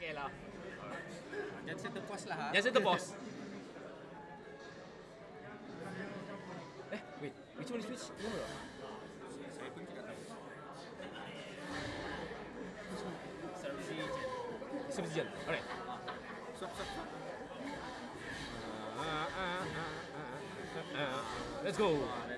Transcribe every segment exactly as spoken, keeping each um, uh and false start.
okay lah. Jangan set the pause lah. Jangan set the pause. Eh, wait. Which one is which? No, no. Saya pun tidak tahu. Subsidian. Alright. Stop, stop, stop. Let's go.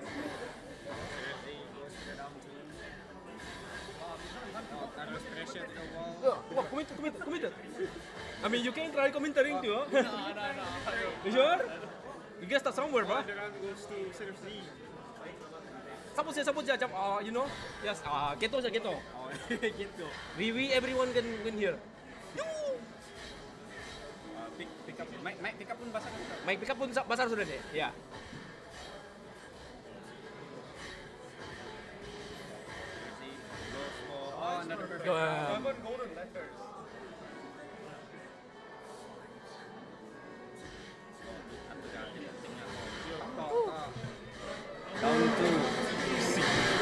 Terus pressure to the wall. Wah, committed, committed, committed. I mean, you can try commentating too, huh? No, no, no. You sure? You guys start somewhere, bro. The round goes to serve Z. Suppose ya, suppose ya, macam, uh, you know, yes, ah, uh, keto saja keto. Oh, gitu. We, we, everyone can can hear. Uh, pick, pick up, mic, mic pick up pun basah kan? Mic pick up pun basar sudah deh. Ya. Oh, another perfect. Go, uh, golden letters. Down to C.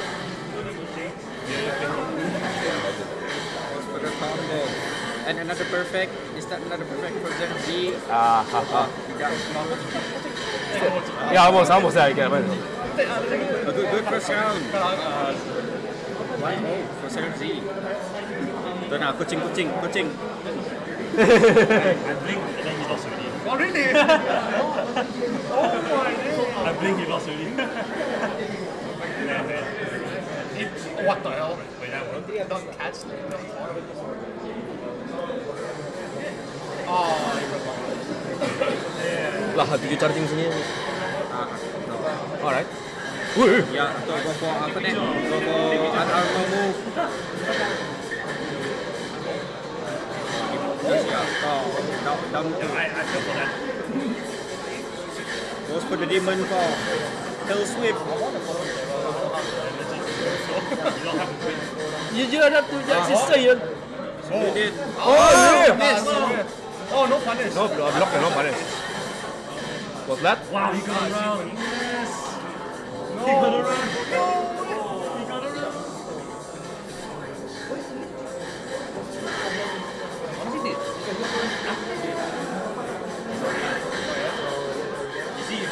Goes for the combo. And another perfect. Is that another perfect for Z? Ah, ha, ha. Tidak. Yeah, almost, almost there. Yeah, man. A good, good first round. one oh for serve Z. Ito na, kucing-kucing, kucing. I blink and then he lost already. Oh, really? Oh my god! I blink, he lost already. Yeah, It, what the hell? wait, that worked. It doesn't catch. Oh, Lah, tujuh charging sini. Ah, no. Alright. Wih. Ya, atau go for apa nih? Go for unarmed move. Yes, ya. Oh, down, down. I, I feel for that. Goes for the demon for Hell Sweep. You don't have to quit. You just have to just sister yun. You did. Oh, yeah. miss. Oh, no punish. No, block, no punish. Was that? Wow, he got around. Yes! He got around. He got around. What he did? You see,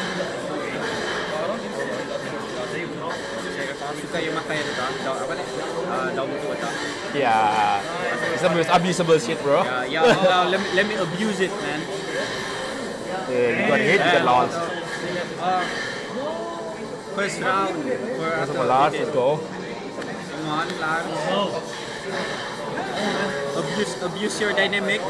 Saya suka yung makai itu, down apa nih? Uh, down to itu. Yeah. It's the most abusable shit, bro. Ya, ya. Uh, let me let me abuse it, man. Yeah, you got hit, you got lost. Uh, first round. For First of all, last, let's go. Come on, Lars. oh, Abuse, abuse your dynamic.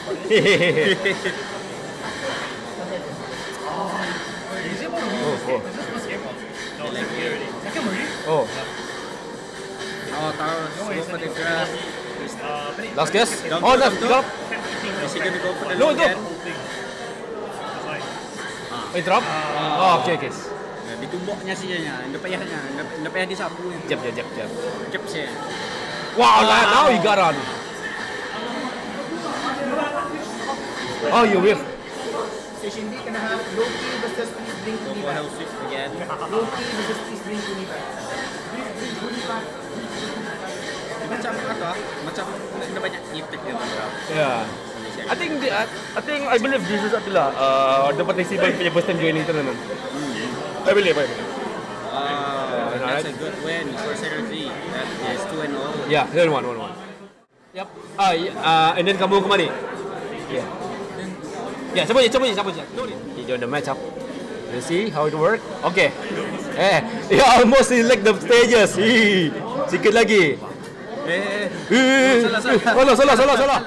Oh, oh. no, like here already. Oh. Oh, Taros, go for the grab. Uh, Last guess? Down Oh, to, no, down to. drop. Is he gonna go for the No, low no. again? whole thing. It's like, Oh, drop? Oh, okay, okay. Nah, ditumbuknya sih nya, ndak payahnya, ndak ndak payah disapu. Jab, jab, jab, jab. Cep sih. Wow, now he got on. Oh, you whiff. Station D gonna have Loki versus Please Bring Go Me for Back. Hell Sweep again. Loki versus Please Bring Me Back. Please Bring Me Back. Macam apa? Macam ndak banyak impact dia. Yeah. I think the, I, I think I believe this is adalah uh, the participant punya first time joining tournament. I believe, I believe. Oh, that's a good win for Serve Z. That is two and oh. Yeah, then one, one, one. Yep. Ah, y- uh, and then kamu kemana? Yeah. Yeah, coba je, coba je, coba je. You join the match up. You see how it work? Okay. Eh, you almost select the stages. Hi, sikit lagi. Eh, Eh, salah, salah. salah, salah, salah, salah.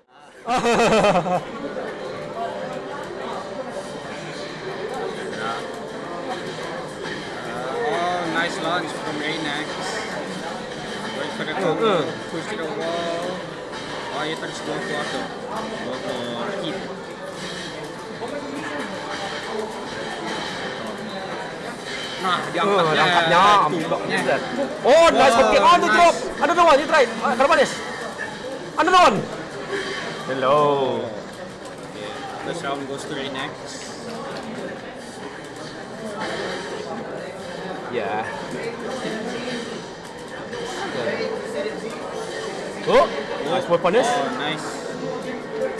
Oh, nice launch from Reynax. Going for the Uh, combo. uh. Push to the wall. Oh, you touch go for auto. Go for hit. Nah, diangkat Oh, ya. angkatnya. Tumbuknya. Oh, nice Wow, hook. Oh, the nice. drop. Another one, you try. Uh, Karmanis. Another one. Hello. Okay, first round goes to Reynax. Yeah. Oh, nice for punish. Oh, nice.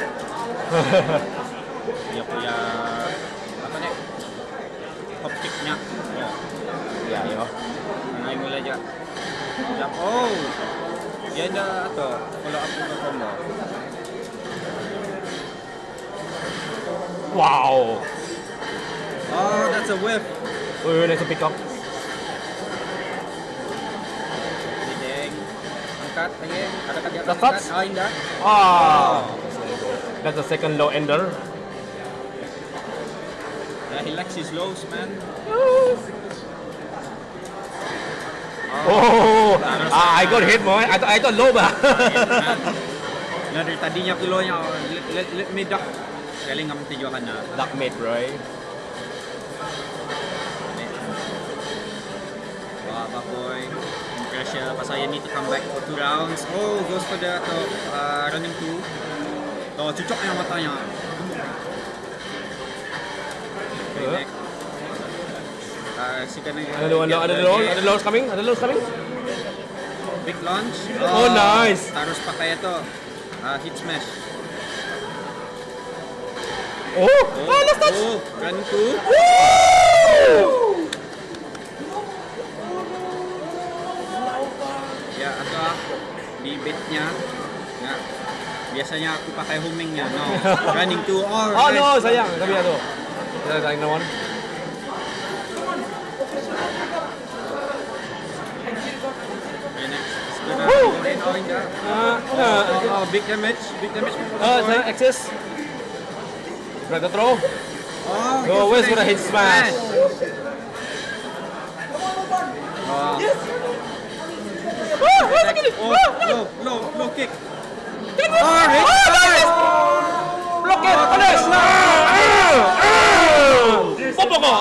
Dia punya apa nih? Top kicknya. Oh. Ya, yo. Naik mulai aja. Jump. Oh. Dia ada atau follow up ke combo. Wow. Oh, that's a whip. Wih, nice pick up. Ding. Angkat lagi. Ada kat di atas. The cuts? angkat. Oh, indah. Ah. That's the second low ender. Yeah, he likes his lows, man. Oh, ah, I got hit, boy. I thought I thought low ba. Nah, dari tadinya kilonya, let, let, let me duck. Galing ang tiyo ka na. Duck mate, bro. Wow, Baboy. Pressure. Pasaya need to come back for two rounds. Oh, goes for the to, uh, running two. Oh, cucok yung matanya. Okay, next. Uh, si ka na Ada low, ada low, ada low coming, ada low coming. Big launch. Oh, nice. Tarus pa kaya to. Uh, hit smash. Oh, oh, last touch. Oh, run two. Ya, atau bibit niya. Ya. Biasanya aku pakai homing niya. No. Running two. Oh, Oh nice. no, sayang. Tapi ya tuh. Kita sayang nawan. Okay, next. It's gonna go in. Oh, in the. Ah, Oh, oh, oh, big damage. Big damage. ah, saya access. Drag the throw. Oh, Go, where's for the hit smash? Oh, Ah, where's the oh, low, low, low kick. Oh, hit Oh, smash. nice. Block it, punish. Ah, ah, ah. Popo ko.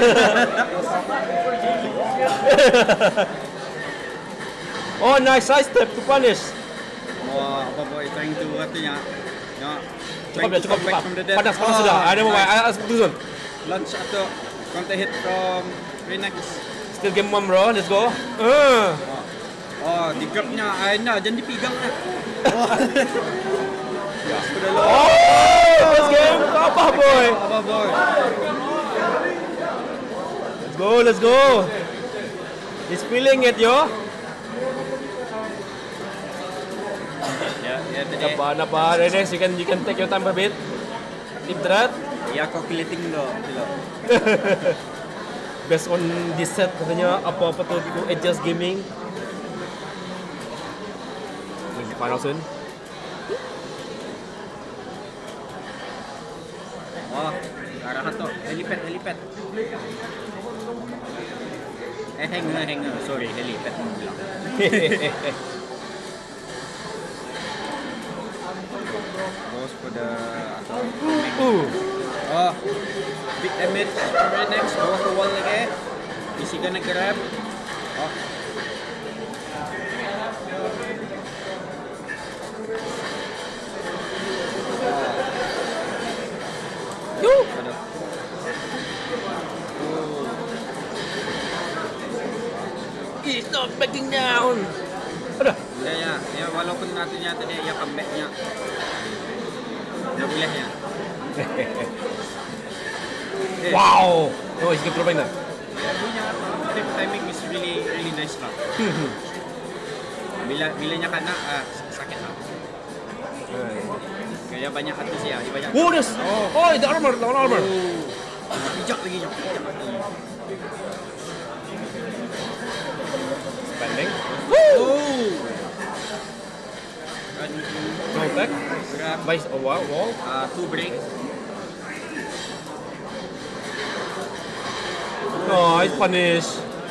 Oh, nice side step to punish. Oh, apa boy trying to what niya? Ya. Cukup ya, cukup, back cukup. from the dead. Panas, panas Oh, sudah. Ada mau nice. main. Susun. Launch atau counter hit from Renex. Still game one, bro. Let's go. Uh. Oh, di grabnya, ay na, dyan dipigang na. Oh, Oh, first game. Apa, boy? apa boy? Let's go, let's go. He's feeling it, yo. Ya, ya tadi. Napa, napa, Renes, you can, you can take your time a bit. Deep breath. Ya, calculating do. Based on this set, katanya apa-apa tuh to adjust gaming. Final soon. Oh, arahan to. Helipad, helipad. Eh, hanger, hanger. Sorry, helipad mo bilang. Goes for the... Uh. Oh, big damage. Very next, bawa ke wall lagi. Isi ka nag-grab. Oh. Yo. Aduh. He's not backing down. Aduh. Ya, ya, ya walaupun nantinya tadi ya comeback-nya. Ya bolehnya. Wow. Oh, he's gonna throw that. Ya, punya tip timing is really really nice lah. Bila bila nya kena ah, sakit lah. Kaya banyak hati siya, banyak. Oh, this. Oh. Oh, the armor, the armor. Oh. Pijak lagi, Jok. Pijak lagi. Spending. Oh. Run No back. grab Vice a wall, wall. uh, two break. Nice punish.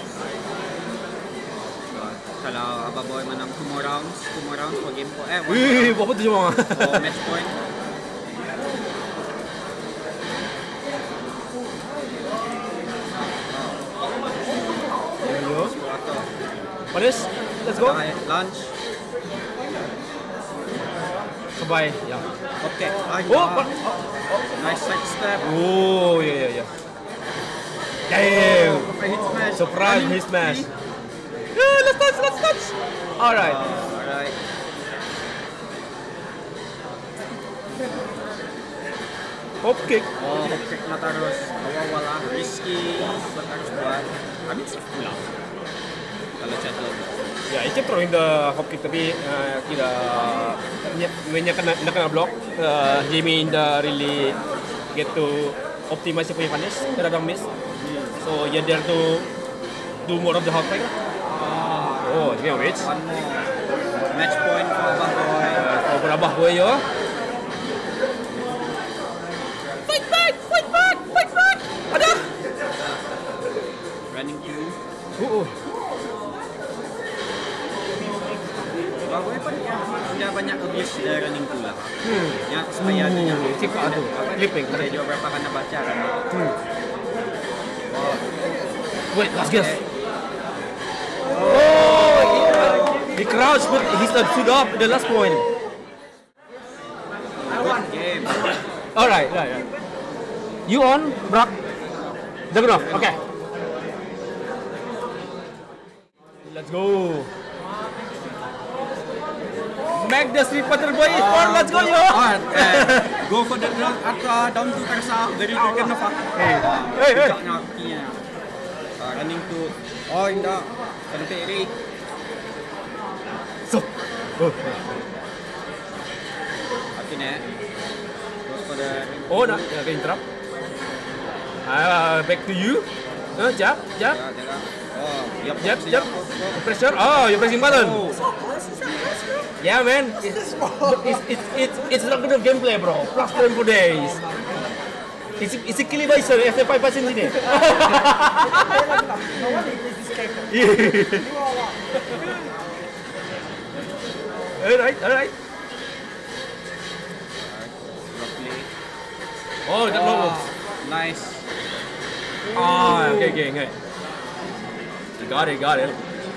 Kalau Aba Boy menang two more rounds, two more rounds for game po. Eh, one Wih, apa tu cuma? for match point. Yo. Squatter. Punish. Let's go. Okay, lunge. Sabay. Yeah. Okay. Ay, Oh, wow. pa- oh, Nice side step. oh, yeah, yeah, yeah. Damn. Okay, hit smash. Surprise Running hit smash. three. Yeah, let's touch, let's touch. All right. Uh, alright. Hop kick. Oh, hop kick na terus. Awal-awal lah, risky. Buat harus buat. I mean, safe pulang. Kalau Chattel. Yeah, he kept throwing the hop kick tapi uh, kira when dia kena dia kena block, uh, Jamie the really get to optimize your punish, kadang miss. So yeah, there to do more of the hop kick. Oh, speaking of which, One more. Match point for Abah Boy. uh, for Abah Boy yo. Fight back, fight back, fight back. Ada. Running two. Uh, uh. Abah Boy pun sudah banyak abuse dari running two lah. Hmm. Ya, supaya ada yang Cik ada. Clipping. Saya juga berapa kali baca kan. Hmm. Oh, Wait, last guess. Oh, he, he crouched, but he stood up at the last point. good game. All right, right, right. You on, Brock? Davidoff, okay. Let's go. Make the three pointer boy is for. Let's go, yo. Ah, eh, go for the down atau down to Tersa dari Dragon Nova. Hey, hey, hey. Puncaknya kakinya. Ah, running to. Oh, indah. Kena Perry. So. Oh. Akhirnya. Goes for the. Oh, nak nak interrupt. Ah, back to you. Uh, jab, jab, Ya, jaga. Oh, yep, jab, siap, jab. go, go. Pressure. Oh, you're pressing button. Oh. Yeah, man. It's it's it's it's, it's not good of gameplay, bro. Plus twenty days. It's it's a killing by sir. F five percent sini. Alright, alright. Roughly. Oh, dekat Oh, low. nice. Ah, okay, okay, okay. You got it, got it.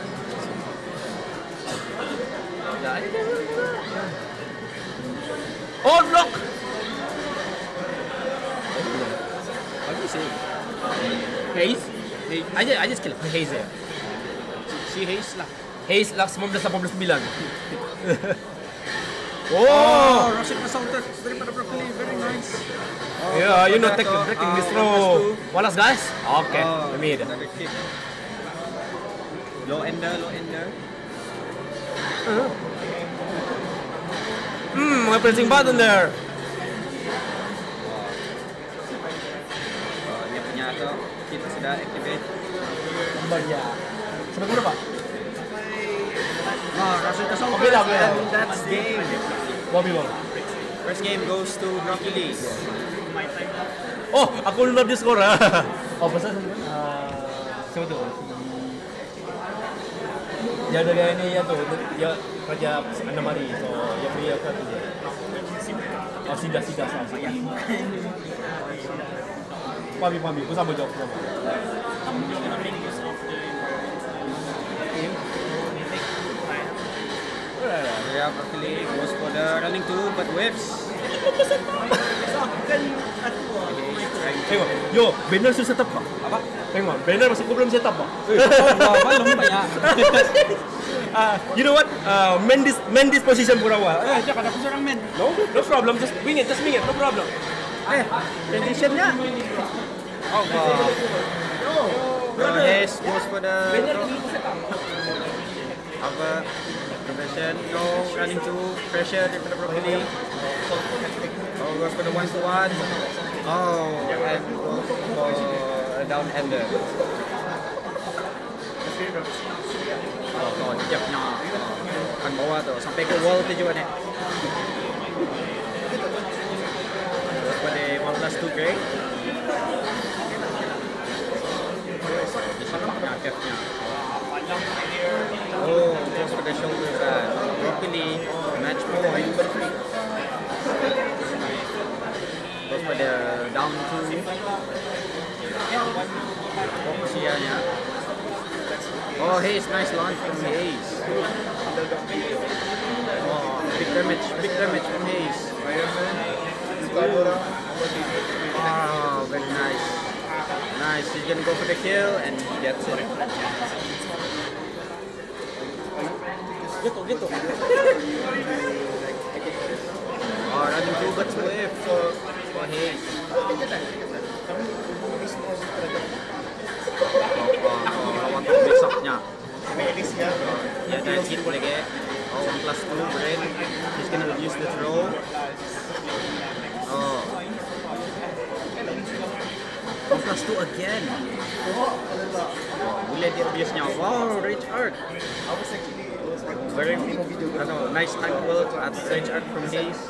Oh, block! How do you say? Haze? I just, I just kill Haze there. Si Hayes lah. Haze last sembilan belas lapan puluh sembilan. Oh, Oh! Russian assaulted daripada Broccoli. Very nice. Oh, Yeah, you know, pada take tu, breaking ah, this one throw. plus two. One last, guys? Okay, Oh, we made it. another kick. Low ender, low ender. Hmm, my pressing button there. Oh, dia punya tu kita sudah activate. Gambar ya. Sampai berapa? Oh, Russian assaulted. Okay lah, okay lah. And that's game. Bobby ball. First game goes to Broccoli. Oh, aku belum dia skor. Oh, pasal uh, siapa tu? Dia ada gaya ni ya tu, dia kerja enam hari, so dia punya apa tu dia? Oh, sidah sidah sama. Pami pami, aku sama jawab sama. Yeah, Broccoli goes for the running two, but whiffs. Tengok, yo, banner sudah set up pak? Apa? Tengok, banner masih aku belum set up pak? Oh, belum banyak. Uh, you know what? Uh, man this man this position for awal. Eh, jangan aku seorang man. No, no problem. Just wing it, just wing it, no problem. Eh, transitionnya. Oh, wow. Uh, Hayes goes for the apa? Conversion, no running to pressure daripada Broccoli. Oh, goes for the one to one. Oh, and goes for a down ender. Oh, oh, jepnya kan bawah tu sampai ke wall tu juga ni. Terus pada one plus two grade. Disapaknya capnya. Oh, terus pada shoulder pad. Broccoli match point. Terus pada down two. Oh, kesiannya. Oh, Hayes, nice launch from Hayes. Oh, big damage, big damage from Hayes. Oh, very nice. Nice, he's gonna go for the kill and he gets it. Gitu, gitu. Oh, running two but swift for, for Hayes. Oh, oh, oh, lawan tuh besoknya. Ya, ada hit lagi. Oh, one plus two, Brain. He's gonna use the throw. Oh. one plus two again. Oh, boleh dia abuse-nya. Wow, Richard. Very ano, nice tackle at Richard from Hayes.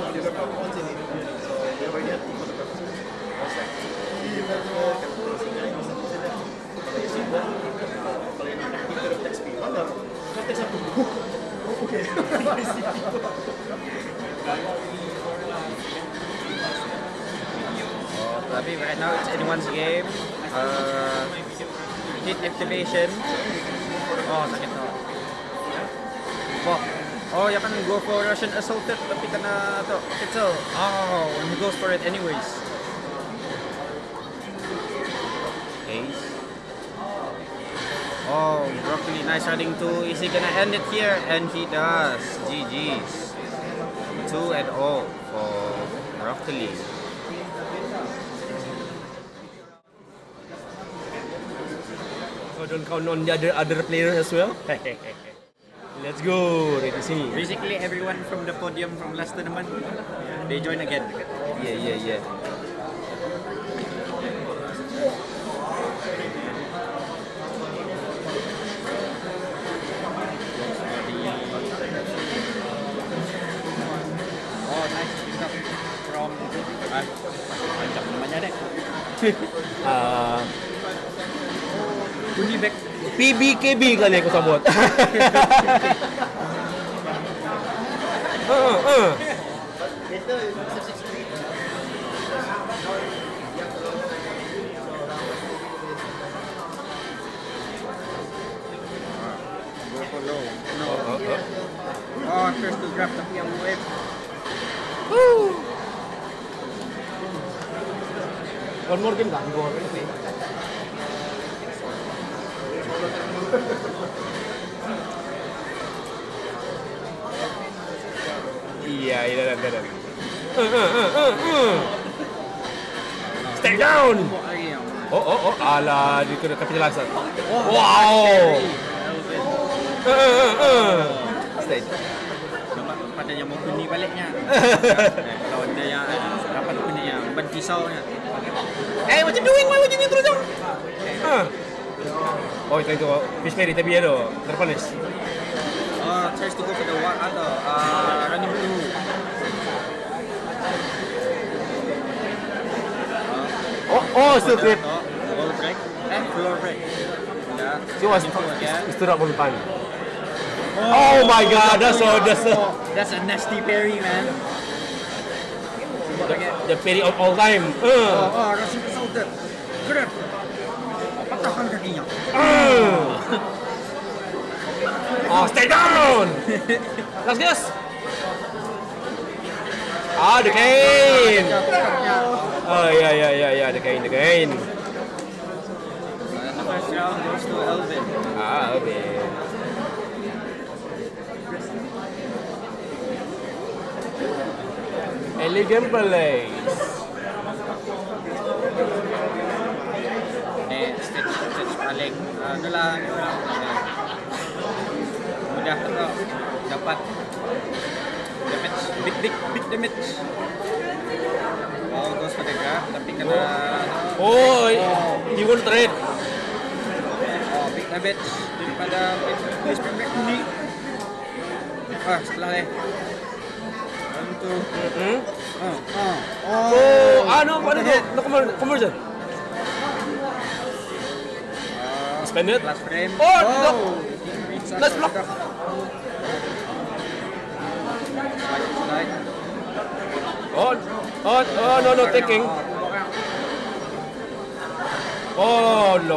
Oh, tapi right now it's anyone's game. Uh, hit activation. Oh, sakit to. Oh, oh, ya kan go for Russian assaulted tapi kena to cancel. Oh, and he goes for it anyways. Ace. Oh, Broccoli, nice running two. Is he gonna end it here? And he does. G G's. Two and all for Broccoli. So don't count on the other other players as well. Let's go, ready sini. Basically, everyone from the podium from last tournament, they join again. Yeah, yeah, yeah. Oh, nice pickup from ah, macam namanya deh. Uh, Unibek. P B K B kali aku sambut. uh, uh. Go for low. No. Uh, uh. Oh, first to grab tapi yang wave. Woo. One more game kan? Go. Iya, iya, dan, dan. Uh, uh, uh, uh, uh. Stay down. Oh, oh, oh, ala, di kena kapitulasan. Wow. Uh, uh, uh. Stay. Nampak padanya mau bunyi baliknya. Kalau ada yang dapat bunyinya, ban pisaunya. Eh, what you doing? Why would you need to do? Ah. Oh, itu itu fish berry tapi ada terpanis. Oh, tries to go for the one other uh, running blue. Oh, oh, still grip. Wall break. Eh, floor break. Yeah. She was again. stood up on the pan. Oh my God, that's so that's a, That's a nasty parry, man. the, the parry of all time. Oh, Uh. oh, Russian assaulted. Grab. Patahkan kakinya. Uh. Oh, stay down. Let's go. Ah, the cane. Oh, yeah, yeah, yeah, yeah, the cane, the cane. And the first round goes to Elvin. Ah, okay. Elegant plays. Eh, stage, stage paling ano lang, ano lang, mudah to, dapat damage, big, big, big damage. Wow, goes for the grab, tapi kena, Oh, you want to trade? oh, big damage daripada please bring back ini. Ah, setelah deh. One, two, Hmm? oh, oh, Oh, ano, ano to? No conver- conversion. Suspended? last frame. Oh, no. Reach Let's block. Slide, slide. Oh, oh, oh, no, no, taking. Oh, no.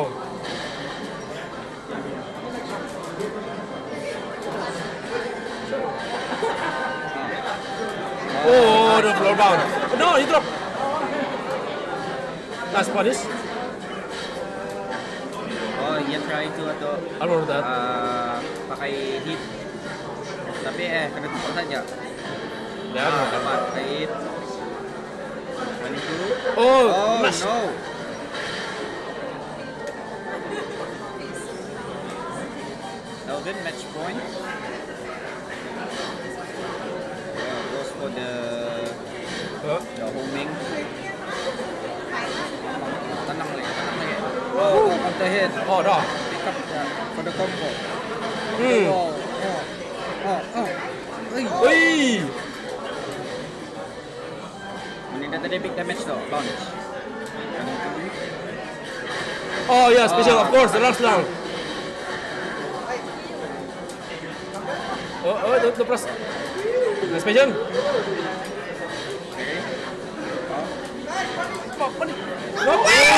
Oh, the floor bound. No, he dropped. Last punish. Oh, dia try to ato Ano that? ah pakai hit. Tapi eh kena tukar saja. Ya, Ah, dapat Raid. Running two. Oh, Oh nice. no. Elden match point. Oh, goes for the Oh. the homing. Tenang lagi, tenang lagi. Oh, counter hit. Oh, dah. Pick up ya, for the combo. Hmm. Oh, oh, oh, oh. Ui. Wih. Ini tadi big damage though, launch. Oh ya, special of course, the last round. Oh, oh, the, the press. The special. Oh, what? No.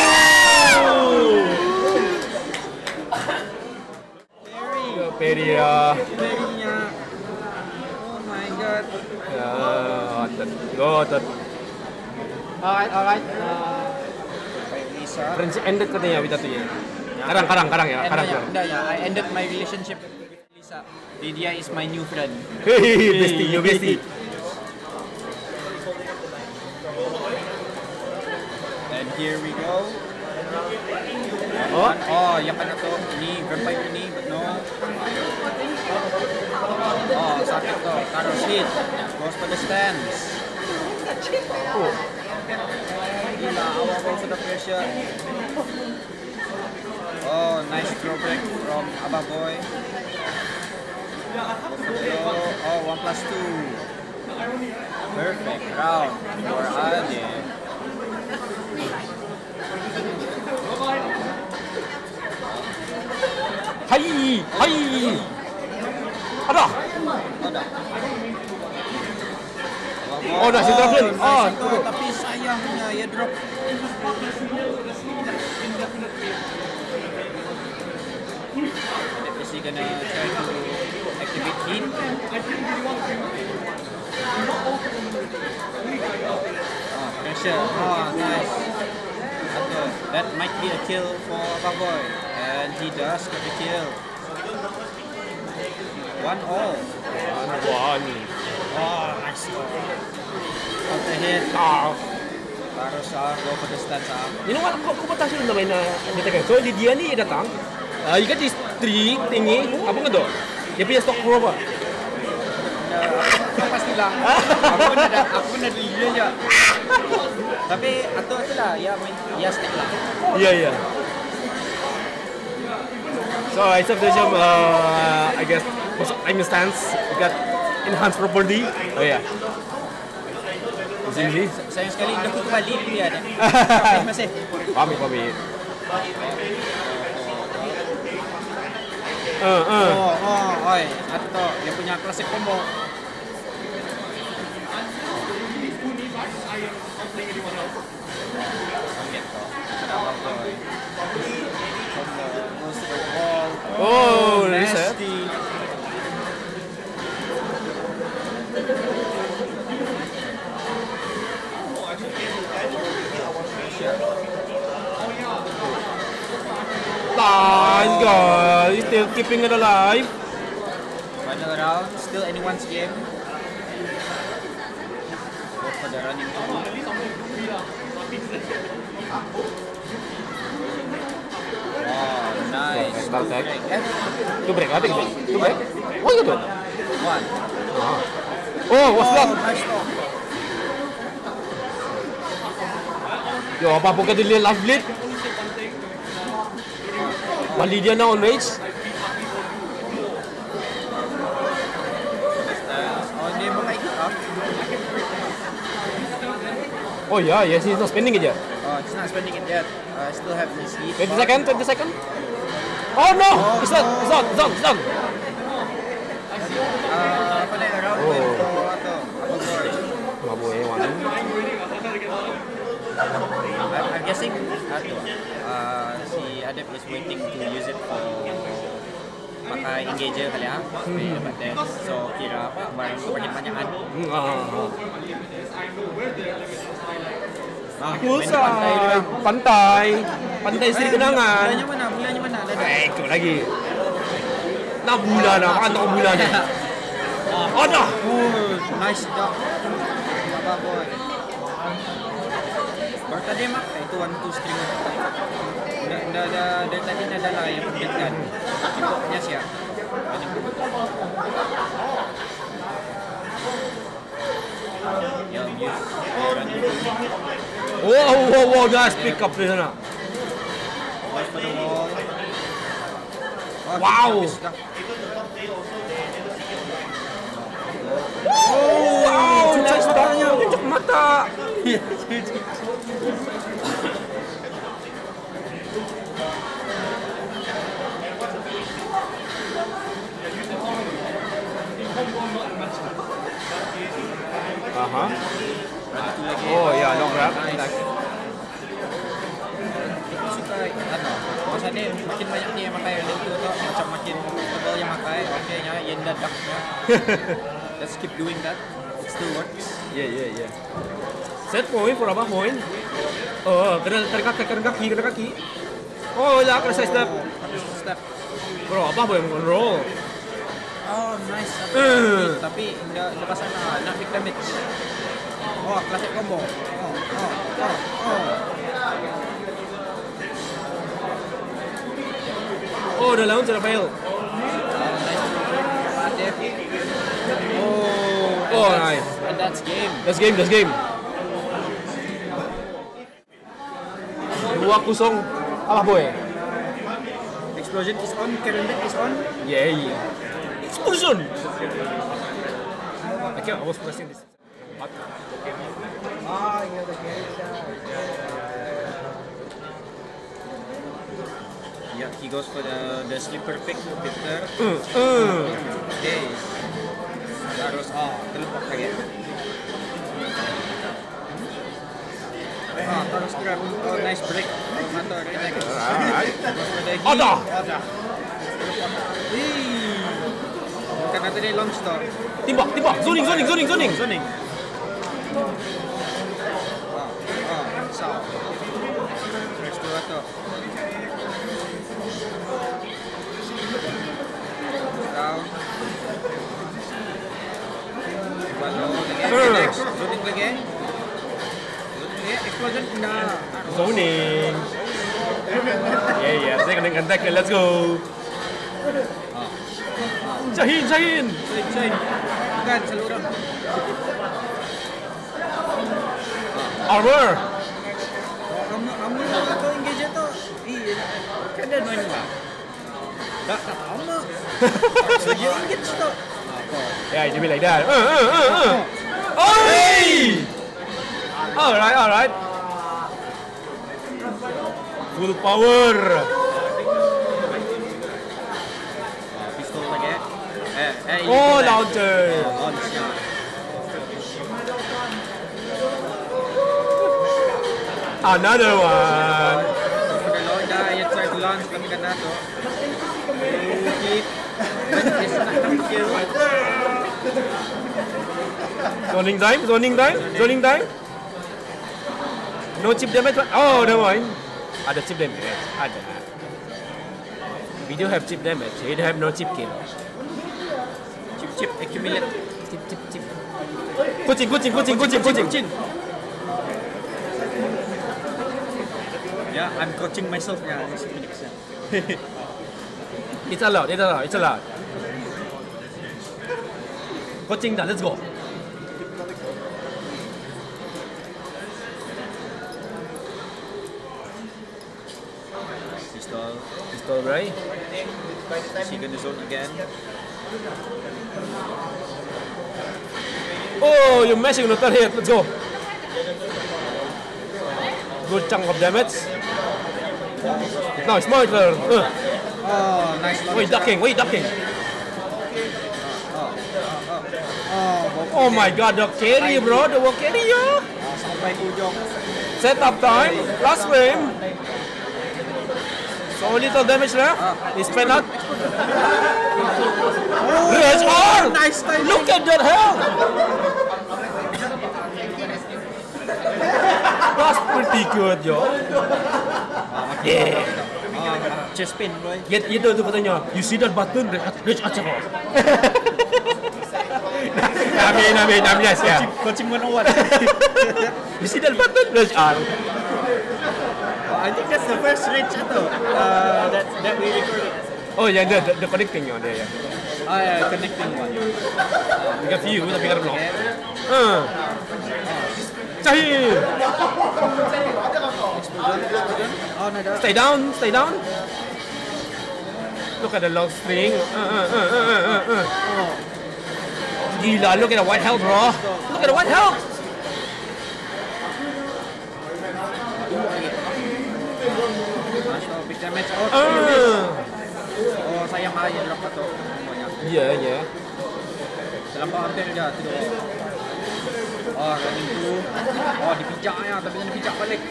Oh. Peri ya. Perinya. Oh my god. Ya, otot. Otot. Alright, alright. Uh, Lisa. Friends ended katanya Wita tuh ya. Karang, karang, karang ya, karang. ya, karang. udah ya. I ended my relationship with Lisa. Lydia is my new friend. Hei, bestie, you bestie. And here we go. Oh, Oh, yang mana tuh? Ini vampire ini, but no. Oh, sakit tuh. Taruh hit. Goes for the stance. oh. Gila, awal-awal sudah pressure. Oh, nice throwback from Abba Boy. Oh, one plus two. Perfect round for Ade. Hai, hai. Ada. Ada. Oh, dah center flame. nice Oh, itu, tapi sayangnya ya drop. Is he gonna try to activate heat? Oh, pressure. Oh, nice. Okay. That might be a kill for Baboy. And he does get the kill. One all. wah ni. Oh, nice. Counter hit. Ah. Harus ah, go for the stats ah. You know what? Kau kau tahu sudah main ni tekan. So di dia ni datang. Ah, uh, ikat di tree tinggi. Apa nggak tu? Dia punya stok berapa? Aku pastilah. Aku pun ada, aku pun ada dia je. Tapi atau tu lah, ya main, ya stack lah. Iya iya. So I said the jump. Uh, I guess I'm stance got enhanced property. Oh yeah. Sini. Sayang sekali dah aku kembali dia ada. Terima kasih. Pamit pamit. Uh, uh. Oh, oh, oi, atau dia punya klasik combo. Oh, reset. Nice guys, still keeping it alive. Final round, still anyone's game. Go for the running two. Wow, nice. Start tag. Eh, Two break, I think. Two break. Oh, gitu. one. Oh, what's that? Oh, nice talk. Yo, apa pun kata dia live lead. Wali dia now on rage. Oh, dia bukan ikut ah. Oh yeah, yes, he's not spending it yet. Oh, he's not spending it yet. I uh, still have his heat. twenty second, twenty second. Oh no, Oh, it's not, no. it's not, it's not, it's not. Uh, apa na round Oh. win for ato? Apa boy? Mabuhay one. I'm, I'm guessing ato. Uh, si Adep is waiting to use it for pakai engager kali ah. Supaya dapat dance. So kira apa? Barang kebanyakan-banyakan. Hmm, ah, ah. Ah, Pulsa, pantai dia. pantai, pantai Sri Eh, Kenangan. Bulanya mana? Bulanya mana? Ada. Eh, itu lagi. Nak bulan nak, makan tak bulan ni. Oh dah. Oh, nice job. apa boy? Baru tadi mak itu one two string. Udah udah ada dari tadi ada lah yang pendekan. Keyboardnya siap. Yang yes. Wow, wow, wow, nice pick up di sana. Wow. Oh, wow, nice matanya, cucuk mata. Aha. Oh ya, long grab. Suka ano, maksudnya makin banyak dia yang pakai link tu tu macam makin tebal yang pakai, okay nya, yang dadak nya. Let's keep doing that. It still works. Yeah, yeah, yeah. Set point berapa point? Oh, kena tarik kaki, kena kaki, kena kaki. Oh, ya, kena side step. Step. Bro, apa boleh roll? Oh, nice. Tapi, Uh. tapi enggak lepas sana, nak big damage. Oh, classic combo. Oh, oh, oh, oh. Oh, the launch sudah fail. Oh, nice. Adep. Oh, Oh, that's- nice. And that's game. That's game, that's game. Dua kosong. Apa boy? Explosion is on, Karen Beck is on. Yeah, yeah. Explosion. Okay, I was pressing this. Ah, iya the geisha. Yeah, he goes for the the sleeper pick, Victor. Uh, uh. Okay. Harus oh, terlepas lagi. Ah, terus grab. Oh, nice break. Motor connect. Alright. Ada. Ada. Ih. Bukan nanti dia launch toh. Timbak, timbak. Zoning, zoning, zoning, zoning. Zoning. Ah, ah, so. Next to ato. Down. Sure. Next, zoning lagi. Zoning lagi, explosion enggak. Zoning. Yeah, yeah. Second and attack. Let's go. Shahin, Shahin. Zoning, zoning. Bukan seluruh. Armor. Kamu kamu atau engage tu? Iya. Kan dia annoying lah. Tak tak sama. Saja engage tu. Yeah, it should be like that. Uh, uh, uh, uh. Oh, hey! Alright, alright. Full power. Pistol lagi. Eh, eh. Oh, launcher. Launch. Another one. Kalau dah ya try to launch kami kan tu. Hit. It's not coming kill. Zoning time, zoning time, zoning time. No chip damage. Oh, never mind. Ada chip damage. Ada. We do have chip damage. We do have no chip kill. Chip chip accumulate. Chip, chip, chip. Kucing, kucing, kucing, kucing, kucing, kucing. Yeah, I'm coaching myself ya. It's allowed, it's allowed, it's allowed. Coaching dah, let's go. Pistol. Pistol, right? Is he gonna zone again? Oh, you're mashing on the third hit. Let's go. Good chunk of damage. Now it's my turn. Uh. Oh, nice launch. Wait, ducking, wait, ducking. Oh, oh, Oh my god, the carry, bro. The walk carry, ya. oh, sampai ke ujung. Setup time. Last frame. So little damage left. He spent out. Rage hard. Nice time. Look at that hell. That's pretty good, yo. Yeah. Ah, chest pin, boy. Get itu tuh katanya. You see that button? Rage attack. Amin, amin, amin, yes, yeah. Coaching one oh one. You see that button? Press R. I think that's the first reach atau uh, that that we recorded. Oh, yeah, the, the, the connecting one there, yeah. Ah, yeah, connecting one. We got view, tapi kan belum. Okay. Ah. Cahil. Oh, no, no. Stay down, stay down. Look at the long string. Uh, uh, uh, uh, uh, uh. Gila, look at the white health, bro. Look at the white health. Masuk big damage. Oh, Uh. oh sayang aja drop atau. Iya, iya. Dalam hampir aja tu. Oh, running through. Oh, dipijaknya tapi jangan dipijak balik.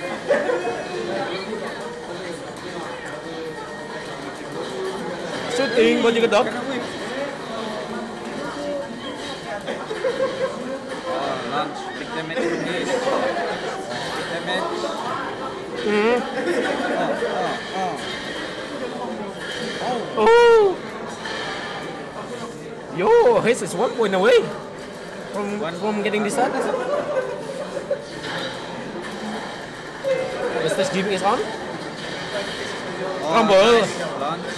Shooting, baju kedok. Kena whip. Oh, launch big damage from this. Big damage. Hmm. Oh, oh, oh. Oh. Yo, his is one point away from from getting this set. The stage gimmick is on. Oh, Rumble. nice. Launch.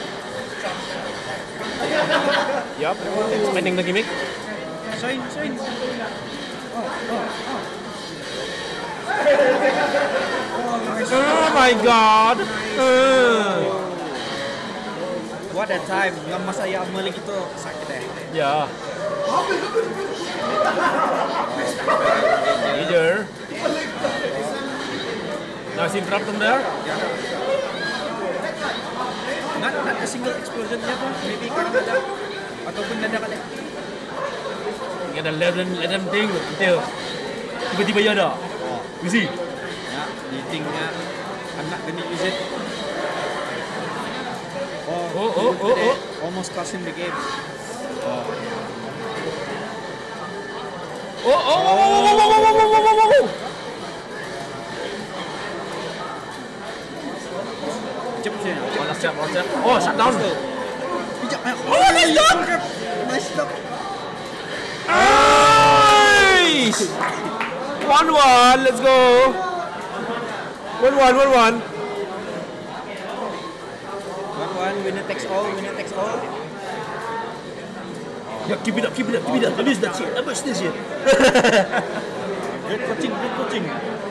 Yup, spending the gimmick. Shine, shine. Oh, oh, oh. Oh my god. Uh. What a time. Yang masa yang Malik itu sakit eh. Yeah. Major. Now see drop from there. Not, not a single explosion niya po. Maybe karang ada. Ataupun nada ka deh. You gotta let them let them think until tiba-tiba ya ada. You see? Ya, you think nga I'm not gonna use it. Oh, Oh, oh, oh, oh. almost cost him the game. Oh, oh, oh, oh, oh, oh, oh, oh, oh, oh, oh. Jump siya. Oh, last shot, last shot. Oh, shut down. Pijak. Oh, nice dog. Nice dog. Nice. One one. Let's go. One one, one one. One one, winner takes all, winner takes all. Yeah, keep it up, keep it up, keep it up. Abuse that shit. Abuse this shit. Great coaching, great coaching.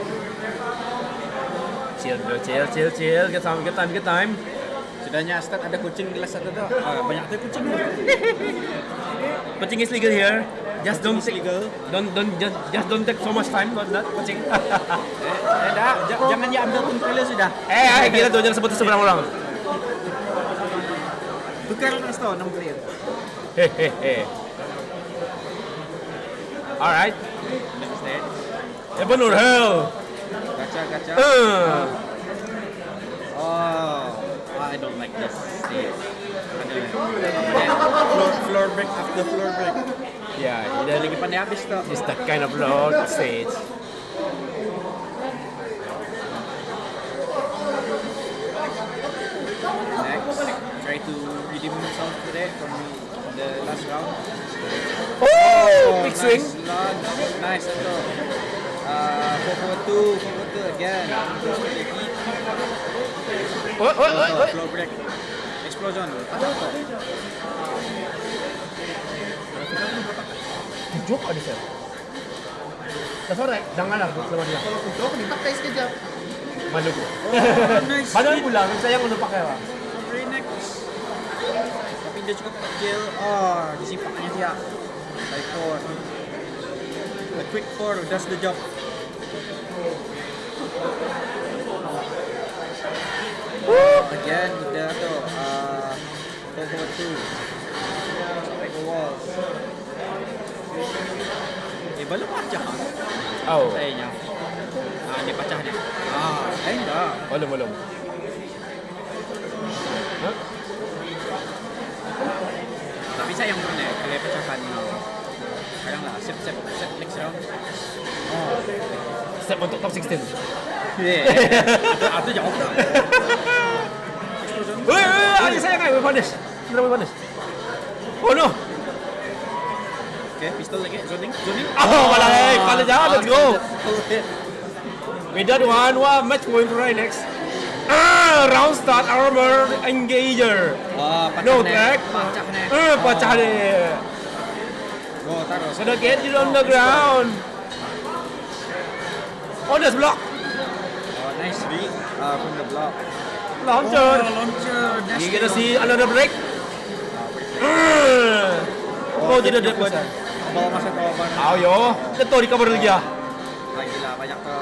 Chill, bro. Chill, chill, chill. Get time, get time, get time. Sudahnya start ada kucing di kelas satu tu. Ah, banyak tu kucing. Coaching is legal here. Just don't Is take, legal. don't don't just, just don't take so much time on that coaching. Eh, eh dah, j- jangan dia ambil pun trailer sudah. eh, eh, gila tuh jangan sebut seberang orang. Tukar mas tu enam player. Hehehe. Alright. Next stage. Ya benar hell. Gacha, gacha. Uh. Oh, I don't like this stage. Ada floor floor break after floor break. Ya, Udah lagi pandai habis tu. it's that kind of loud stage. Next, try to redeem himself today from the last round. Oh, big nice swing. launch. Nice ito. Uh, four four two, four four two again. Oh, oh, oh, Oh, oh. floor break. Explosion. Ano to? Joke ada sir. That's alright. Jangan lah sama dia. Kalau untuk dipakai sekejap. Malu ko. Nice. Malu ko lang. Sayang ano pakai lah. Very next. Tapi dia cukup kecil. Oh, disimpaknya dia. By four. The quick four does the job. Oh, again, udah tuh. Uh, four four two. Sampai ke wall. Eh, belum pecah. Oh. Kayaknya. Ah, dia pecah dia. Ah, eh enggak. Belum, belum. Huh? Tapi sayang pun ya, kalau pecahkan. Sekarang lah, set set set next round. Oh, Step untuk top sixteen. yeah. Itu itu jauh dah. Woi, woi, sayang kan, we punish. Kita we punish. Oh no. Okay, pistol lagi, zoning, zoning. Oh, malah eh, pada jalan, let's go. Full hit. We done one, one match point right next. Ah, round start armor engager. Ah, pecah No nih. track. Pecah nih. Eh, pecah deh. Oh, taruh. Sudah get you on the ground. Oh, there's block. Oh, nice read uh, from the block. Launcher. Oh, launcher. You gonna see another break. Ah. Oh, tidak ada pesan. Bawa masuk ke bawah. Oh yo, itu di cover lagi ya. Lagi lah, banyak ke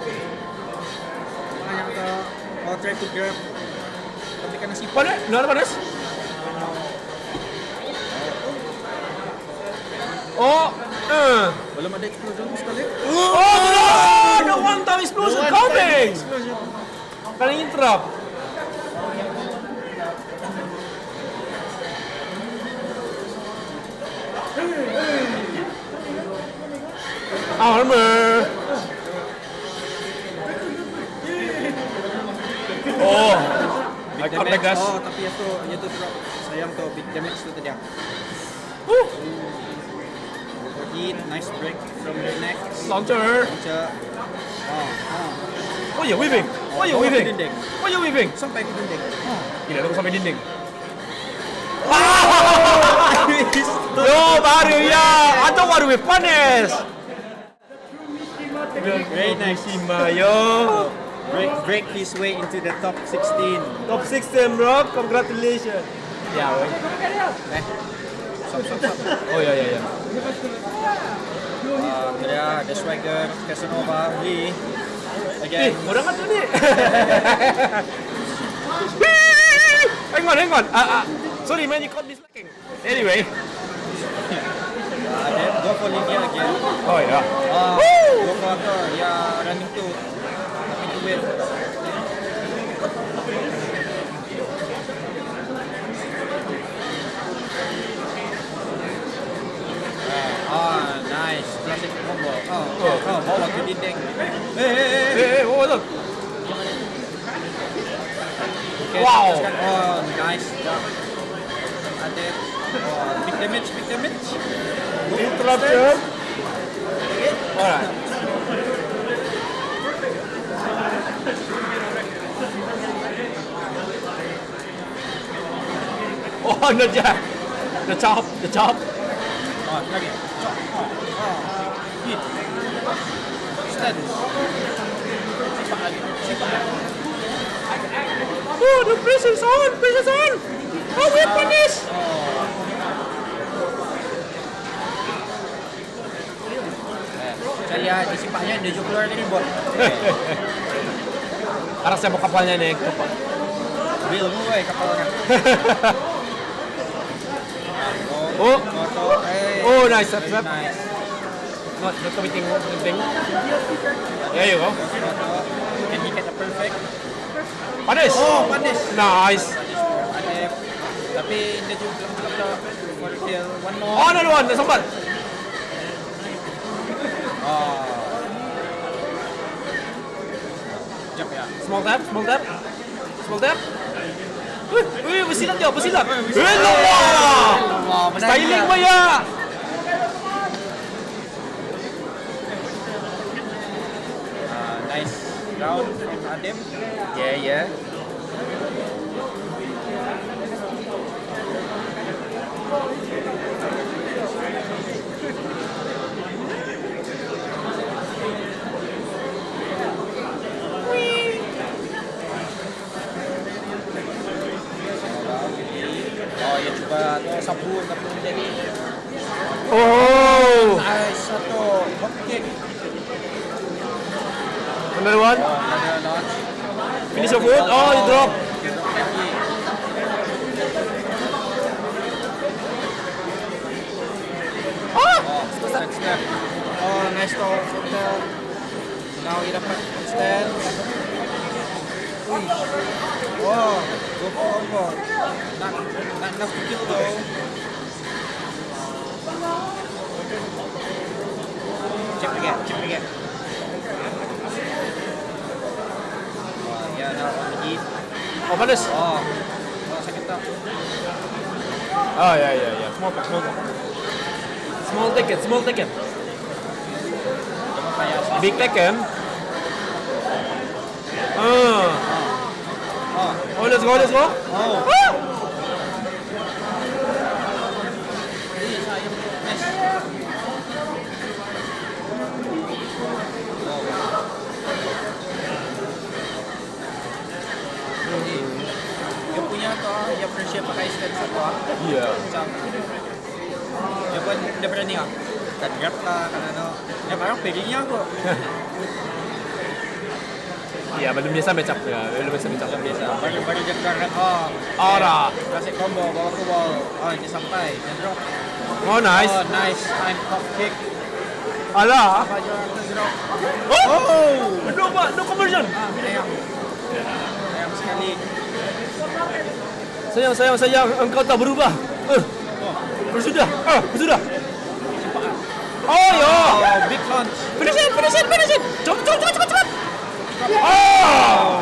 banyak ke oh, try to grab. Tapi kena sipon. Panas, nggak panas. Oh, eh. Belum ada explosion sekali. Oh, no! The one time explosion One coming. time explosion. Kena interrupt. Armor. Oh, I got the gas. Oh, tapi itu itu drop. Sayang tuh big damage tuh tadi. Woo. Hit, nice break from the neck. Launcher. Launcher. Oh, oh. Oh ya weaving. Oh ya Oh, weaving. dinding. Oh ya weaving. Sampai ke dinding. Oh. Gila, lu sampai dinding. Yo, baru ya. Atau baru panas. Very nice. Shima, yo. Break, break his way into the top sixteen. Top sixteen, bro. Congratulations. Ya, weh. Eh, stop, stop, stop. Oh ya, ya, ya. Uh, dia ada swagger, Casanova, Lee. Eh, Again. orang ada ni. Hang on, hang on. Ah, ah. Sorry, man, you caught me slacking. Anyway. Uh, then go for Lydia again. Oh ya. Uh, go for her. Yeah, running to. Nothing to win. Ah, nice. Classic combo. Oh, oh, oh, bawa ke dinding. Eh, eh, eh. Eh, eh, oh, look. Okay, Wow. teruskan. Oh, nice job. Ada oh, big damage, big damage. Interruption. Alright. Oh, the jab. The chop, the chop. Oh, lagi. Oh, oh. Hit. Stand. Simpak lagi. Simpak lagi. Oh, the pressure's on, pressure's on. Oh, we're punished. Saya lihat disimpaknya dia juga keluar dari bot. Arah saya mau kapalnya nih, kapal. Real boy kapalnya. Oh, Moto. Hey. oh, nice, step, Very step. nice. Not, not committing anything. There you go. Moto. Can he get the perfect? Panis. Oh, panis. Nice. Ada. Tapi dia juga belum belum for the kill. One more. Oh, another one, dah sempat. Oh. Jap ya. Small tap, small tap. Small tap. Wih, wih, bersilat dia, bersilat. Eh, lawak. Wow, Styling mo ya. Uh, nice round from Adem. Yeah, yeah. Oh, ya coba tuh sabun tapi jadi. Oh, Nice satu hot kick. another one. Oh, ada launch. Finish your foot. Oh, you drop. Dia drop lagi. Oh, Oh, step step. Oh, nice toe from there. Now he dapat stand. Wih. Oh, go for combo. Not, not enough to kill though. Chip again, chip again. Oh, yeah, now on the heat. oh, panas. Oh, oh sakit tak? Oh, ya, ya, ya. Small tap, small tap. Small Tekken, small Tekken. Big Tekken. Ah. Oh, let's go, let's go. Oh. Ah! Dia punya tu, dia pressure pakai stand satu ah. Iya. Macam dia pun dia berani ah. Kan grab lah, kan ano. Dia barang pedingnya kok. Iya, belum biasa match up ya. Belum biasa match up. Biasa. Baru baru dia keluarkan oh. Oh, dah. Kasih combo bawa ke wall. Oh, dia sampai. Dia drop. Oh, nice. Oh, nice time top kick. Alah. Apa je dia drop. Oh! No, no conversion. Ah, sayang. Sayang sekali. Sayang, sayang, sayang. Engkau tak berubah. Uh. Bersudah. Ah, bersudah. Oh, yo. Oh, big launch. Finish it, finish it, finish it. Cepat, cepat, cepat, cepat, cepat. Oh!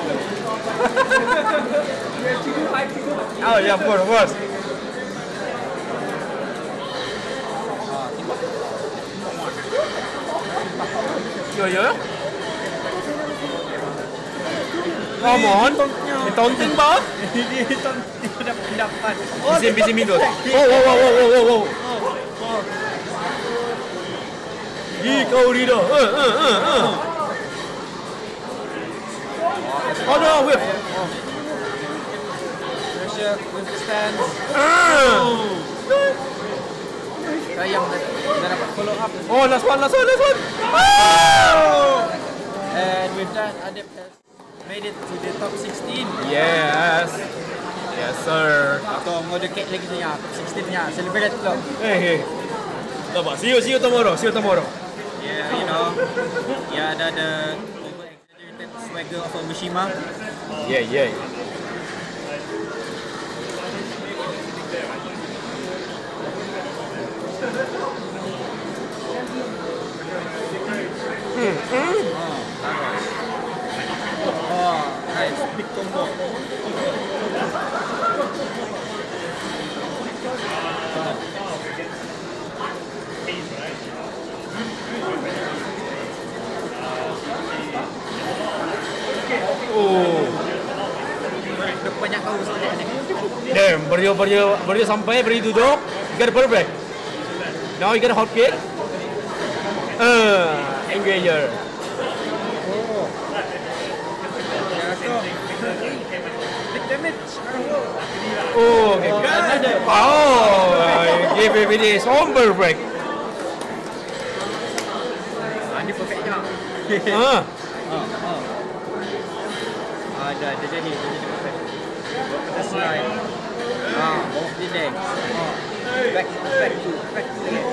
Oh, yeah, of course, of course. Yo, yo. Come on. Taunting ba? Ini tidak dapat. Bisin, bisin mindos. Oh, wow, wow, wow, wow, wow. Ikaw rito. Uh, uh, uh, uh. Oh no, whip. Pressure with the stand. Ah. Sayang dia dapat follow up. Oh, last one, last one, last one. Oh! And with that, Adep has made it to the top sixteen. Yes. Yes, sir. Atau mau dekat lagi niya, top sixteen niya. Celebrate lo. Hey, hey. Dapat. See you, see you tomorrow. See you tomorrow. Yeah, you know. Yeah, ada the over-exaggerated swagger of Mishima. Yeah, yeah. Hmm. Hmm. Oh, nice. Big combo. Oh. Dia banyak tahu saja ni. Damn, baru baru baru sampai baru duduk. You got a perfect. Now you got a hot kick. Uh, engager. Oh. Big damage. Oh, okay. Another. Oh, give it a somber break. Ah, ni perfectnya. Ah. Oh, oh. Ah, dah, dah jadi, dah jadi perfect. That's right. Ah, off the leg. Oh. Back, back to, back to leg.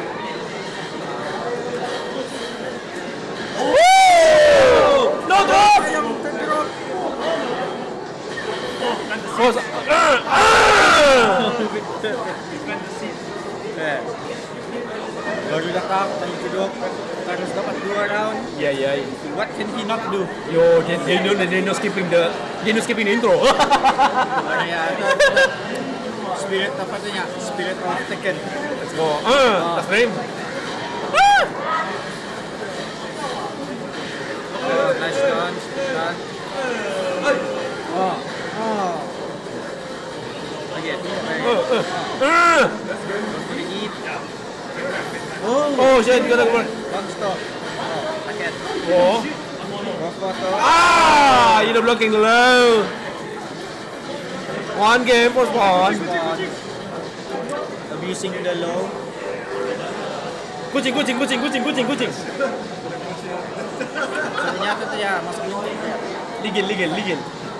Oh! No drop! Yang terdrop. Oh, sa- ah! Ah! Eh. Baru datang, tadi duduk. Harus dapat dua round. Yeah, yeah. What can he not do? Yo, they, they know they know skipping the they know skipping the intro. Ya, itu spirit apa tu nya? Spirit of Tekken. Let's go. Ah, that's frame. Ah! Oh, nice done. Done. Oh, oh. Again. Uh, uh. Ah! Gonna eat. Oh, shit, gotta go. One stop. Oh, again. Oh. One photo. Ah, you're blocking the low. One game for spawn. Abusing the low. Kucing, kucing, kucing, kucing, kucing, kucing. Ternyata tu ya, masuk low. Legal, legal, legal.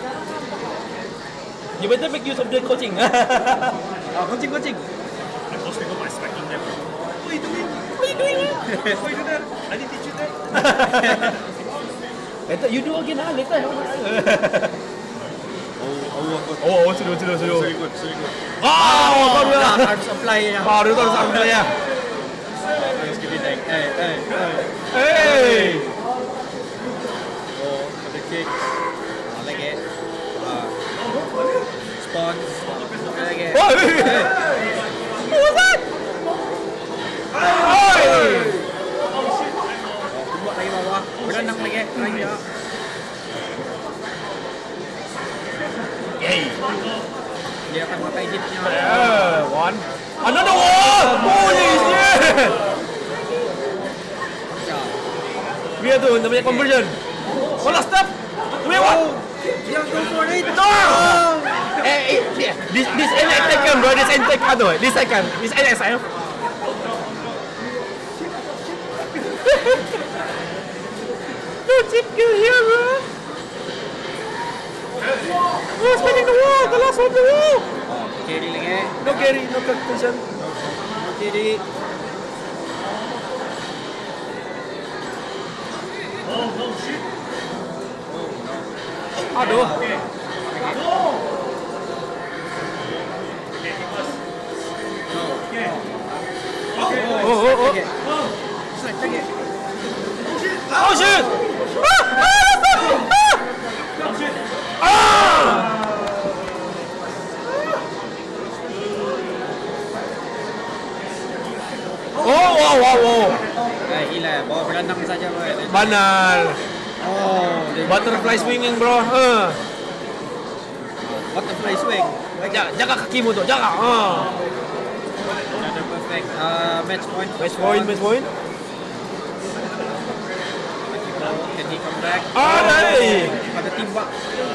You better make use of the coaching. Ah, kucing kucing. I lost people by smacking them. What are you doing? What are you doing? Why you do that? I didn't teach you that. Later you do again ah, later. Oh, oh, Oh, sudah, sudah, sudah. Very good, very good. Ah, baru Dah dah. harus apply ya. Baru tu harus ambil ya. Let's give it like, hey, hey, hey. Hey. Oh, for the kick. Ah, lagi. Ah. Spawns. Lagi. Oh, Hey. what was that? berenang lagi. Ayo. Yay. Dia akan pakai jeepnya. Yeah, one. Another one! Holy shit! Biar tu, namanya conversion. Oh, last step! Wait, what? Dia go for it. No! Eh, eh, this, this N X taken, bro. This N X taken, tu. This second. This N X, saya. No chip kill here, bro. Oh, spinning the wall. The last one, the wall. Carry lagi. No carry, no conversion. Carry. Oh, no shit. Aduh. Oh, oh, oh. Slide lagi. Oh, shit! Ah! Ah! Ah! Oh, wow, wow, wow. Eh, gila. Bawa berenang saja, boy. Banal. Oh, dia Butterfly swinging, bro. Uh. butterfly swing. Jaga, jaga kakimu tu, jaga. Uh. Another perfect uh, match point. Match point, match point. Can he come back? Ah, nice. Ada timbak.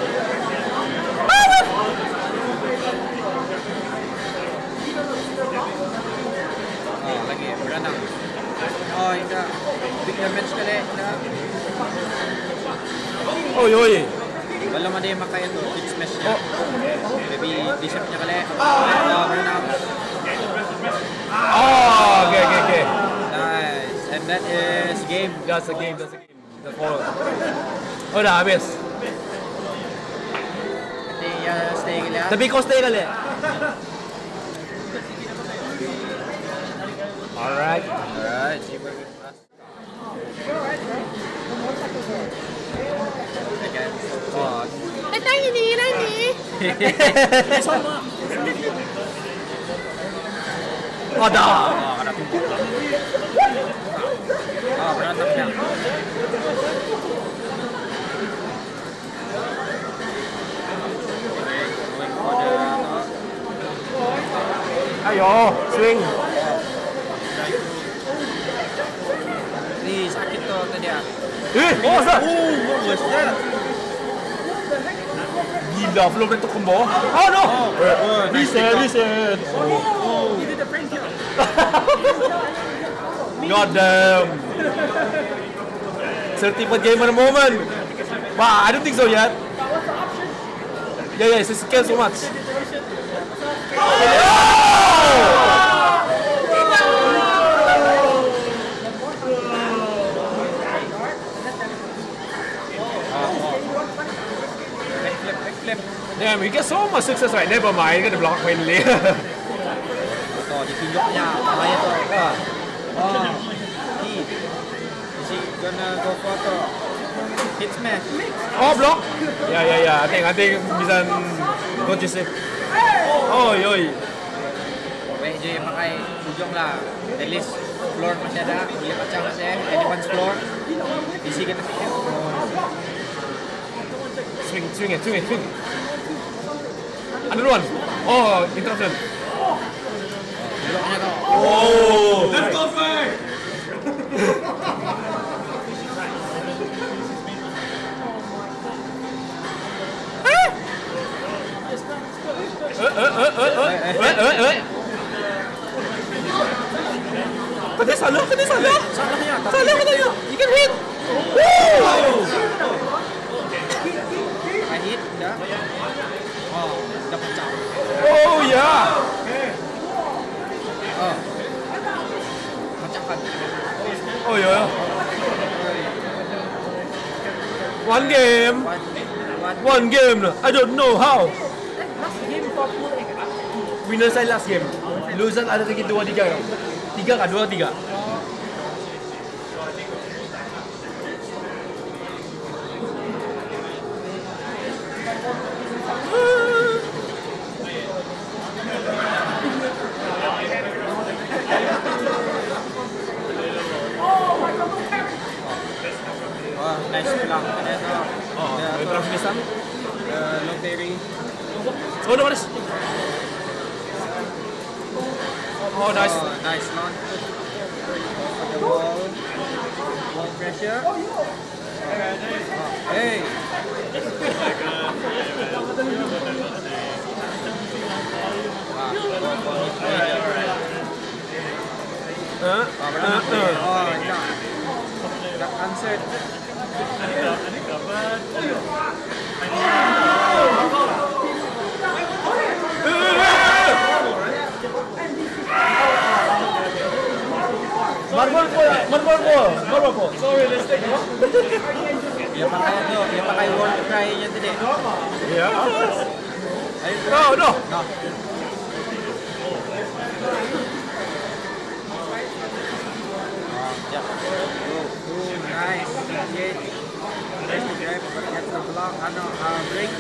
Oh, lagi berenang. Oh, enggak. Big damage kali. Enggak. Oi, oi. Belum ada yang makai itu big smash nya. Maybe disap nya kali. Oh, berenang. Oh, okay, okay, okay. Nice. And that is game. That's a game, that's a game. That's all. Oh, dah habis. Nanti ya stay kali. Tapi kau stay kali. Alright. Alright. Oh, Ada. oh, ada tumbuk. Oh, berantem nya. Ayo, swing. Nih, sakit tuh tadi ya. Eh, oh, sah. Oh, bagus ya. Gila, belum bentuk combo. Oh no. Reset, reset. Oh, he did a prank job. God damn. Certified gamer moment. Wow, I don't think so yet. Yeah, yeah, it's scale so much. Backflip, backflip. Damn, we get so much success right. Never mind, get the block finally. Tuh, ditunjuknya bahaya tuh. Wah. Oh. He. Is he gonna go for the hit smash? Oh, block. Yeah, yeah, yeah. I think, I think bisa go to save. Oh, yoi. Baik je yang pakai ujung lah. At least floor masih ada. Boleh pecah masih. Anyone's floor. D C kena fikir. Swing, swing it, swing it, swing it. Another one. Oh, interruption. Bloknya tuh. Oh. Let's go, Frank! Eh, eh, eh, eh, eh, eh, eh, eh. Kena salah, kena salah. Salahnya. tapi- Salah katanya. You can hit. Woo! Main hit, udah. Oh, udah pecah. Oh, yeah. Oh. Pecahkan. Oh, yeah. One game. One, one. One game. I don't know how. Winner saya last game. Loser ada lagi dua tiga. Tiga kah? Dua tiga. Wah. then uh, Oh, the, may trap finish time. the Lottery. Oh, no, manis. Oh, nice. Oh, nice launch. The wall. Wall pressure. Oh, hey. Ah, Uh, oh, uh, uh. oh, yeah. Got answered. Marble ball, marble ball, marble ball. Sorry, let's take it. Dia pakai tu, dia pakai wall cry yang tadi. Yeah. Ayo, No, no. no. Yeah. Go, go, nice. Okay. Nice to grab, but gets the block. Ano, uh, break.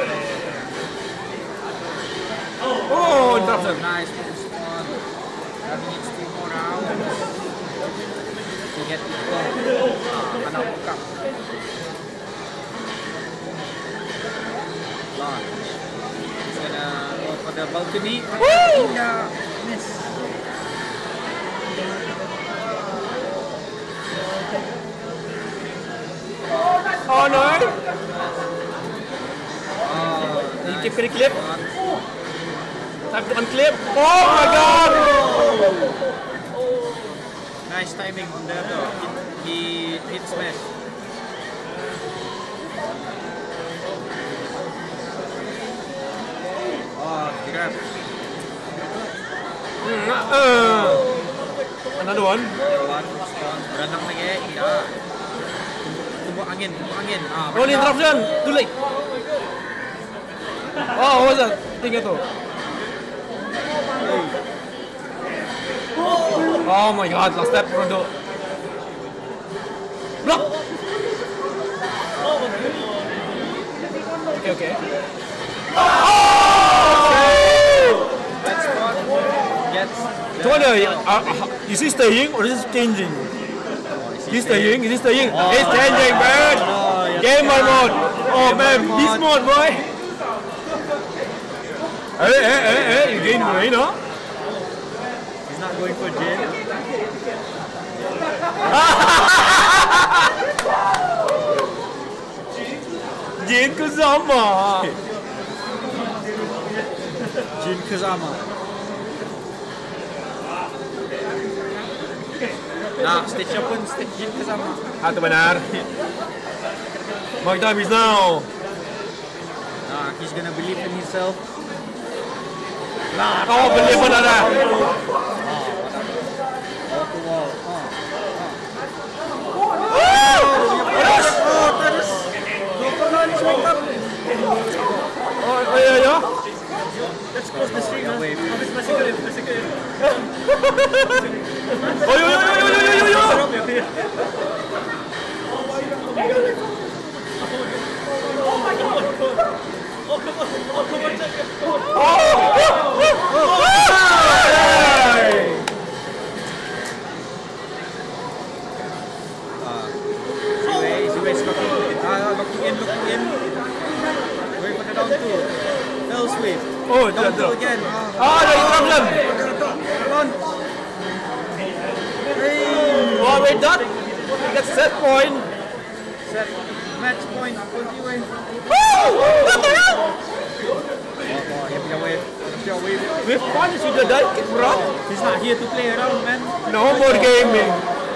Oh, interruption. Nice respawn. Having it two more rounds to get the goal. Ah, ano, buka. Launch. He's gonna go for the balcony. Woo! Yeah, miss. Oh, no. Oh, You nice keep getting clip. one. Time to unclip. Oh my god. Nice timing on the other. He hit smash. Oh, grab. Uh, another one. Another one. Respawn. Beranak lagi. Ya. Tumbuk angin, tumbuk angin. Ah, Oh, ini interruption. Too late. Oh, what was that thing itu? Oh my god, last step Rondo. Block. Okay, okay. That spot gets. So what are, uh, uh, is he staying or is he changing? Is he staying? Is he staying? He's changing, man. Gamer mode. Oh man, beast mode, boy. Hey, hey, hey, hey, you gain weight, huh? He's not going for Jin. Jin Kazama. Jin Kazama. Nah, stage up pun stage Jin Kazama. Ah, itu benar. My time is now. Nah, he's gonna believe in himself. Oh, beli benar. Wall to wall. Oh. Terus. Oh, terus. Go for launch, wake up. Oh, oh iya ya. Let's close the stream. Wave. Habis masih keren, masih keren. Oh yo yo yo yo yo yo yo. Ziwei, Ziwei's looking, uh, looking in, looking in. Going for the down two. Hell sweep. Oh, Down tidak two tidak. again. Ah, ada interruption. Launch. Hey. Oh, wait that. That's set point. Set. Match point for Ziwei. Woo! What the hell? Oh, oh, he punya wave. He punya wave. With fun sudah die kick bro. He's not here to play around, man. No more gaming.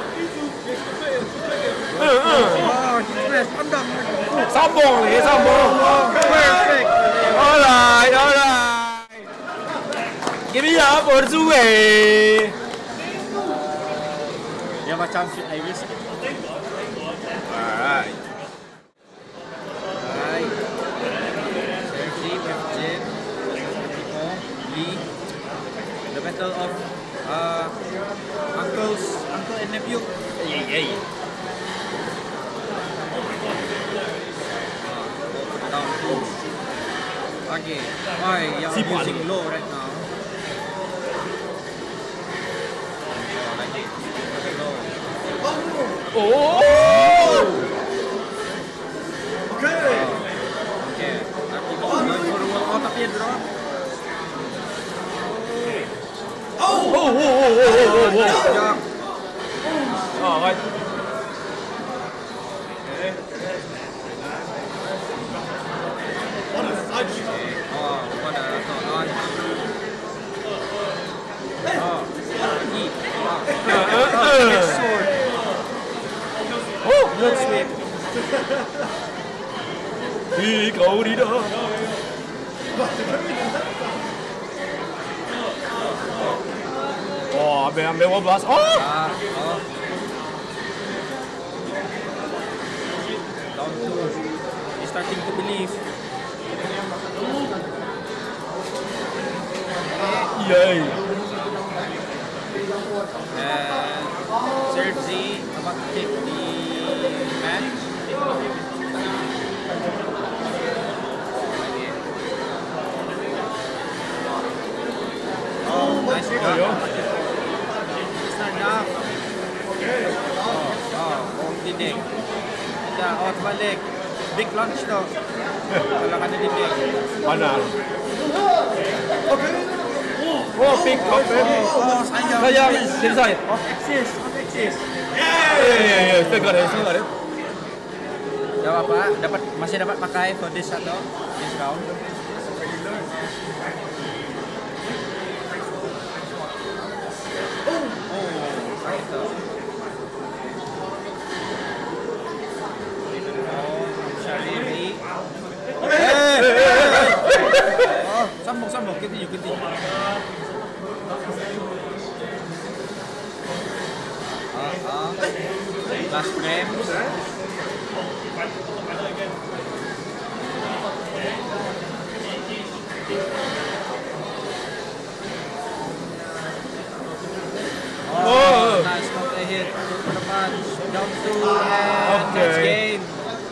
Uh, uh. Oh, he smashed. Pandang. Sambung ni, sambung. Perfect. Alright, alright. Give me up for Ziwei. Dia macam shit Iris. Alright. Alright. Sergi with Jin. Timo, Lee. The battle of uh, uncles, uncle and nephew. Yay, yay. Down two. Okay. Why you're Si Pan. using low right now? Oh, like it. Okay, low. Oh! Jog. Oh, right. What a fudge. Oh, what a on. Oh, eat. Oh, oh, sword. Oh, Blood sweep. đi cậu đi đó. Oh, ambil ambil one blast. Oh. Ah, oh. Down two. He's starting to believe. Yay. And Sergi about to take the match. Oh, nice job. It's not enough. Oh, oh, oh, dinding. Ada, oh, terbalik. Big launch tu. Kalau ada dinding. Panas. Oh, pick up, baby. Oh, sayang. Sayang, sini saya. Off axis, off axis. Yeah, yeah, yeah. Still got it, still got it. Dah apa? Dapat masih dapat pakai for this atau this round. Oh, sakit tu. Oh, Syariri. Eh, oh, sambung sambung, continue continue. Ah, ah. Last frame. Oh, nice counter hit. Two for the punch. Down two and Okay. that's game.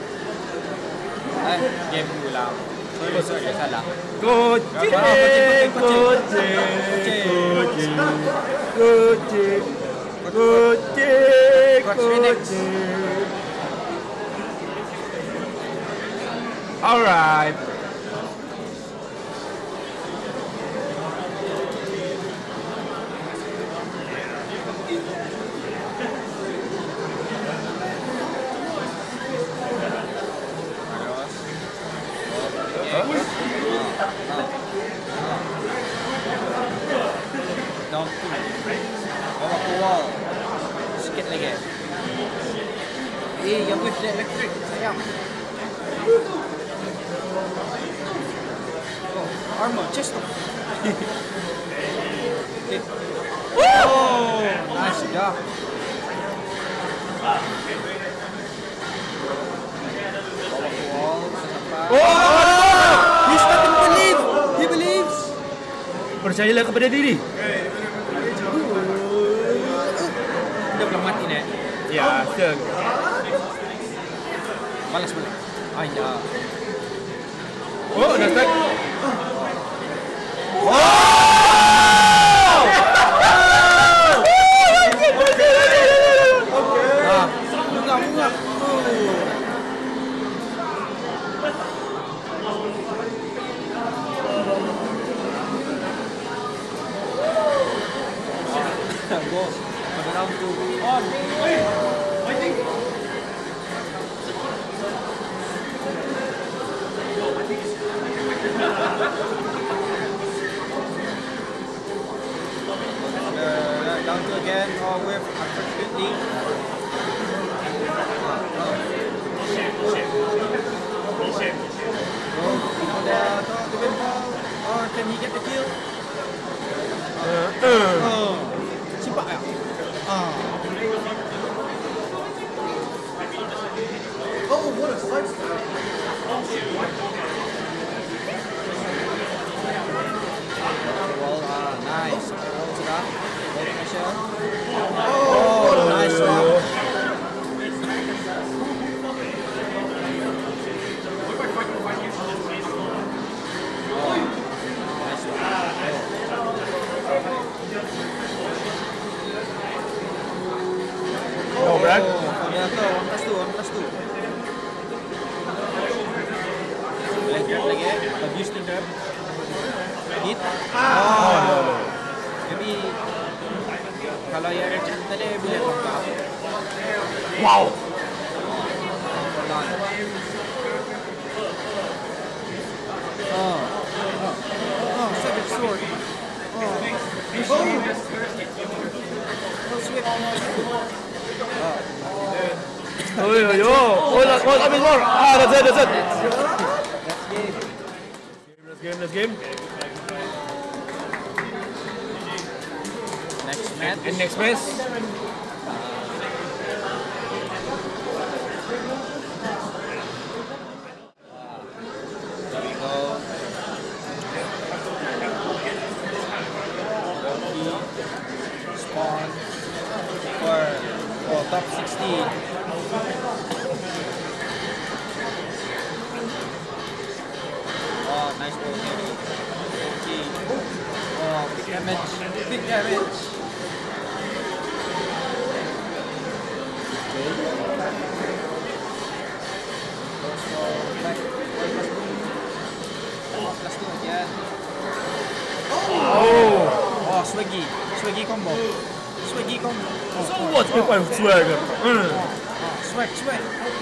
Eh, game ulang. Sorry, sorry, salah. Kucing, Ah, kucing, kucing, kucing. kucing, kucing, kucing, Coach Phoenix. kucing. Alright. Terus. Down two. Bawa ke wall. Sikit lagi. Eh, yang with the electric. Sayang. Oh, armor, chest. Okay. Oh, nice job. Bawa ke wall. Sampai. Oh! He starting to believe. He believes. Percayalah kepada diri. Dia belum mati nih. Ya, still. Balas balik. Ah ya. Oh, dah start. Ah, bunga bunga. Go. Pada round two. On. Uh, down two again. Oh, with unfortunately. Oh, down. Oh, the windfall. Oh, can he get the kill? Oh, simpak ya. Ah. Oh, what a fudge. Well, ah, nice. Well, sudah. Well, pressure. Oh, nice one. Oh, Brad. Ya, tu, one plus two, one plus two. Leg grab lagi, abuse the grab. Hit. Oh, maybe kalau kita ada bilet lengkap. Wow. Oh, oh, oh, savage sword. Oh, oh, oh, sweet. Oh, yo, yo. Oh, last one, I mean more. Ah, that's it, that's it. Let's game, let's game. Next match. And next match. Spawn for oh, top sixty. Oh, nice ball carry. Okay. Oh, big damage. Big damage. Okay. Goes for back. Oh, plus two again. Oh. Oh, swaggy. Swaggy combo. Swaggy combo. Oh, So oh, what's oh, the swagger? oh, oh, swag, swag.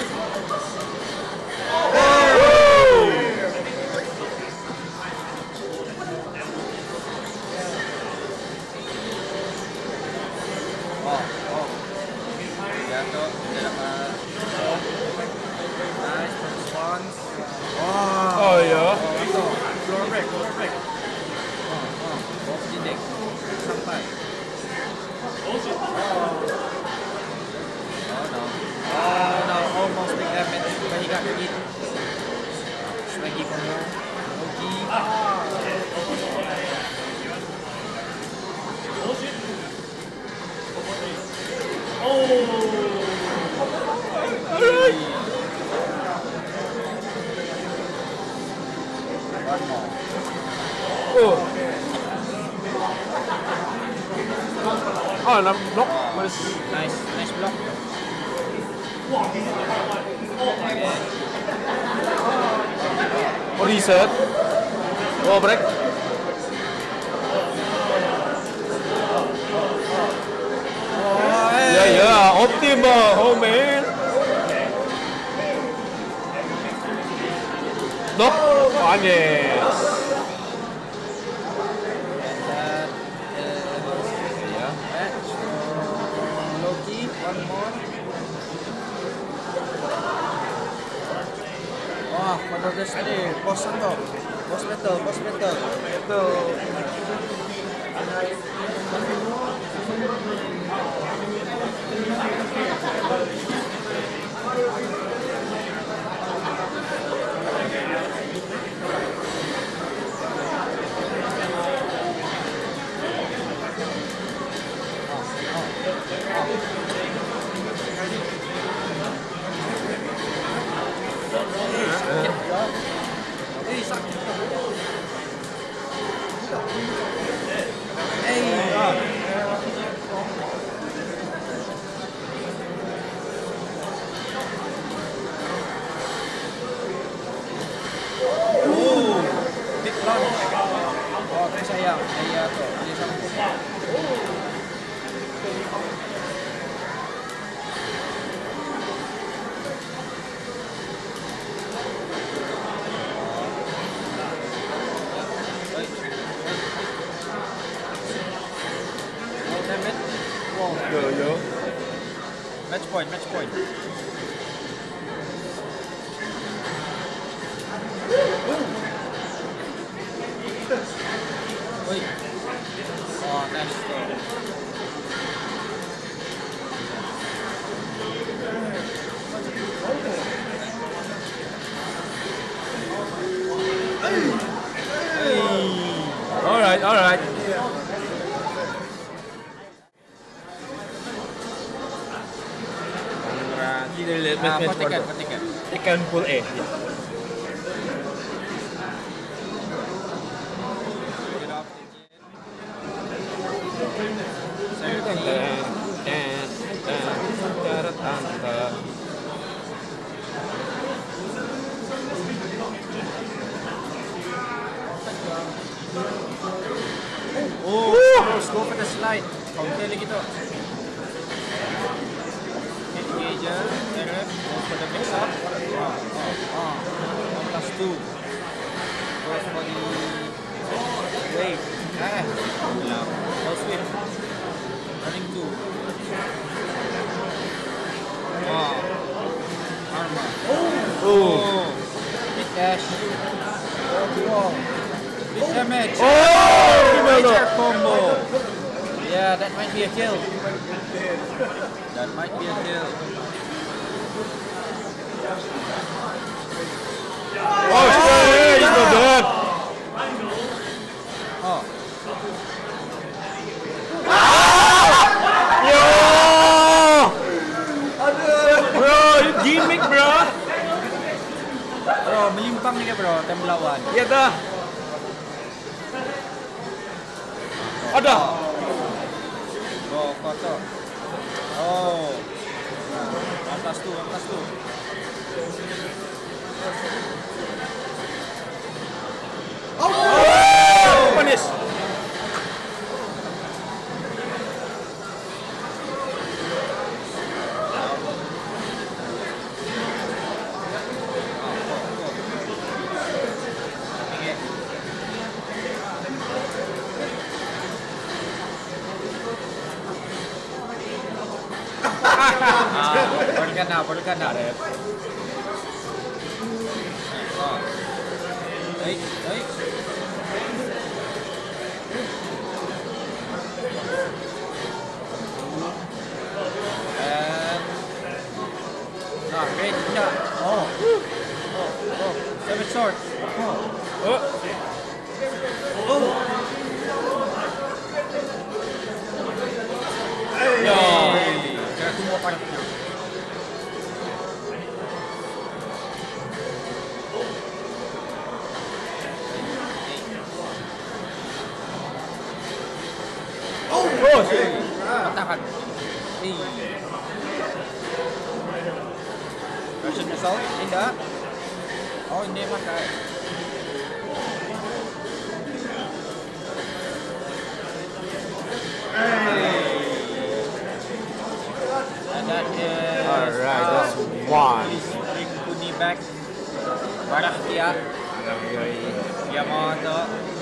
Oh, oh. Jatuh, dia dapat. Nice, first ones. Oh, Oh, yeah. oh, itu. Floor break, floor break. Oh, oh, off dinding. Sampai. Oh no. Oh no, almost big damage. Kahiga lagi. Swaggy combo. Loki. One more. Oh. Oh, no, block. What is... Nice, nice block. Again. Oh, reset. Oh, break. Oh, hey. Yeah, yeah. Optimal. Oh, man. Nope. One, yes. That is yeah. Match. Loki, one more. Wah, pada dasar ni, boss itu, boss battle, boss battle. Itu. Eh, sakit. Eh. Oh, big lunge. Oh, itu sayang. Saya tuh, dia sangkut. Oh, damn it. Wow. Yo, yo. Match point, match point. Wait. Oh, nice throw. All right, all right. Ah, patikan, patikan. Ikan full A. Oh, let's go for the slide. Counter lagi tu. mix up. Oh, oh, oh. One plus two. Goes for the wave. Ah, no. Ball sweep. Running two. Wow. Armor. Oh. Oh. Big dash. Oh, big damage. Oh, Major combo. Yeah, that might be a kill. That might be a kill. Oh, shit, he's not dead. Oh. Yo! Bro, you gimmick, bro. Bro, melimpang nih bro, tem lawan. Iya dah. Ada. Oh, foto. Oh. Atas tuh, atas tuh. Oh, manis. Baru kena, baru kena. Oh. Baik, baik. And nah, great shot. Oh. Oh, oh. Seven short. Oh. Oh. Yo. Kaya tumbo pa rin. Oh, shit. Patahan. Hey. Russian assault? Tidak. Oh, hindi makai. And that is... Alright, that's one. Bring Kuni back. Barahtia. Yamato.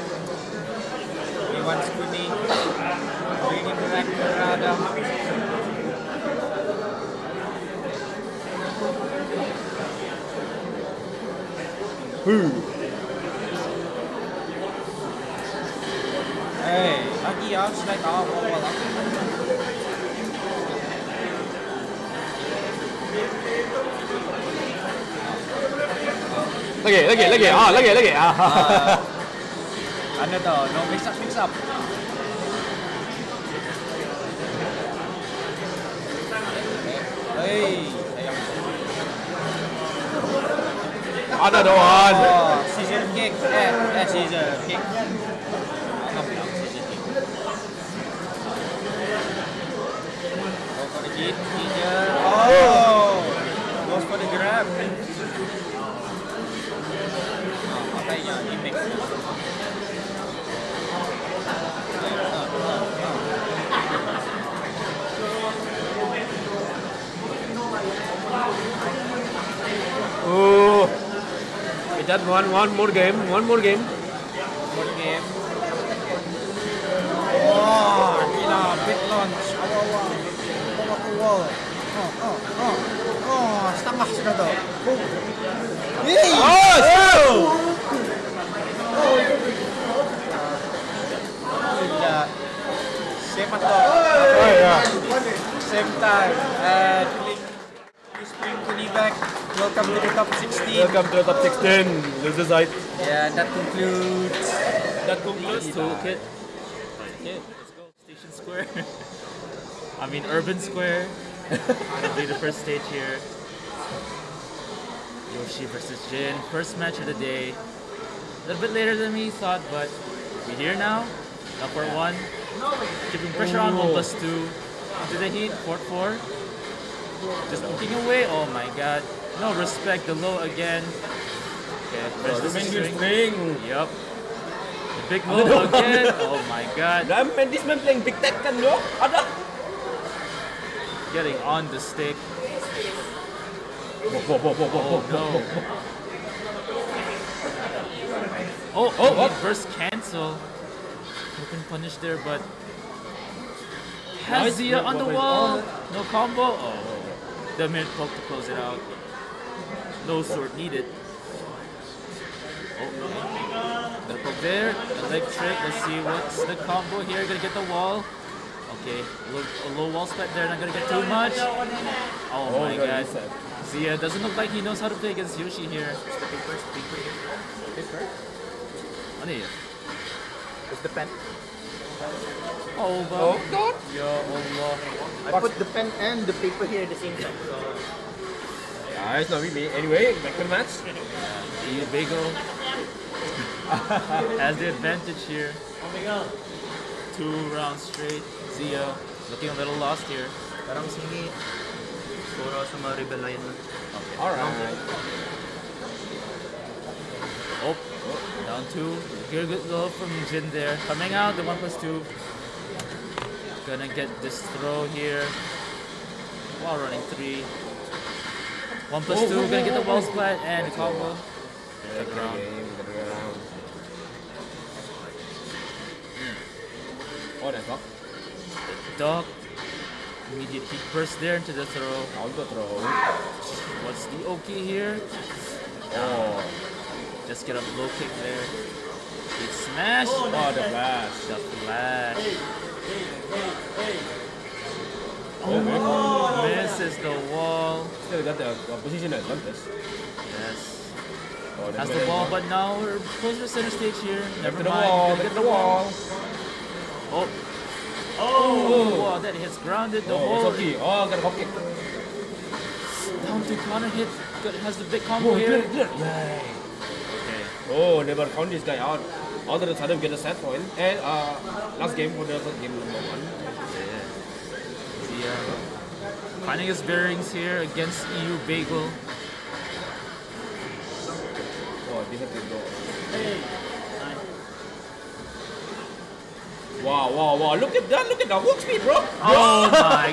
He wants Kuni. Bring him back to Rada. Hey, lagi ya, slide off awal lang. Lagi, lagi, lagi. Ah, lagi, lagi. Ah. Ah, ano to? No, mix up, mix up. Hey, ayun. Another one. Oh, scissor kick. Eh, eh, scissor kick. Ano bilang scissor kick? Go for the hit, scissor. Oh! Goes for the grab. Oh, patay niya. I-mix niya. Ah, ah, ah. Oh. We got one, one more game, one more game. One game. Oh, gila, big launch. Awa, awa. Bawa ke wall. Oh, oh, oh. Oh, setengah sudah tuh. Oh. Hey! Oh, so. Sudah. Same atau? Oh, yeah. Same time. And you spring Kuni back. Welcome to the top sixteen. Welcome to the top sixteen. Loser side. Yeah, that concludes. That concludes Toolkit. Okay, let's go. Station Square. I mean, Urban Square. Gonna be the first stage here. Yoshi versus Jin. First match of the day. A little bit later than we thought, but we're here now. Upper one. Keeping pressure on one plus two. Into the heat. four four. Just looking away. Oh my god. No respect. The low again. Okay, press the string. string. Yup. The big low again. Oh my god. Dan man, this man playing big tech kan lo? Ada. Getting on the stick. Whoa, whoa, whoa, whoa, whoa, Oh whoa, no. whoa, whoa. Oh, Oh, oh, what? burst cancel. Open punish there, but has Nice. Zia What- on the what- wall. what- No combo. Oh, the mid poke to close it out. No sword needed. Oh, the poke there. Electric. Let's see what's the combo here. Gonna get the wall. Okay, low, a low wall spot there. Not gonna get too much. Oh, Oh, my no, god. you said. Zia doesn't look like he knows how to play against Yoshi here. The paper, paper here. Paper. Ano yun? It's the pen. Oh, ba? Oh, God. Ya Allah. I put the pen and the paper here at the same time. So Yeah, it's not with me. Anyway, back to the match. Iu Bagel has the advantage here. Two rounds straight. Zia looking a little lost here. parang sini puro sa mga Rebel Lion na. Alright. Oh, down two. Good, good low from Jin there. Coming out, the one plus two. Gonna get this throw here. While running three. One plus Oh, two. oh, Gonna get the oh, wall oh. splat and the combo. Take the ground. game, take the ground. Oh, that's not. Dog. Immediate heat burst there into the throw. Counter throw. What's the okay here? Oh, Just get a low kick there. Big smash. oh, the flash. The flash. Oh, Misses the wall. still got the uh, position advantage. Yes. Oh, Has the wall, but now we're closer to center stage here. Back Never to the mind. wall, Gonna back get to the wall. Oh. Oh, wow, that hits grounded. The Oh, whole it's okay. Oh, got a hop kick. down to counter hit. Got- Has the big combo Oh, here. clear, clear. Yay. Okay. Oh, never count this guy out. All of a sudden get a set point. And uh, last game for the first game number one. Zia finding his bearings here against E U Bagel. Oh, defensive goal. Wow, wow, wow. Look at that. Look at that work speed, bro. Oh my.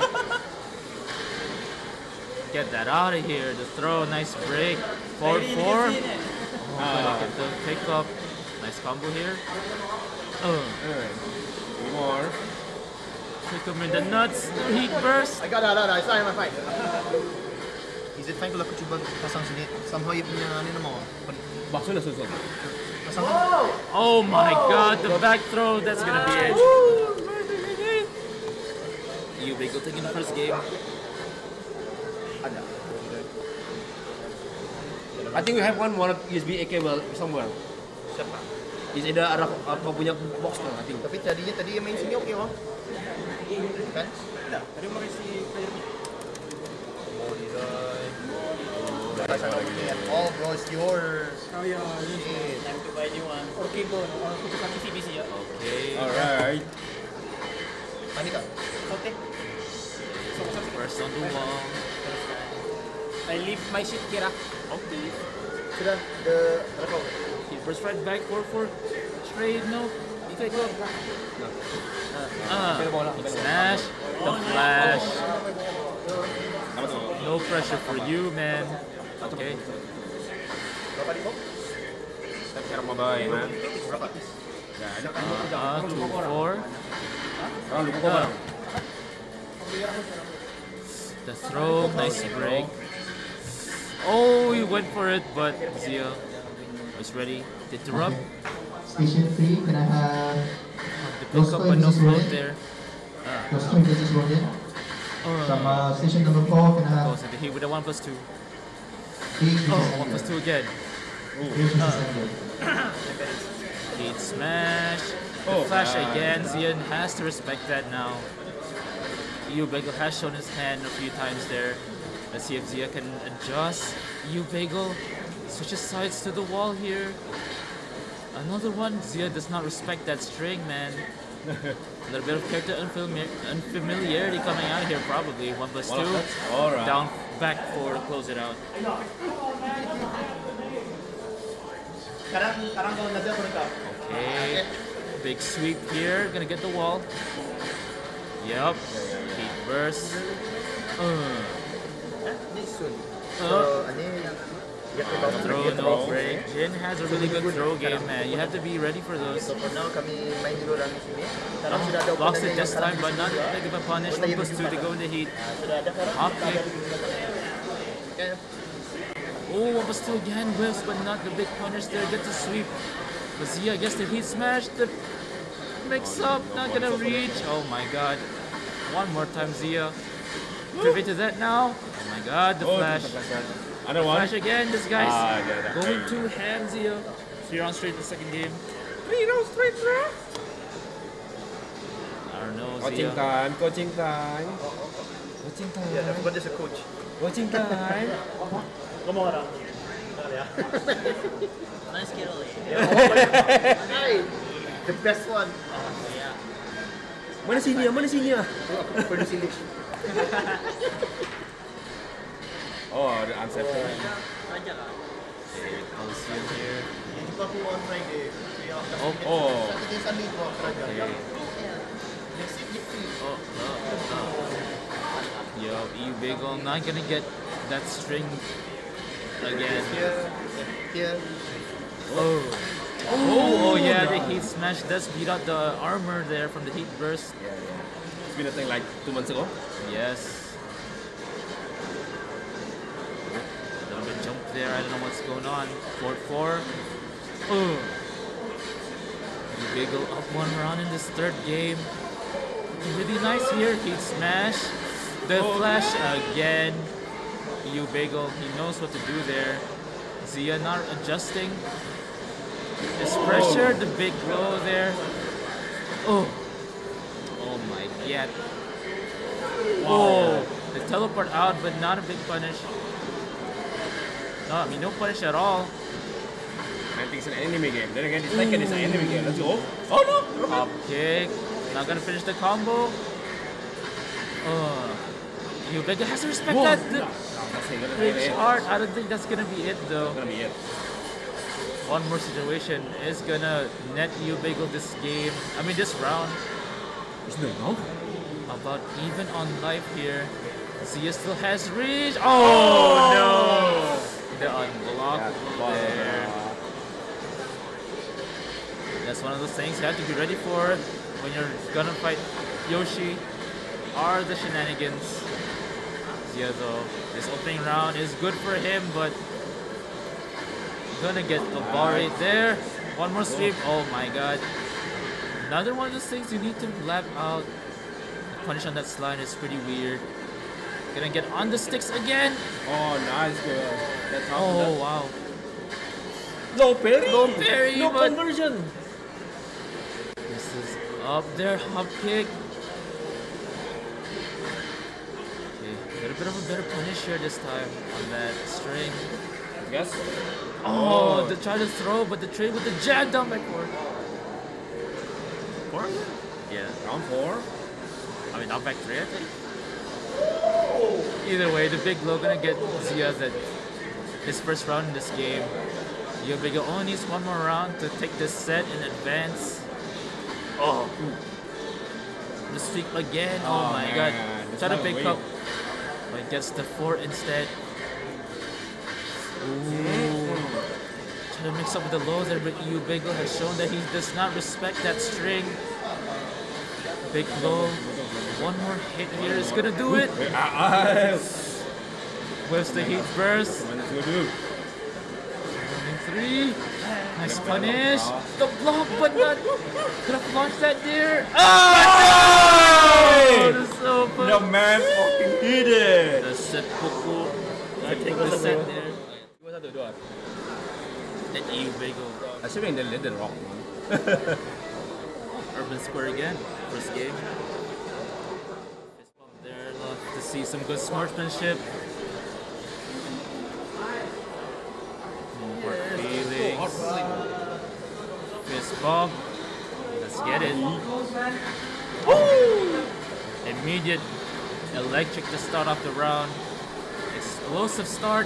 Get that out of here. The throw, nice break. Forward four. Oh, gonna get the pick up. Nice combo here. Oh, Alright. One more. kick him in the nuts. Heat burst. I got it, I got it. I saw him in fight. Is it fine kalau aku cuba pasang sini? Somehow you punya ano mo. Bakso na susunod. Pasang ka. Oh my god, the back throw. That's gonna be it. E U Bagel taking the first game. Ada. I think we have one more U S B A cable somewhere. Siapa? Is either ada kau punya box na, I think. Tapi tadinya tadi yang main sini oke, oh. Kan? Tadi mau isi player ni. Oh, design. Pasang lagi ni. Oh, bro, it's yours. Oh yeah, Shit. time to buy new one. Or cable, or kutukan P C B C ya. Okay. Alright. Pani ka? Okay. First on the wall. I leave my shit kira. Okay. Sudah, the apa? He burst right back. four four. Straight, no. Ikut, ikut. Ah, smash. The flash. No pressure for you, man. Okay. Berapa di box? Saya kira mabay, man. Berapa? Uh, two, four. Orang lupa kau barang. The throw, nice break. Oh, he went for it, but Zia was ready to interrupt. Station three, can I have The pick up, but no float there. Ah, those two versus Rogan? From uh, station number four, can I have goes into heat with a one plus two. Heat Oh, versus one plus Ender? two again. Heat versus Ender. Heat smash. The Oh, flash God. again. Zian has to respect that now. E U Bagel has shown his hand a few times there. Let's see if Zia can adjust. E U Bagel switches sides to the wall here. Another one. Zia does not respect that string, man. A little bit of character unfamiliar unfamiliarity coming out here, probably. One plus two. Alright. Down, back four to close it out. Sekarang, sekarang kalau Nadia turun ka. Okay. Big sweep here. Gonna get the wall. Yep. Heat burst. Uh. This soon. So, I think you have to bounce Throw break. no break. Jin has a really good throw game, man. You have to be ready for those. So, for now, kami main dulu lang di sini. Kalau sudah ada Lost opponent it this yang time, kalah but not juga, big of a punish from plus two to go in the heat. ah, sudah ada sekarang. Hop kick. Okay. Oh, one plus two again, whiffs, but not the big punish there. Gets a sweep. But Zia gets the heat smash. The mix up, not gonna reach. Oh my god. One more time, Zia. Privy to that now. Oh my god, the flash. Another one. Flash again, this guy's Ah, yeah, yeah. going to ham Zia. Three rounds straight the second game. Three rounds straight, bro. I don't know, Coaching Zia. time, coaching time. Coaching time. Yeah, everybody is a coach. Coaching time. Come on, Ram. Nice kid only. Hey, the best one. Mana sini? Mana sini? Aku produce English. Oh, the answer. Raja kan? Coliseum here. Jumpa aku on Friday. Oh, oh. Saturday, Sunday tu aku raja. Okay. Oh, no, no. Yo, E Bagel not gonna get that string again. Here, here. Oh. Oh, oh yeah, the heat smash does beat out the armor there from the heat burst. Yeah, yeah. It's been a thing like two months ago. Yes. A little bit jump there, I don't know what's going on. four four. Oh. Big up one round in this third game. Really nice here, heat smash. The flash again. You Bagel, he knows what to do there. Zia not adjusting. This pressure, the big blow there. Oh. Oh my god. Oh. The teleport out, but not a big punish. No, I mean no punish at all. I think it's an enemy game. Then again, the second is an enemy game. Let's go. Oh no! Hop kick. Not gonna finish the combo. Oh. You Bagel has to respect Whoa. that. The That's it. That's big it. art. I don't think that's gonna be it though. Gonna be it. One more situation is gonna net you Bagel this game. I mean this round. Isn't it no? About even on life here. Zia still has reach. Oh, no! The unblock there. That's one of those things you have to be ready for when you're gonna fight Yoshi. Are the shenanigans. Zia though, this opening round is good for him, but gonna get a bar right there. One more sweep. Oh my god. Another one of those things you need to lap out. The punish on that slide is pretty weird. Gonna get on the sticks again. Oh, nice girl. That's how. Oh wow. Low parry. Low parry, No but- conversion. This is up there, hop kick. Okay, got a bit of a better punish here this time on that string. Yes. Oh, the try to throw, but the trade with the jab down backward. Four. Yeah, Round four. I mean not back three, I think. Either way, the big low gonna get Zia that his first round in this game. Yo Big O only needs one more round to take this set in advance. Oh, the sweep again. Oh, Oh, my man, god. there's Try to no pick way. up, but gets the four instead. Ooh. Try to mix up with the low there, but Yu Big O has shown that he does not respect that string. Big low. One more hit here is gonna do it. Ah, ah. Whiffs the heat burst. What is it gonna do? Running three. Nice punish. The block, but not. Could have launched that there. Oh! The so The man fucking did it. The seppuku. I take the set there. Dua satu dua. That Yu Bagel. I should have let the rock. Urban Square again. First game. Fist bump there. Love to see some good sportsmanship. More feelings. Fist bump. Let's get it. Woo! Immediate electric to start off the round. Explosive start.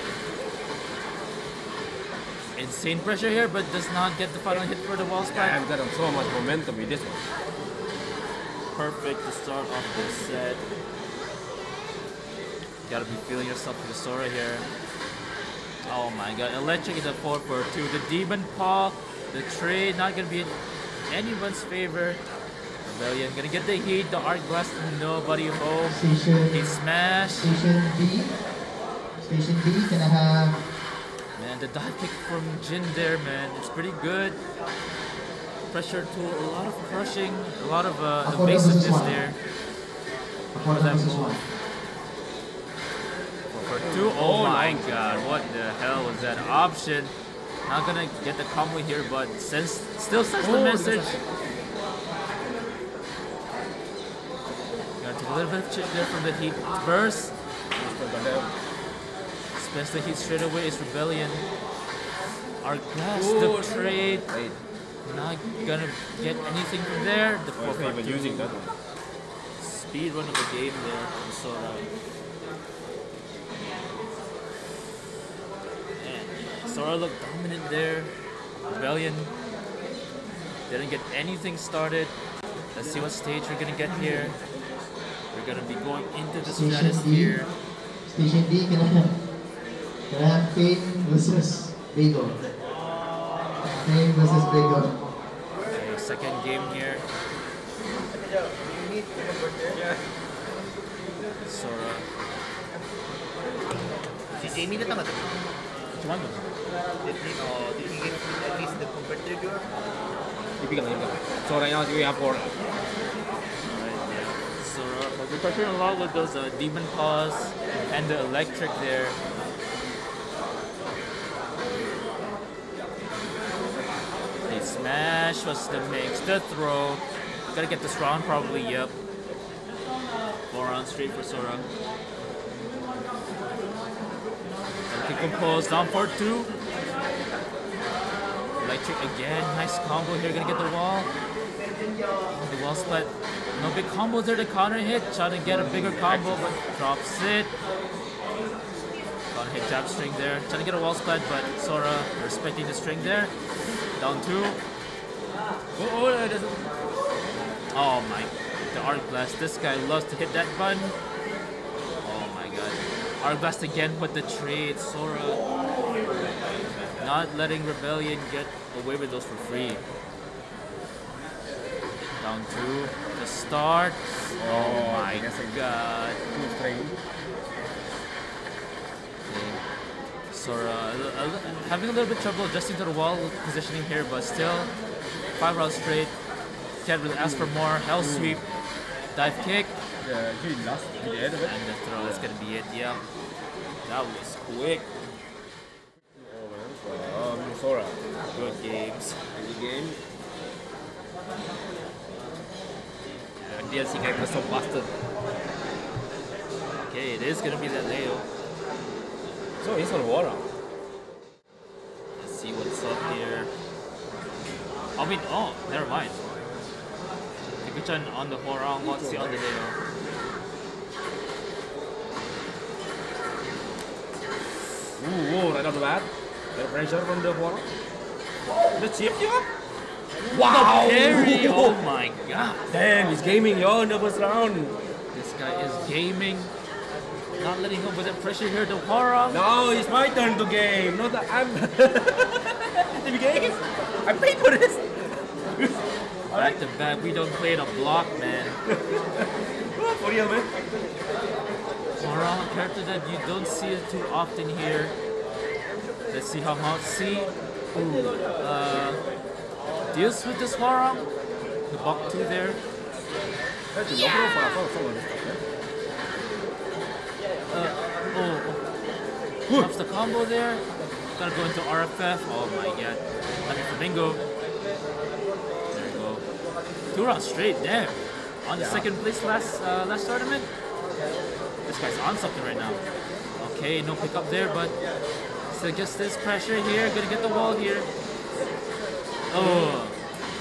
Insane pressure here, but does not get the final hit for the wall Yeah, spike. I've got so much momentum with this one. Perfect to start off this set. Gotta be feeling yourself with the Sora here. Oh my god, Electric is a four for two. The Demon Paw, the trade not gonna be in anyone's favor. Rebellion gonna get the heat, the Arc Blast, nobody home. Station, He smash. Station B. Station B, can I have Man, the dive kick from Jin there, man, it's pretty good. Pressure tool, a lot of crushing, a lot of uh, Aqua versus evasiveness one. there. Aqua that versus move? one? For two, oh my god, what the hell was that option? Not gonna get the combo here, but sense, still sends the message. Gotta take a little bit of chip there from the heat burst. Spends the heat straight away, it's Rebellion. Our glass, the trade. Not gonna get anything from there. The four for two. using that one. Speed run of the game there from Sora. And Sora looked dominant there. Rebellion didn't get anything started. Let's see what stage we're gonna get here. We're gonna be going into the Station stratosphere. D. Station D, can I have, can I have Pain versus Bagel? Pain versus Bagel. Okay, second game here. Sora. Si Jamie datang nggak tuh? Cuman tuh. Did he, oh, did he give at least the competitor? Dipegang aja. Suaranya juga yang four. Right there. Sora has been pressuring a lot with those uh, Demon Paws and the Electric there. The smash was the mix, the throw. Gotta get this round probably, yep. Four rounds straight for Sora. Gotta keep composed, down for two. Electric again, nice combo here, gonna get the wall. The wall split. No big combos there to counter hit, trying to get a bigger combo, but drops it. Gonna hit jab string there, trying to get a wall split, but Sora respecting the string there. Down two. Oh, oh, that doesn't. Oh my, the Arc Blast. This guy loves to hit that button. Oh my god. Arc Blast again with the trade. Sora not letting Rebellion get away with those for free. Down two. The start. Oh my god. Okay. Sora uh, uh, having a little bit trouble adjusting to the wall positioning here, but still five rounds straight. Can't really ask for more. Hell sweep, dive kick, Yeah, he lost the end of it. and the throw is gonna be it. Yeah, that was quick. Um, Sora. Good games. Any game. Uh, D L C character so busted. Okay, it is gonna be that Leo. So he's on water. Let's see what's up here. I mean, oh, never mind. Pikachu on the Horang, Motsi on the Leo. Ooh, whoa, right off the bat. The pressure from the water. The chip you up. Wow! Parry! Oh my god. Damn, he's gaming, yo, in the first round. This guy is gaming. Not letting him with the pressure here. The Horang. Now it's my turn to game. Not that I'm. Did we game? I paid for this. Back to back, we don't play the block, man. For real, man. Horang, a character that you don't see it too often here. Let's see how Motsi uh, deals with this Horang. The Bok two there. Uh, oh, oh. Drops the combo there. Gotta go into R F F. Oh my god. Lucky for Bingo. There we go. Two rounds straight, damn. On the second place last uh, last tournament. This guy's on something right now. Okay, no pickup there, but still just this pressure here. Gonna get the wall here. Oh,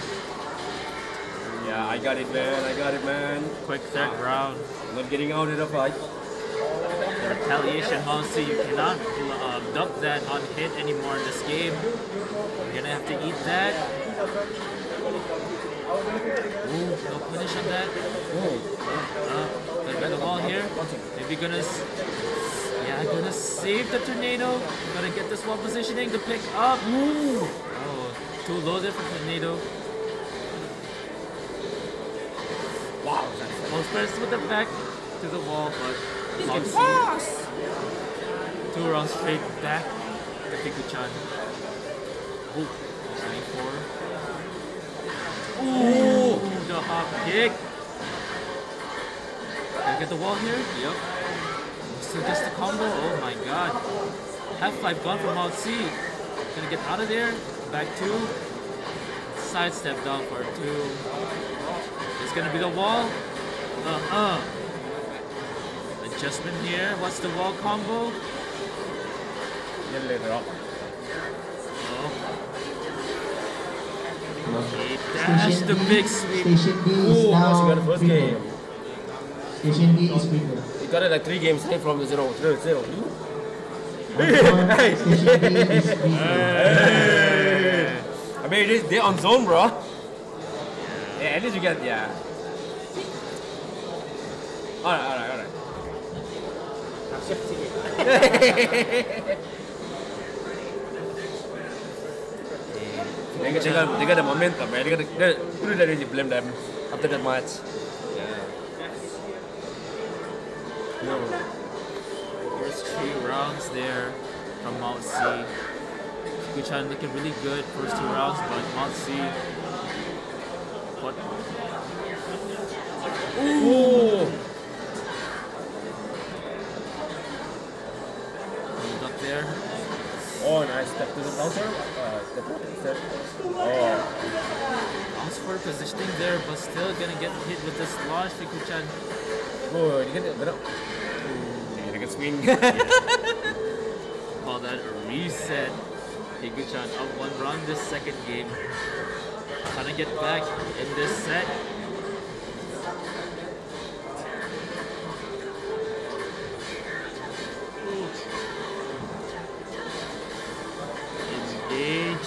Yeah, I got it, man. I got it, man. quick third round. I'm not getting out of the fight. The retaliation monster, you cannot uh, duck that on hit anymore in this game. You're gonna have to eat that. Ooh. no punish on that. Uh, gonna get the wall here. Maybe gonna, s- yeah, gonna save the tornado. Gonna get this wall positioning to pick up. Oh, too low there for tornado. Wow. Most first with the back to the wall, but Moxie. Two rounds straight back to Piku-chan. Ooh, ninety-four. Ooh, the hop kick. Gonna get the wall here? Yep. Still gets the combo. Oh my god. Half-life gone from Mount C. Gonna get out of there. Back two. Sidestep down for two. It's gonna be the wall. Uh-uh. Adjustment here. What's the wall combo? Then later on. Oh. He dashed the big sweep. Station B is Ooh, now once you got the first weaker. game. Station B is weaker. You got it like three games straight from the zero, zero, zero. Once more, Station B is weaker. I mean, they- they're on zone, bro. Yeah, at least you get, yeah. Alright, alright, alright. They got, they, got, they got the momentum, man. They got the, they couldn't really blame them after that match. Yeah. No. First three rounds there from Mount C. Piku-chan looking really good first two rounds, but Mount C. What? Ooh! Hold up there. Oh, nice step to the counter. Uh, step step. Oh. Bounce for positioning there, but still gonna get hit with this launch. Piku-chan. Oh, you get it. Get up. Yeah, they can swing. Call that a reset. Piku-chan up one run this second game. Trying to get back in this set. Engage.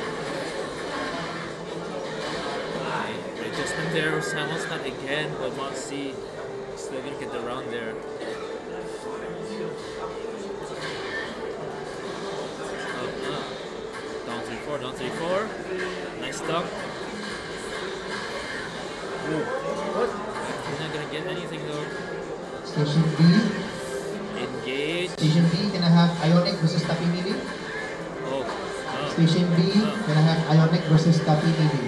Okay, adjustment there. Samuel's not again, but Mount C still gonna get the round there. Up, up. Down three four, down three four. Nice stop. He's not gonna get anything though. Station B. Engage. Station B gonna have Ionic versus Tapi Mili. Oh, oh. Station B gonna have Ionic versus Tapi Mili.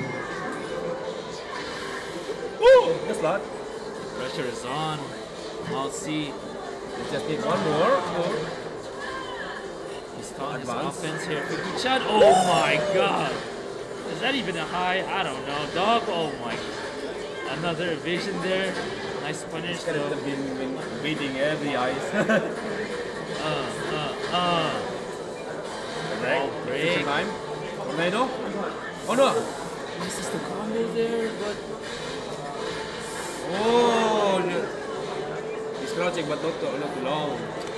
Woo! That's a lot. Pressure is on. Mount C. You just need one more. more. He's calling his Advance. offense here. Piku-chan. Oh my god. Is that even a high? I don't know. Dog. Oh my. Another evasion there. Nice punish Kind though. of been, been beating every ice. Uh, uh, uh. Break. Ball break. Time. Tornado. Oh no. Misses the combo there, but Oh. No. He's crouching, but not, too- not too long.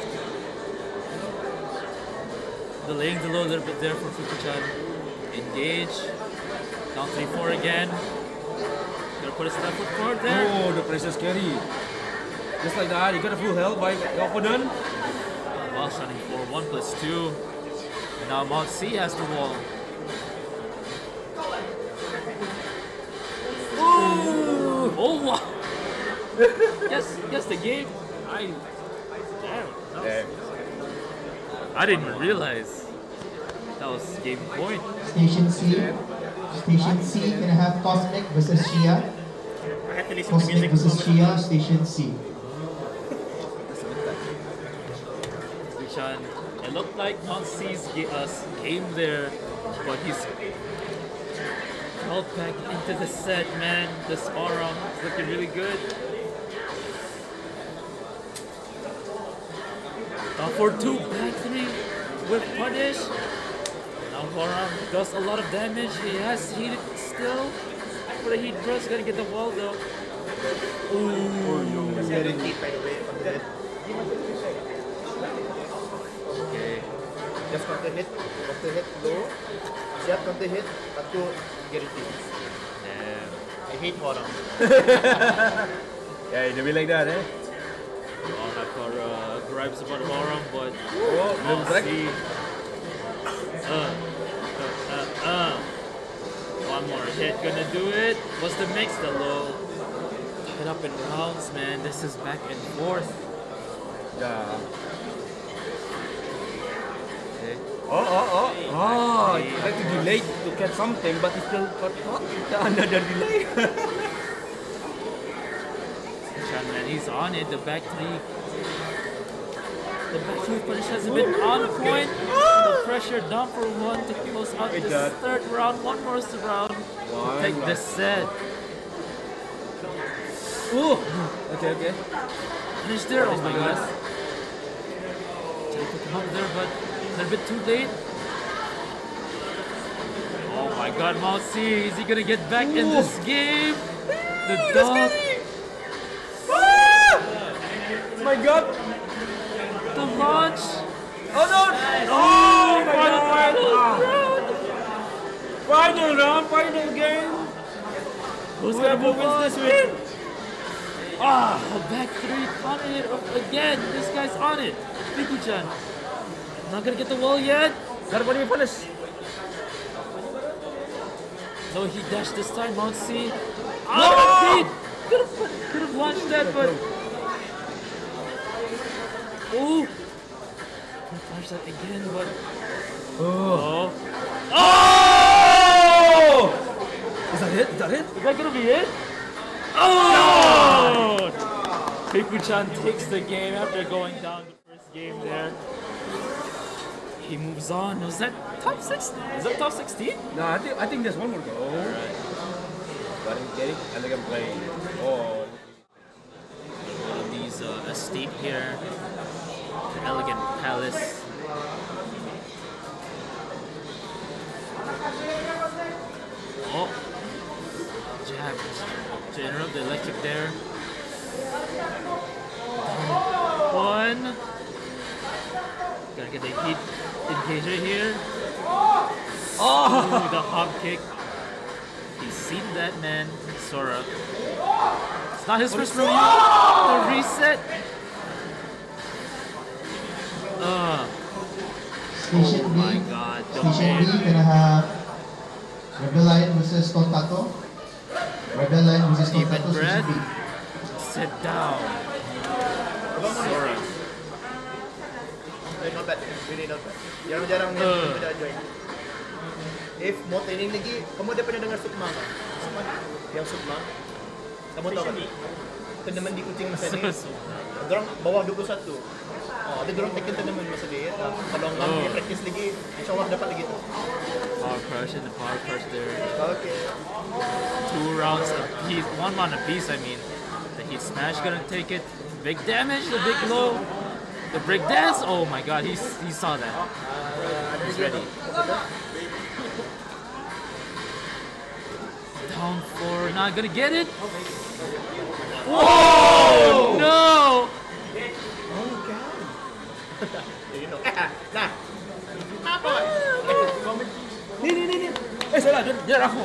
delaying the low a little bit there for Piku-chan. Engage. Down three four again. Gonna put a step foot forward there. Oh, the pressure scary. Just like that, you got a full health by the opponent. While shining for one plus two. And now Mount C has the wall. Ooh! Oh wow! Yes, yes, the game. I damn. That was, Damn. I didn't even realize that was game point. Station C. Station C gonna have Cosmic versus Shia. I had to listen to Cosmic music. versus Shia. Station C. Piku-chan, it looked like Mount C's ga- uh, game there, but he's held back into the set, man. The small round is looking really good. Down for two, back three with punish. Now Boram does a lot of damage. He has heated still. For the heat brush, gotta get the wall though. Ooh. Seven feet, by the way, on the head. Okay. Just counter hit, counter hit low. Siap counter hit, satu guarantee. Damn. I hate bottom. Yeah, it'll be like that, eh? I'll have got uh, gripes about Warren, but Oh, we'll back. see. Uh, uh, uh, uh. One more hit, gonna do it. What's the mix? The low. Hit up in rounds, man. This is back and forth. Yeah. Okay. Oh, oh, oh. Oh, he tried to delay to catch something, but he still got caught under the delay. Chan, man, he's on it. The back three. The back three punish has been on point. The pressure down for one to close out It this does. third round. One more round. One Take round. this set. Ooh. Okay, okay. Finish there. Oh my god. Tried to come up there, but a little bit too late. Oh my god, Mousy, is he gonna get back in this game? The dog, My God. the launch. Oh no. Oh, final, final Ah. round. Final round, final game. Who's gonna move wins on? this win? Ah, back three, on it again. This guy's on it. Piku-chan. Not gonna get the wall yet. Gotta put me punish. No, he dashed this time, Mousy. Ah, beat. Could have could have launched that, but. Oh! Could have launched that again, but. Oh. Oh! Is that it? Is that it? Is that gonna be it? Oh! Piku-chan takes the game after going down the first game there. He moves on. Was that top six? Is that top sixteen? No, I think I think there's one more go. Alright. But I'm getting elegant play. Oh. One of these uh, estate here. The elegant palace. Oh. Jab. To interrupt the electric there. One. Gotta get the heat engager here. Oh, the hop kick. He's seen that, man. Sora. It's not his first rodeo. The reset. Uh, Station oh B. my god. The Station B, man. gonna have Rebel Lion versus Tontaco. Rebel Lion versus Deep in Tontaco, Station breath. B. Sit down. Sora. Eh, not bad. Really not bad. Jarang-jarang dia Uh. beda join. If mau training lagi, kamu ada pernah dengar Sukma nggak? Sukma? Yang Sukma? Kamu tahu kan? Tournament di Kuching masa ni. Dorang bawah dua puluh satu. Oh, ada dorang taken tournament masa dia. Ah, Kalau nggak Oh. oh. practice lagi, insyaAllah dapat lagi tu. Power crush and the power crush there. Okay. Two rounds apiece. One round apiece, I mean. The heat smash gonna take it. Big damage, the big low. The break dance. Oh my god, he's, he saw that. He's ready. Down four, not gonna get it. Whoa! No! You know. Nah. Ni ni ni ni. Eh salah, dia dia aku.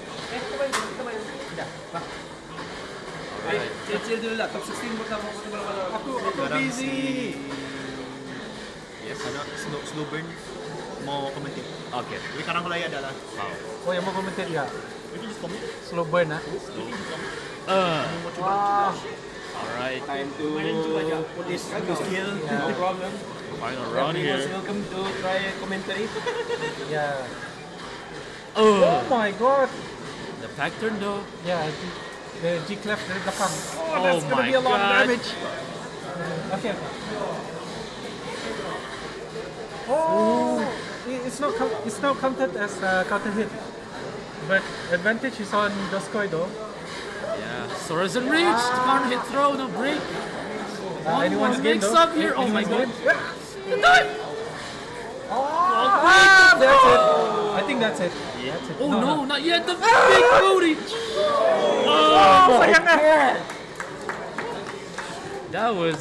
Alright. Chill dulu lah, top sixteen pertama aku aku busy. Yes, ada slow, slow burn. Mau commentate. Okay. Jadi sekarang kalau ya adalah. Oh, yang mau komentar ya. You can just comment. Slow burn ah. Uh, Wow. Alright. Time to Put this to skill. no problem. Final round here. Welcome to try commentary. Yeah. Oh! Oh my god. The pack turn though. Yeah, the G clef dari belakang. Oh, Oh that's gonna my be a lot of God. damage. Okay, okay. Oh, i- it's not count- it's not counted as a counter hit, but advantage is on Doskoi though. Yeah. Sora's in reach. Can't hit throw, no break. Uh, One anyone's more game mix though. up here. Oh my Anyone's god. game. The knife! Ah, that's it. I think that's it. That's it. Oh no, not yet. The big booty. Oh, sayang na. That was.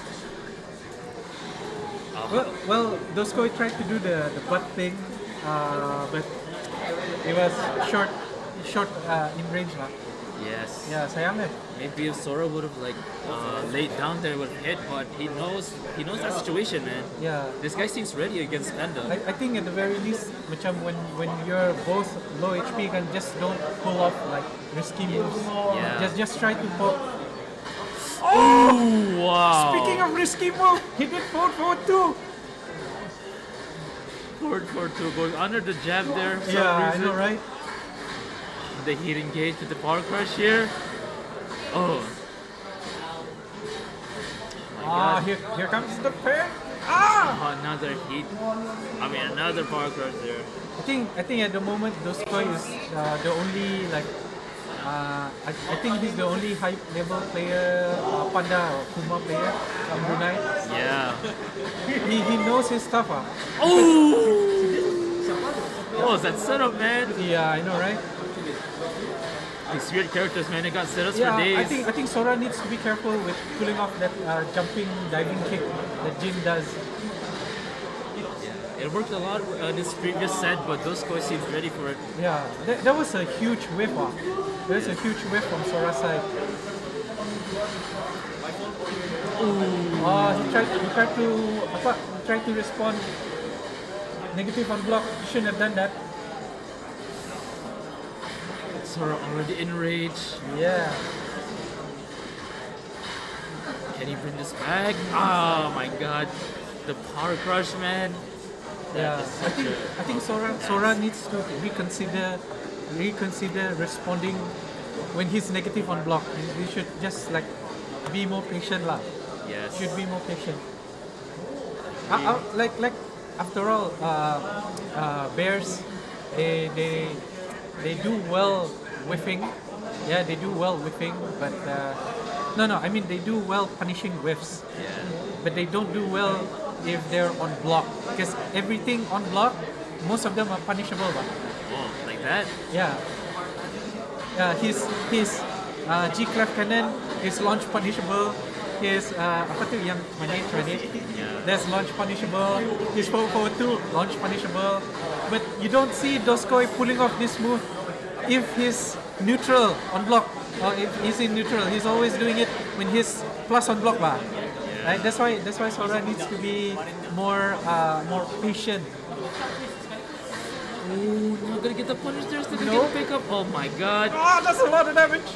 Well, well, Doskoi tried to do the, the butt thing, uh, but it was short, short uh, in range lah. Yes. Ya, sayang deh. Maybe if Sora would have like uh, laid down there with hit, but he knows he knows that situation, man. Ya. This guy seems ready against Panda. I, I think at the very least, macam when when you're both low H P, kan just don't pull off like risky moves. Yeah. Just just try to pull. Oh wow! Speaking of risky move, he did forward forward too. Forward forward two going under the jab there. For Yeah, some I reason. know, right? The heat engage with the power crush here. Oh. My Ah, God. here here comes the pair. Ah! Oh, another heat. I mean, another power crush there. I think I think at the moment Doskoi is uh, the only like uh, I, I think he's the only high level player, uh, Panda or Kuma player from Brunei. Yeah. He, he knows his stuff. Ah. Oh! What was that setup, man? Yeah, I know, right? These weird characters, man, they got setups Yeah, for days. I think I think Sora needs to be careful with pulling off that uh, jumping diving kick that Jin does. It worked a lot uh, this previous set, but Doskoi seems ready for it. Yeah, that, that was a huge whiff. Ah. There's a huge whiff from Sora's side. Oh, he tried he tried to apa? He tried to respond negative on block. He shouldn't have done that. Sora already in rage. Yeah. Can he bring this back? Oh my god. The power crush, man. Yeah, is I such think a- I think Sora Sora needs to reconsider reconsider responding when he's negative on block. He, he should just like be more patient lah. Yes. Should be more patient. Uh, uh, like like after all, uh, uh, bears they they they do well whiffing. Yeah, they do well whiffing, but uh, no no I mean they do well punishing whiffs. Yeah. But they don't do well if they're on block, because everything on block, most of them are punishable. But Oh, like that? yeah, yeah, his his uh, G clef cannon, his launch punishable, his uh, apa tu yang mana credit, Yeah. that's launch punishable. His four four two launch punishable, but you don't see Doskoi pulling off this move if he's neutral on block, or if he's in neutral. He's always doing it when he's plus on block bar. Right? That's why that's why Sora needs to be more uh, more patient. Ooh, not gonna get the punish there, still gonna No. get the pick up. Oh my god. Ah, that's a lot of damage.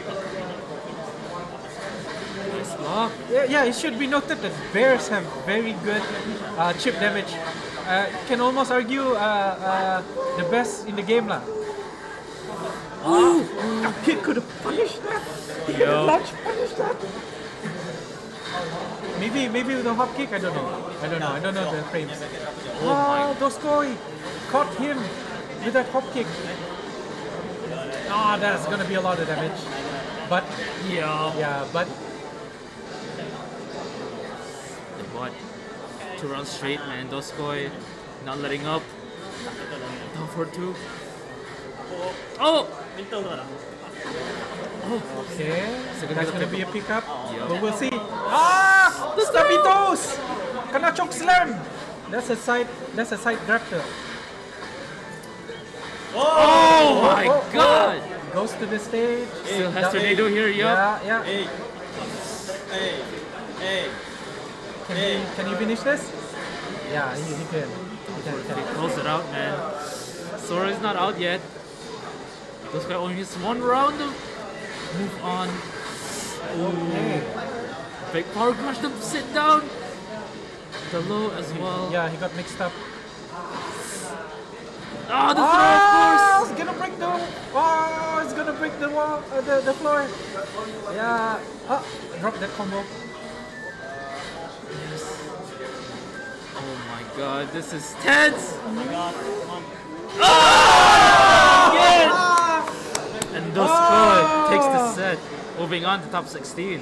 Nice block. Yeah, yeah, it should be noted that bears have very good uh, chip damage. Uh, can almost argue uh, uh, the best in the game lah. Ooh, he could have punished that. He could have Yo. launch punished that. Maybe maybe with a hop kick, I don't know. I don't know. I don't know the frames. Oh my. Oh, Doskoi caught him with that hop kick. Ah, that's gonna be a lot of damage. But Yeah. yeah, but The butt. Two rounds straight, man. Doskoi not letting up. Down for two. Oh! okay, So gonna that's get a gonna be a pickup. Yeah. But we'll see. Ah, stubby toes. Kena choke slam. That's a side. That's a side grabber. Oh my oh, god! Goes to the stage. Still has Down- tornado here, yup. Yeah, yeah. Hey, hey, hey. Can you can you finish this? Yeah, he, he can. He can. He can. Close it out, man. Sora is not out yet. This guy only needs one round to move on. Okay. Big power crush to sit down. The low as well. Yeah, he got mixed up. Ah, the throw, Oh, of course. it's gonna break the. Oh, it's gonna break the wall, uh, the the floor. Yeah. Oh, drop that combo. Oh my god, this is tense. And Doskoi takes the set, moving on to top sixteen.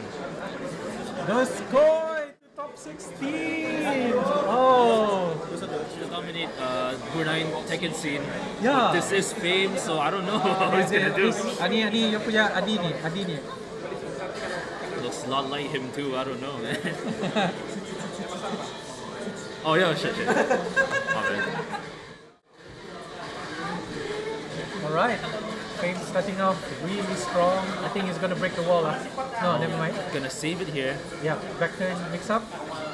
Doskoi to top sixteen. Oh. To dominate uh, Brunei Tekken scene. Yeah. But this is fame, so I don't know how he's gonna do. Ani ani yang punya Adi ni, Adi ni. Looks a lot like him too, I don't know, man. Oh yeah, shit, shit. Alright. Alright. Fame starting off really strong. I think he's gonna break the wall. Huh? No, never mind. Gonna save it here. Yeah, back turn mix up.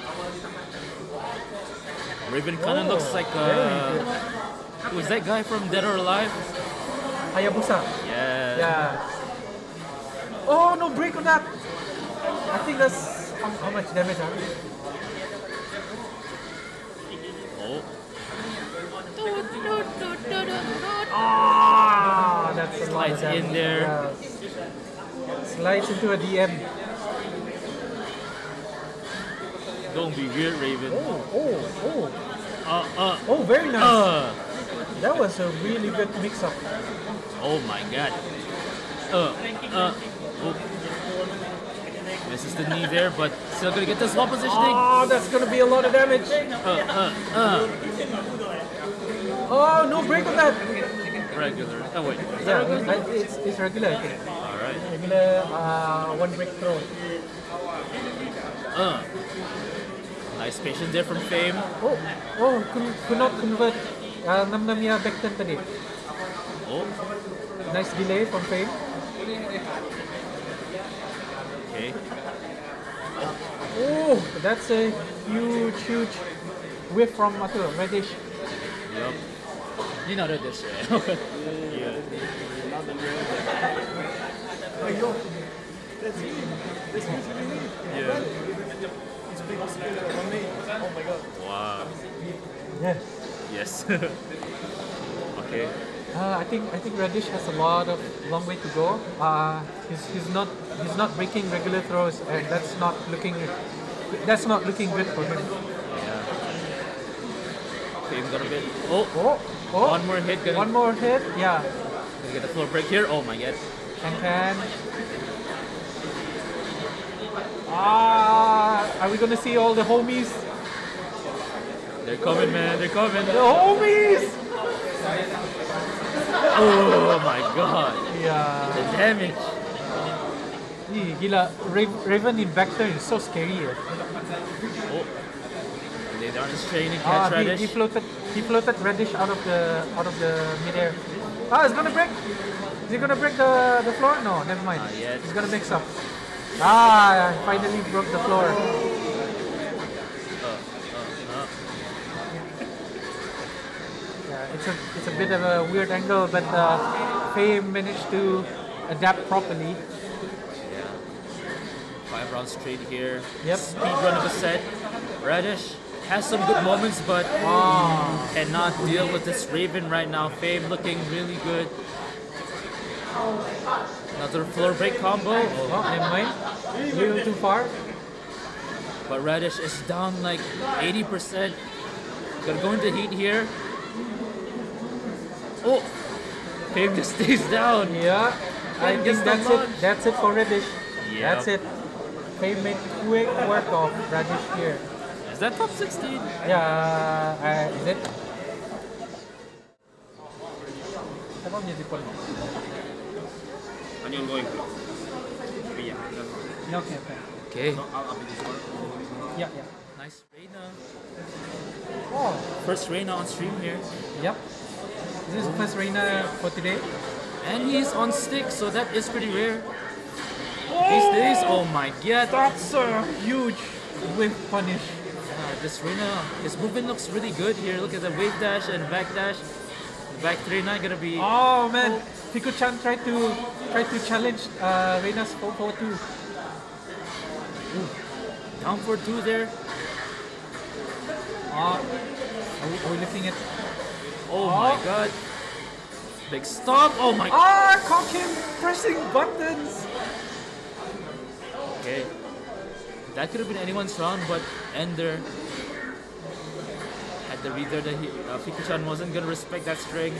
Raven kind of Oh, looks like very uh, good. who's that guy from Dead or Alive? Hayabusa. Yeah. Yeah. Oh, no break on that. I think that's how, how much damage? Huh? Oh. Ah, that's a lot of Slides damage. in there. Yeah. Slides into a D M. Don't be weird, Raven. Oh, oh, oh. Uh, uh, Oh, very nice. uh. That was a really good mix-up. Oh my god. Uh, uh. Oh. Misses the knee there, but still gonna get this wall positioning. Oh, that's gonna be a lot of damage. Uh, uh, uh. Oh, no break on that. Regular. Oh wait. Is that Yeah, regular? I- it's, it's regular, I think. Alright. Regular uh, one break throw. Uh. Nice patience there from Fame. Oh, oh, could, could not convert uh, Nam Namia back turn tadi. Oh. Nice delay from Fame. Okay. Oh, that's a huge, huge whiff from Atu, Reddish. Yup. You know that this way. Yeah. Yeah. Wow. Yes. Yes. Okay. Uh, I think I think Reddish has a lot of long way to go. Uh, he's, he's not he's not breaking regular throws, and that's not looking that's not looking good for him. Yeah. Fame got a bit. Oh. Oh, oh, One more hit. Gonna, one more hit. Yeah, gonna get the floor break here. Oh my god. can can. Ah, are we gonna see all the homies? They're coming, man. They're coming. The homies! Oh my god. Yeah. The damage. Ih, gila. Ra- Raven in back turn is so scary. Eh. Oh. They aren't straining Ah, catch he, Radish. he floated. He floated Reddish out of the out of the midair. Ah, it's gonna break. Is he gonna break the the floor? No, never mind. Not yet. He's gonna mix up. Ah, finally broke the floor. Uh, uh, uh. Yeah, it's a it's a bit of a weird angle, but uh, Fame managed to adapt properly. Five rounds straight here. Yep. Speed run of a set. Radish has some good moments, but Ah, cannot deal with this Raven right now. Fame looking really good. Another floor break combo. Oh, oh, never mind. A little too far. but Radish is down like eighty percent. Gonna go into heat here. Oh! Fame just stays down. Yeah, I Fame think gets the that's it. launch. That's it for Reddish. Yep. That's it. Fame made quick work of Radish here. Is that top sixteen? Yeah, uh, is it? Siapa punya Zipon? Only ongoing. But yeah, that's- Yeah, okay, okay. Okay. I'll, I'll be this one. Yeah, yeah. Nice Reina. Oh, First Reina on stream here. yep. This is the first Reina for today. And he's on stick, so that is pretty rare. These days, oh my god. That's a huge whiff punish. Uh, this Reina, his movement looks really good here. Look at the wave dash and back dash. The back three not gonna be. Oh man, Fiku-chan tried to tried to challenge uh, Reina's four four two. Down for two there. Ah, are we, are we looking at? Oh my god. Big stomp. Oh my. Ah, caught him pressing buttons. Okay. That could have been anyone's round, but Ender had the reader that he, uh, Fiku-chan wasn't gonna respect that string.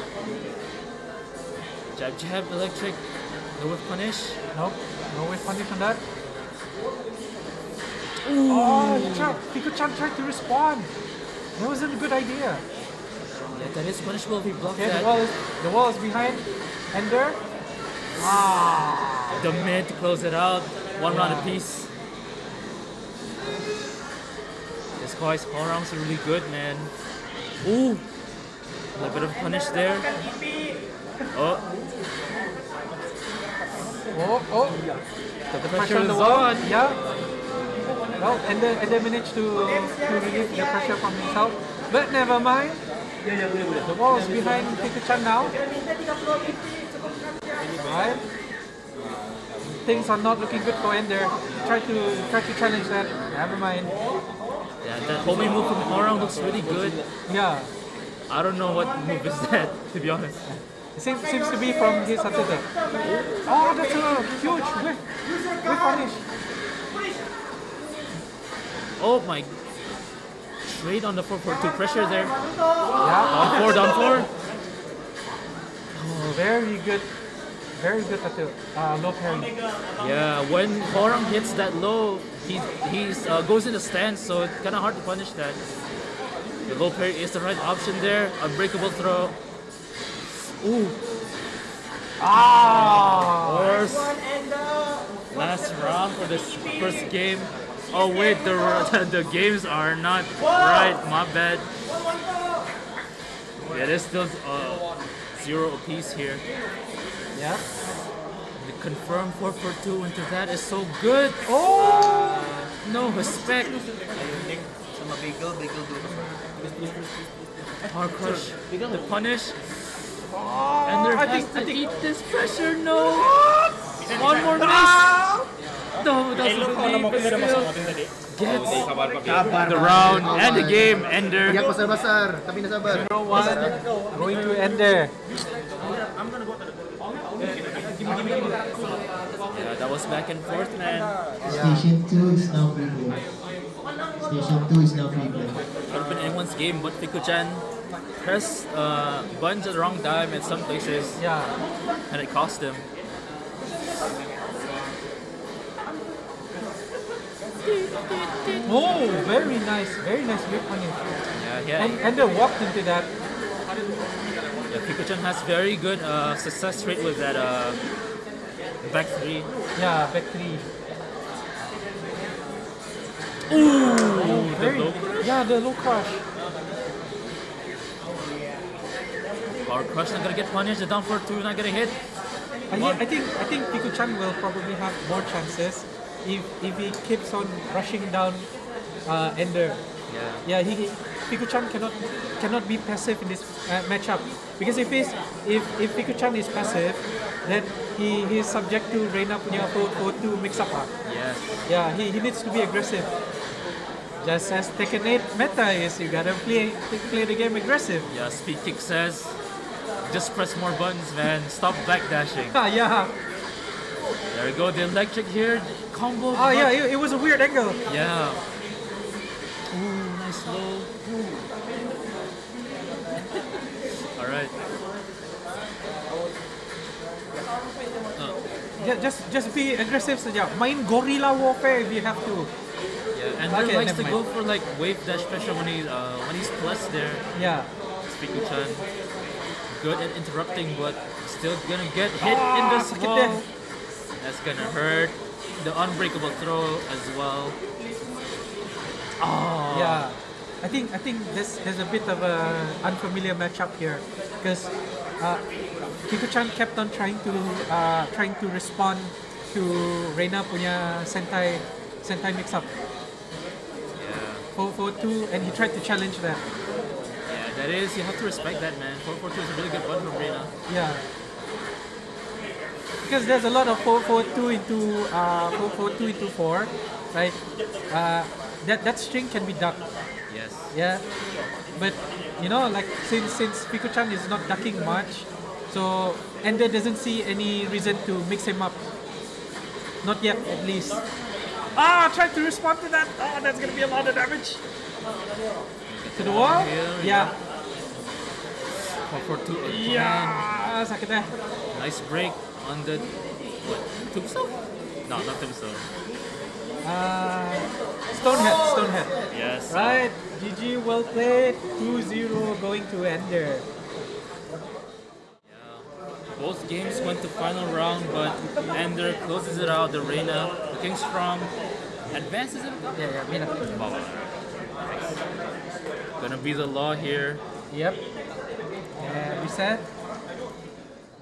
Jab jab electric. No whiff punish. Nope, no whiff punish on that. Oh, he tried, Fiku-chan tried to respond. That wasn't a good idea. Yeah, that is punishable if he blocked Okay, the that. wall is the wall is behind Ender. Ah, The mid to close it out. One round apiece. This guy's all rounds are really good, man. Ooh, a little bit of punish there. Oh, Oh, oh. the Pressure pressure on the is wall. on. Yeah. Well, and then and then managed to to relieve the pressure from himself. But never mind. The wall is behind Piku-chan now. Right. Things are not looking good for Ender. Try to try to challenge that. Never mind. Yeah, that homing move from Horang looks really good. Yeah. I don't know what move is that, to be honest. It seems, seems to be from his Hatete. Oh, that's a huge whiff. Whiff punish. Oh my. Straight on the four four two pressure there. Yeah. Down four, down four. Oh, very good. Very good Hatete. Uh, low parry. Yeah, when Horang hits that low, he he's uh, goes in the stance, so it's kind of hard to punish that. The low parry is the right option there. Unbreakable throw. Ooh. Ah! Worst. Last round for this first game. Oh wait, the the games are not right. My bad. Yeah, there's still uh, zero apiece here. Yeah. The confirmed four four two into that is so good. Oh, no respect. Sama bagel, bagel dulu. Hard crush. The punish. Oh, Ender I has think, to I think. eat this pressure. No. One more miss. No, doesn't believe, but still gets the round and the game. Ender. Tidak besar-besar, tapi nasabar. zero one going to Ender. Yeah, that was back and forth, man. Station two is now free play. Station two is now free play. Could have been anyone's game, but Piku-chan pressed uh, buttons at the wrong time at some places, Yeah. and it cost him. Oh, very nice. Very nice whip punish. Yeah, yeah. And Ender walked into that. Yeah, Piku-chan has very good uh, success rate with that uh, back three. Yeah, back three. Ooh, the Very. low Yeah, the low crush. power crush not gonna get punished. The down four two not gonna hit. I, thi- I think I think Piku-chan will probably have more chances if if he keeps on rushing down uh, Ender. Yeah. Yeah, he, he Piku-chan cannot cannot be passive in this uh, matchup because if he's if if Piku-chan is passive, then he he is subject to Reina punya four four two mix up. ah. Yes. Yeah, he, he needs to be aggressive. Just as Tekken eight meta is, you gotta play play the game aggressive. Yeah, Speed Kick says, just press more buttons, man. Stop backdashing. Ah, yeah. There we go, the electric here. Combo. Oh yeah, but- it, it was a weird angle. Yeah. Ooh, nice low. Alright. Ju- Just just be aggressive saja. Main gorilla warfare if you have to. Yeah, and Okay, he likes never to go mind. for like wave dash pressure when he uh, when he's plus there. Yeah. Piku-chan. Good at interrupting, but still gonna get hit in the Ah, sakit dia. wall. That's gonna hurt. The unbreakable throw as well. Oh. Yeah, I think I think there's there's a bit of a unfamiliar matchup here because uh, Piku-chan kept on trying to uh, trying to respond to Reina punya Sentai Sentai mix up Yeah. four four two, and he tried to challenge that. Yeah, that is, you have to respect that, man. four four two is a really good one from Reina. Yeah, because there's a lot of four four two into uh, four four two into four, right? Uh, that that string can be ducked. Yes. Yeah, but you know, like since since Piku-chan is not ducking much, so Ender doesn't see any reason to mix him up. Not yet, at least. Ah, try to respond to that. Oh, that's gonna be a lot of damage. To the wall? Yeah. four four two again. Yeah, sakit eh. Nice break on the what? Tombstone? No, not Tombstone. Uh, Stonehead, Stonehead. Yes. Right, G G, well played. two zero going to Ender. Both games went to final round, but Ender closes it out. The Reina looking strong. Advances it. Yeah, yeah, Mina. Wow. Gonna be the law here. Yep. And reset.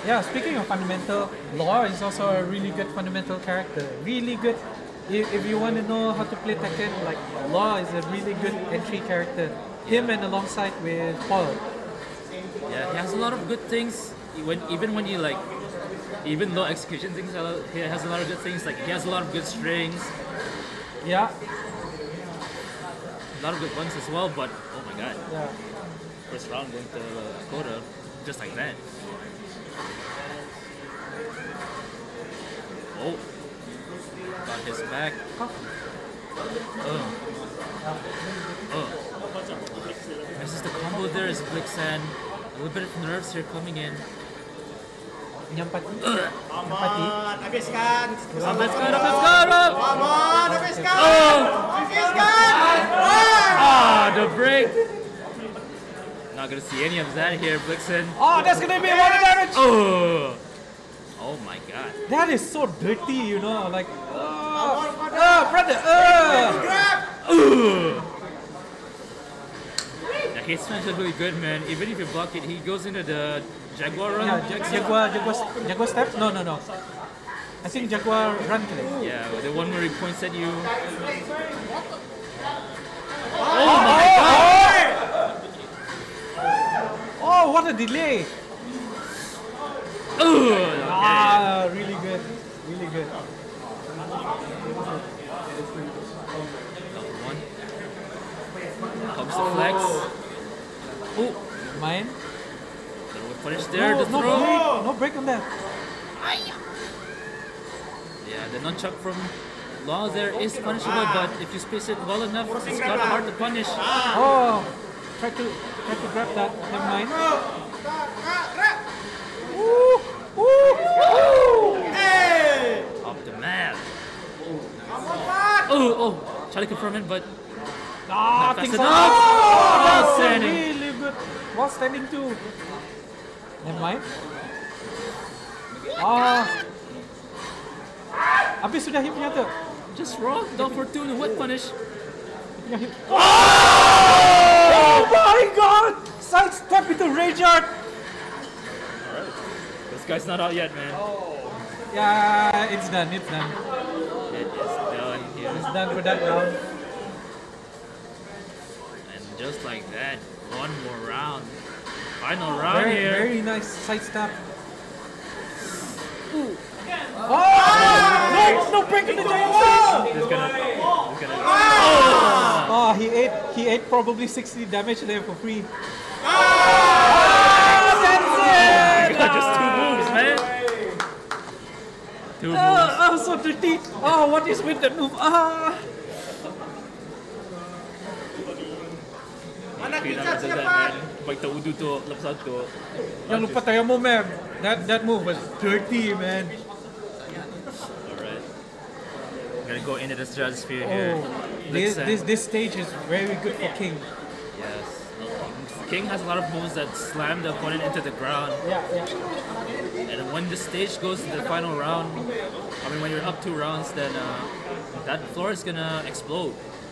Yeah, speaking of fundamental, Law is also a really good fundamental character. Really good. If, if you want to know how to play Tekken, like Law is a really good entry character. Him and alongside with Paul. Yeah, he has a lot of good things. When even when you like, even though execution things, are- he has a lot of good things. Like he has a lot of good strings, Yeah, a lot of good ones as well. But oh my god, yeah. first round going to Dakota, just like that. Oh, got his back. Oh, oh. Misses the combo there is Blixen. A little bit of nerves here coming in. Nyampati. Nyampati. Habiskan. Let's go, let's go! Come on, habiskan. Oh! Habiskan. Ah, the break! Not gonna see any of that here, Blixen. Oh, that's gonna be a lot of damage. Oh! Oh my god. That is so dirty, you know, like. Oh, oh brother. Oh. Ugh. The hit smash is really good, man. Even if you block it, he goes into the Jaguar run. Yeah, Jag- Jaguar, Jaguar, Jaguar steps? No, no, no. I think Jaguar run today. Yeah, the one where he points at you. Oh my god! Oh, what a delay! Ugh, okay. Ah, really good, really good. Level one. Comes the flex. Oh, Mine. little punish there, No, the no throw. break, no break on that. Yeah, the nunchuck from Law there is punishable, but if you space it well enough, it's kind of hard to punish. Oh, try to try to grab that. Never mind. Ooh, ooh, ooh. Off the map. Oh, oh, try to confirm it, but Ah, Not things fast are. enough. Oh, that's Outstanding. really good. While standing too. Never mind. Ah. Habis sudah hit punya tu. just raw, down for two, and what punish? Punya hit. Oh my god! Side step into Rage Art. This guy's not out yet, man. Yeah, it's done. It's done. It is done here. It's done for that round. And just like that, one more round. Final round Very, here. very nice side step. Oh! No, no break in the giant stage. He's gonna, he's gonna. Oh, he ate he ate probably sixty damage there for free. Ah, that's it! Got just two moves, man. Two moves. Ah, oh, so dirty. Oh, what is with that move? Ah. Mana Kaya kicat naman siapa? man. Pag taudo to, lapsad to. Yang lupa tayo mo, man. That that move was dirty, man. Alright. Gonna go into the stratosphere here. Oh, this, Blixen. this this stage is very good for King. Yes. King has a lot of moves that slam the opponent into the ground. Yeah, yeah. And when the stage goes to the final round, I mean when you're up two rounds, then uh, that floor is gonna explode.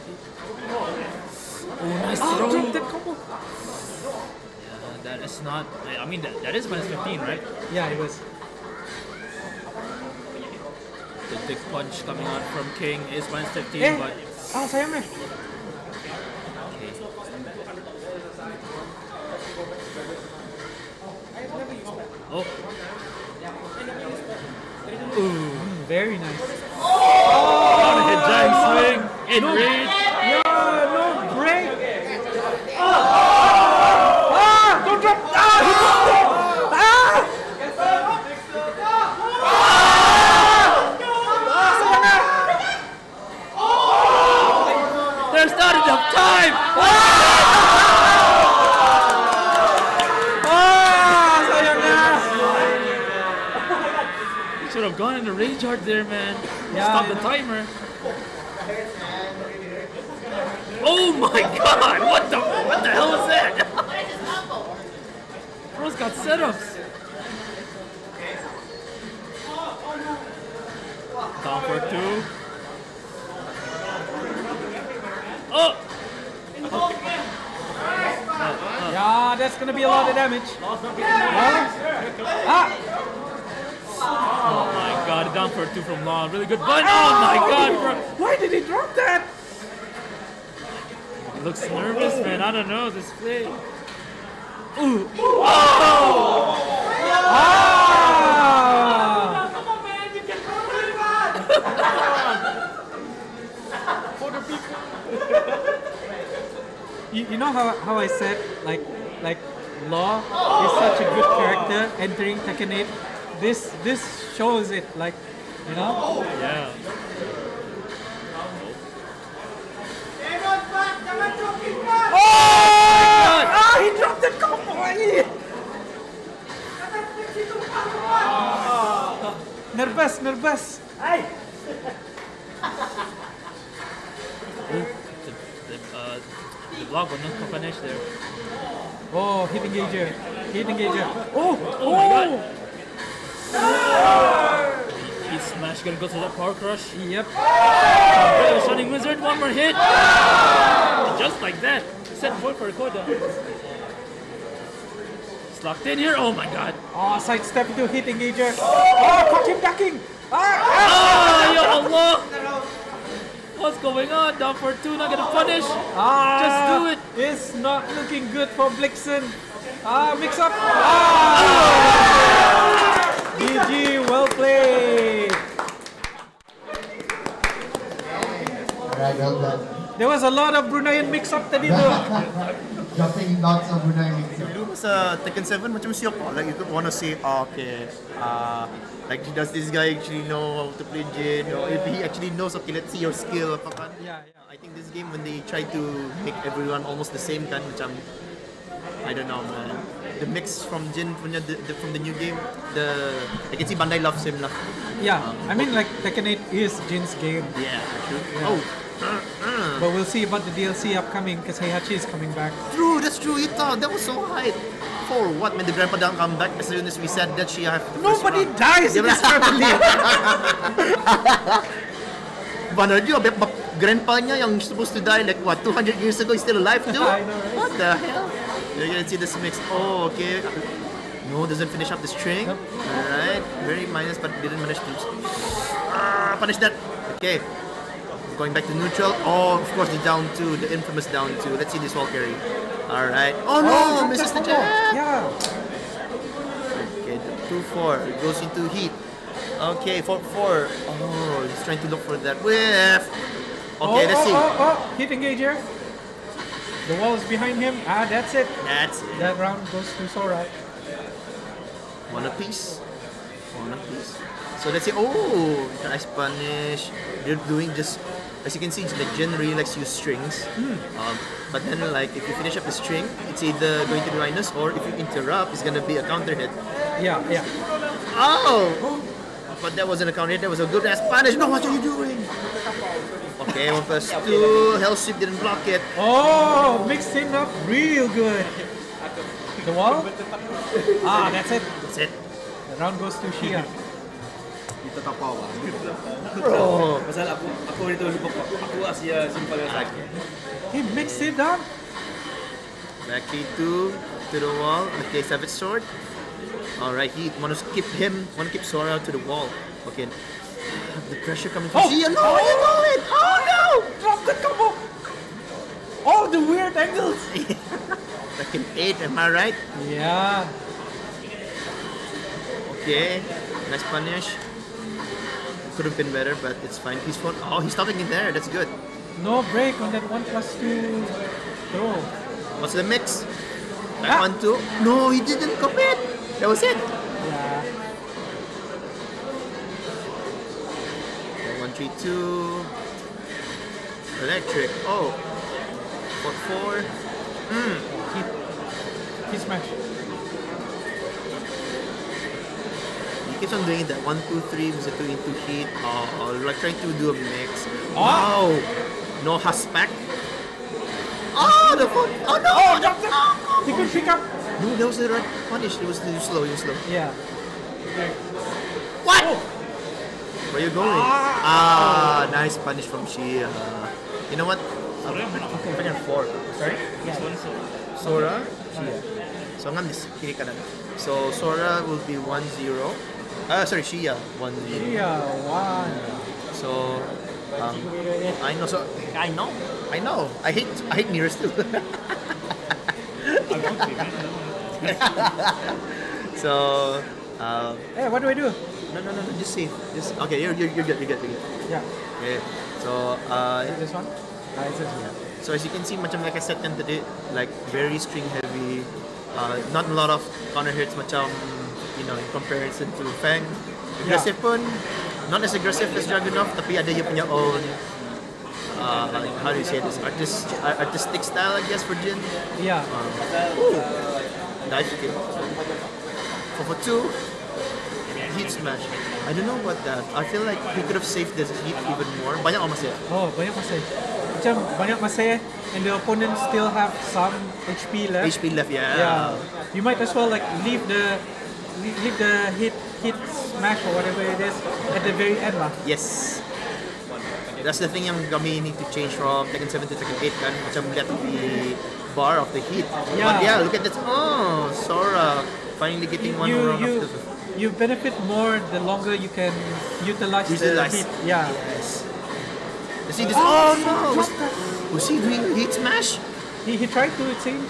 Oh, nice Oh, throw. drop that combo. Yeah, that is not. I mean, that, that is minus fifteen, right? Yeah, it was. The big punch coming out from King is minus fifteen, Eh, but ah, sayang eh. okay. Oh. Ooh. Very nice. On a hit giant swing in range. Yeah, no break. Ah, don't drop. Ah, he dropped it. Ah. There's not enough time. Ah, sayang na. You should have gone in the rage hard there, man. Yeah, Stop I the know. timer. Oh my god! What the what the hell was that? Bro's got setups. Down for two. Oh! Uh, uh. Yeah, that's gonna be a lot of damage. Well, ah! Oh my god, down for two from Law. Really good button. Oh my god, bro. Why did he drop that? Looks nervous, man. I don't know this play. Ooh. Ah! you, you know how, how I said like like Law is such a good character entering Tekken eight. This this shows it, like, you know. Yeah. Oh! Ah, he dropped the combo. Nervous, nervous. Ooh, the, the, uh, the block was not punish there. Oh, hit engager, hit engager. Oh, Oh my god. He's smash gonna go to that power crush. Yep. Oh, Shining Wizard, one more hit. Just like that. Set point for Koda. It's locked in here. Oh my god. Oh, sidestep into hit engager. Oh, caught him ducking. Ah, ah. Oh, ya Allah. What's going on? Down for two, not gonna punish. Ah, Just do it. It's not looking good for Blixen. Ah, mix up. Ah. G G, well played. Alright, well done. There was a lot of Bruneian mix up tadi tu. Dropping lots of Brunei mixer. Dulu masa Tekken seven macam siapa? Like you could want to say, oh, okay, uh, like does this guy actually know how to play Jin? Or if he actually knows, okay, let's see your skill. Apa kan? Yeah, yeah. I think this game when they try to make everyone almost the same kan, macam I don't know, man. The mix from Jin punya the, the, from the new game, the I can see Bandai loves him lah. Yeah, I mean like Tekken eight is Jin's game. Yeah, true. Yeah. Oh, uh, uh. But we'll see about the D L C upcoming because Heihachi is coming back. True, that's true. You thought that was so hype. For what? When the grandpa doesn't come back, as soon as we said that she have the first Nobody round. dies in this family. Benar juga, bap- bap- grandpanya yang supposed to die like what, two hundred years ago is still alive too? I know, right? What the hell? You're gonna see this mix. Oh, okay. No, doesn't finish up the string. Yep. Alright, very minus, but didn't manage to ah, punish that. Okay. Going back to neutral. Oh, of course, the down two, the infamous down two. Let's see this wall carry. Alright. Oh no, Oh, misses the combo. jab. Yeah. Okay, two four goes into heat. Okay, four four. Oh, he's trying to look for that whiff. Okay, oh, let's oh, see. Oh, oh, hit engager. The wall is behind him. Ah, that's it. That's it. That round goes to Sora. One apiece. One apiece. So let's see. Oh, nice punish. They're doing just, as you can see, the Jin really likes to use strings. Hmm. Um, but then, like, if you finish up the string, it's either going to be minus, or if you interrupt, it's gonna be a counter hit. Yeah, yeah. Oh! But that wasn't a counter hit. That was a good ass punish. No, what are you doing? Okay, one plus two. Hell Sweep didn't block it. Oh, mixed him up real good. The wall? Ah, that's it. That's it. The round goes to Shia. Kita tapau lah. Bro. Pasal aku aku itu lupa aku Asia simple yang sakit. He mixed it up. Back three two to the wall. Okay, Savage Sword. Alright, he want to keep him, want to keep Sora to the wall. Okay. The pressure coming from Oh! Zia. No, you know it! Oh no! Drop the combo. All the weird angles. Second eight, am I right? Yeah. Okay. Nice punish. Could have been better, but it's fine. He's fun. Oh, he's stopping in there. That's good. No break on that one plus two throw. What's the mix? Back Ah. one, two. No, he didn't commit. That was it. Yeah. One, three, two. Electric. Oh. Four, four. Hmm. Hit. Hit smash. He keeps on doing that. One, two, three, was it two into heat? Oh, like trying to do a mix. Oh. Wow. No haspack. Oh, the phone. Oh no. Oh, drop the. He could pick up. No, that was the right punish. It was too slow. It was slow. Yeah. What? Oh. Where you going? Ah, nice punish from Shia. You know what? Okay. Second four. Sorry? Yeah. Sora. Shia. So ngam this kiri kanan. So Sora will be one zero. Uh, sorry, Shia one zero. Yeah, one. So um, I know. So I know. I know. I hate. I hate mirrors too. So. Um, Hey, what do I do? no, no, no, no. Just see. Just okay. You're you're you're good. You're good. You're good. Yeah, Okay. So uh, this one. Ah, it's this one. so as you can see, macam like I said kan tadi, like very string heavy. Uh, not a lot of counter hits macam you know in comparison to Fang. Aggressive pun not as aggressive as Dragunov, tapi ada dia punya own. Uh, how do you say this? Artist, uh, artistic style, I guess, for Jin. Yeah. Ooh. Dive kick. four for two. Heat smash. I don't know what that. I feel like he could have saved this heat even more. Banyak orang masih. Oh, banyak masih. Macam banyak masih, and the opponent still have some H P left. H P left, yeah. Yeah. You might as well like leave the leave leave the hit hit smash or whatever it is at the very end lah. Yes. That's the thing yang kami need to change from Tekken seven to Tekken eight kan. Macam lihat the bar of the heat. Yeah. But yeah, look at this. Oh, Sora finally getting one You round you of the you benefit more the longer you can utilize, utilize. the heat. Yeah. Yes. You see this? Oh, no! Was, was he doing heat smash? He he tried to, it seems.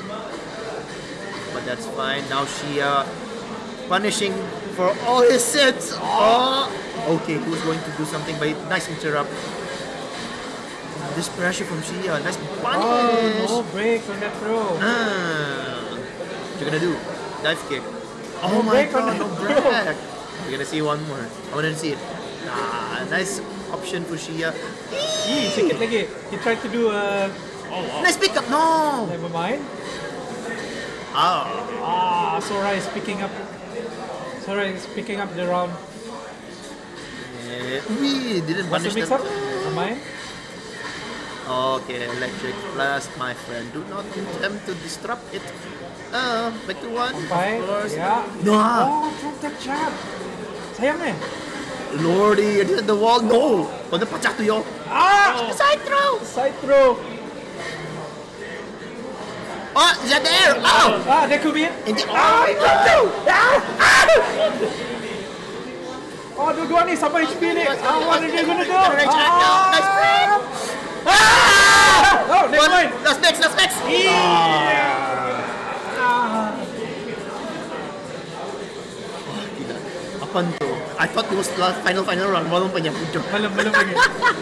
But that's fine. Now Shia punishing for all his sins. Oh, okay. Who's going to do something? But nice interrupt. This pressure from Shia. Nice punish. Oh, no break on that throw. Ah. What you gonna do? Dive kick. No Oh my break on god, that no throw. break. We're gonna see one more. I wanna see it. Ah, nice option for Shia. Ih, sikit lagi. He tried to do a. Nice pick up. No. Never mind. Ah. Ah, Sora is picking up. Sora is picking up the round. Eh, We didn't What's the punish mix up? them. Never mind. Okay, electric blast, my friend. Do not attempt to disrupt it. Uh, back to one. Bye. Of course. Yeah. No. Oh, drop that jab. Sayang eh. Lordy, it hit the wall. No. Kau dah pecah tu yo. Ah! Side throw. Side throw. Oh, is that there? Oh. Ah, that could be it. And the, oh, he dropped you. Oh, dua-dua ni sama H P ni. Ah, what are they gonna do? Nice Ah! break. Ah! Oh, never mind. Last next, last next. Ah. Gila. Apaan tu? I thought it was last final final round. Belum punya puncak. Belum, belum lagi.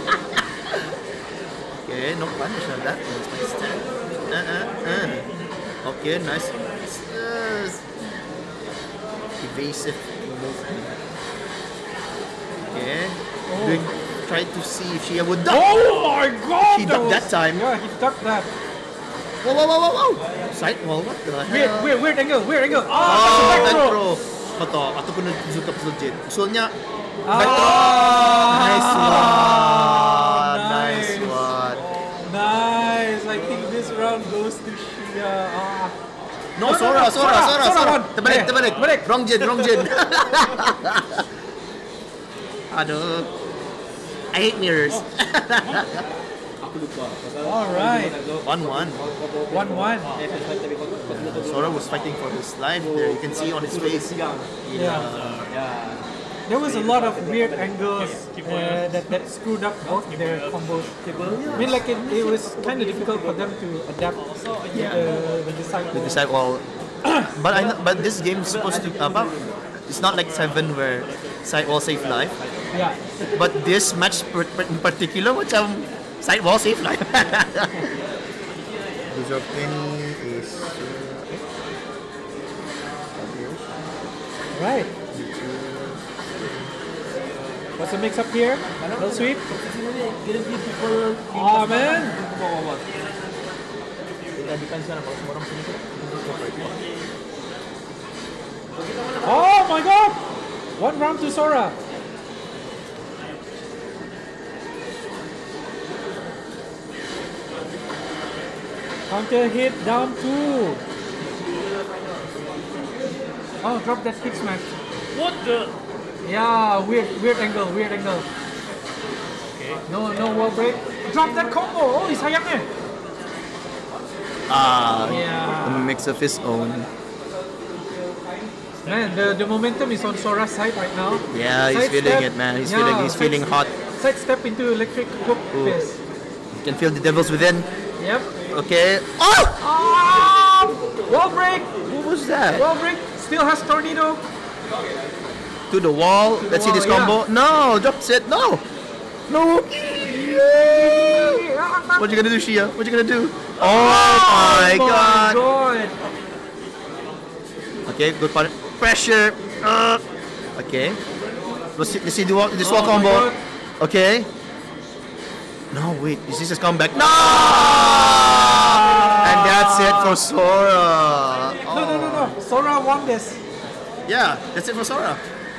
Okay, no punish on that. That's my step. Uh, uh, uh. Okay, nice. Uh, evasive movement. Okay. Oh. Doing, try to see if she would duck. Oh my god! He ducked that time. Yeah, he ducked that. Whoa, whoa, whoa, whoa, whoa. Side wall, what the hell? Weird, weird, weird angle, weird angle. Ah, Oh, back back throw. throw. Betul. Atau kena zuka legit. Usulnya Ah, back throw. Nice one. nice. Nice one. Nice. I think this round goes to Shia. Ah. No, No, no, Sora, no, Sora, Sora, Sora, Sora Sora. won. Terbalik, Eh, terbalik. terbalik. Wrong gen, wrong gen. Aduh. I hate mirrors. Alright. one one. one one. Sora was fighting for his life there. You can see on his face. Yeah. There was a lot of weird angles uh, that, that screwed up both their combos. I mean, like it, it was kind of difficult for them to adapt the, the design. The decide all. But I know, but this game is supposed to about. It's not like seven where side wall save life. Yeah. But this match per- per- in particular, macam side wall save life. Deserve any is. Right. What's the mix up here? No sweep? Oh man! Oh my god! One round to Sora. Counter hit down two. Oh, drop that kick smash. What the? Yeah, weird, weird angle, weird angle. Okay. No, no wall break. Drop that combo. Oh, sayang eh. Ah, Yeah. a mix of his own. Man, the, the momentum is on Sora's side right now. Yeah, he's Side feeling step. it, man. He's Yeah, feeling he's side feeling step. hot. Side step into electric hook Ooh. fist. You can feel the devils within. Yep. Okay. Oh! Ah! Wall break! What was that? Wall break! Still has tornado. To the wall. the Let's see this wall, combo. No, drop set. No. No. What you gonna do, Shia? What you gonna do? Oh, my god. god. Okay, good part. Pressure. Uh, okay. Let's see, let's see the wall, this wall Oh my combo. God. Okay. No, wait. Is this his comeback? No! And that's it for Sora. No, no, no, no. Sora won this. Yeah, that's it for Sora.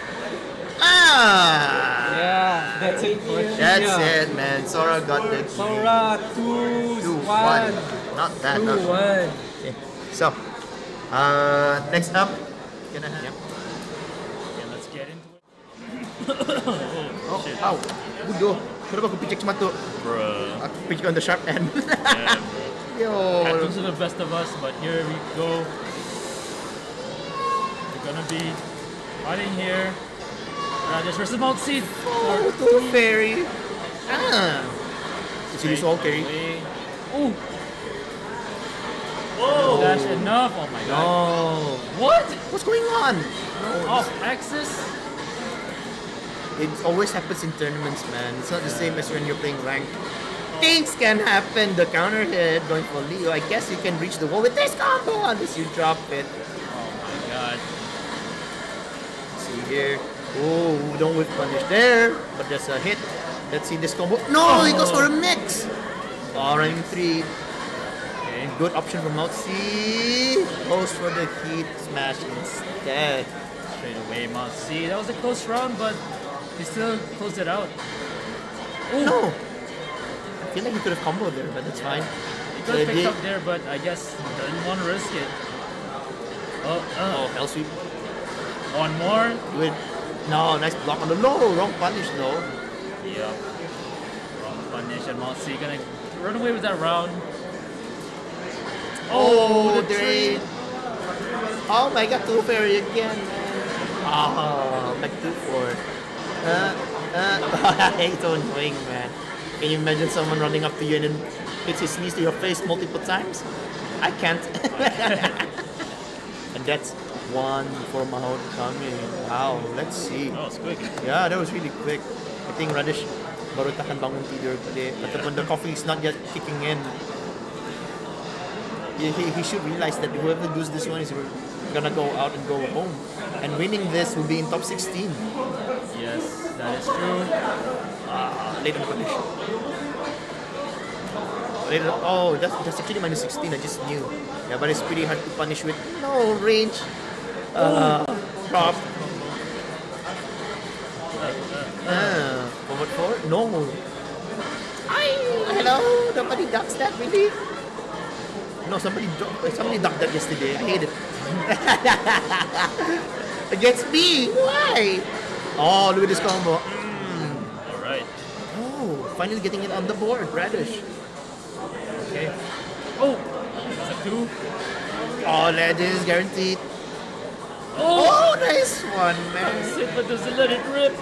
Ah! Yeah, that's it. for That's Shinya. it, man. Sora got the Sora two, two one. one. Not that. Two, Not one. okay. So, uh, next up, gonna have. Okay, let's get into it. Oh, ow. Budo. Kenapa aku picik cuma tu? Bruh. Aku picik on the sharp end. Yeah, bro. Yo. Happens to the best of us, but here we go. We're gonna be fighting here. Radish versus Mount Seed. Oh, Tooth Fairy. Ah. See this wall carry? Ooh. Whoa. Dash enough. Oh my god. No. What? What's going on? Off axis? It always happens in tournaments, man. It's not the same as when you're playing rank. Things can happen. The counter hit going for Leo. I guess you can reach the wall with this combo unless you drop it. Oh my god. See here. Oh, don't whip punish there. But there's a hit. Let's see this combo. No, he goes for a mix. Oh, running three. Okay. Good option from Moutsy. Goes for the heat smash instead. Straight away, Mount Seed. That was a close round, but he still closed it out. Ooh. No. I feel like he could have comboed there, but that's fine. He could have Ready? picked up there, but I guess he didn't want to risk it. Oh, Oh, oh. hell sweep. One more. Do it. No, nice block on the low. Wrong punish though. Yep. Wrong punish, and Mount Seed gonna run away with that round. Oh, the the trade. Oh my god, Tooth Fairy again, man. Oh, back to four. Uh, uh, it's so annoying, man. Can you imagine someone running up to you and then hits his knees to your face multiple times? I can't. And that's one for Mahot coming. Wow, let's see. That was quick. Yeah, that was really quick. I think Radish baru tahan bangun tidur today. Ataupun the coffee is not yet kicking in. He, he, he should realize that whoever loses this one is gonna go out and go home. And winning this will be in top sixteen. Yes, that is true. Ah, later punish. Later, oh, that's, that's actually minus sixteen, I just knew. Yeah, but it's pretty hard to punish with no range. Uh, prop. Ah, forward four? No. Ay, hello, nobody ducks that, really? No, somebody dropped, somebody ducked that yesterday. I hate it. Against me, why? Oh, look at this combo. Mm. Alright. Oh, finally getting it on the board, Radish. Okay. Oh! That's a two. Oh, that is guaranteed. Oh! Oh, nice one, man. Sit, but doesn't let it rip.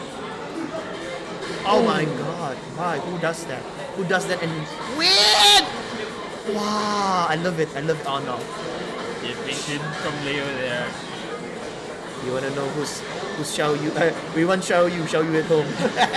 Oh my god. Why? Who does that? Who does that and win? Wow, I love it. I love it. Oh no. The evasion from Leo there. You wanna know who's who's Xiao Yu? Uh, we want Xiao Yu, Xiao Yu at home.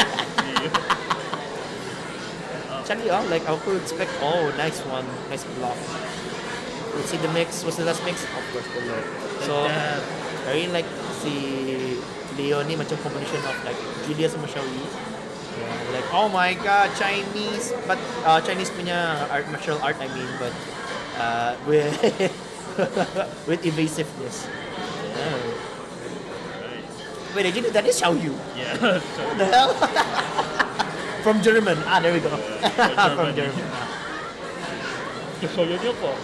Actually, oh, like I could expect. Oh, nice one. Nice block. Let's see the mix. What's the last mix? Of course, below. So, I really like si Leo ni macam combination of like Julia sama Xiao Yu. Yeah, like oh my god, Chinese, but uh, Chinese punya art, martial art I mean, but uh, with with evasiveness. Oh. Wait, again, that is Xiao Yu. Yeah. What the hell? From German. Ah, there we go. From German. Xiao Yu ni apa?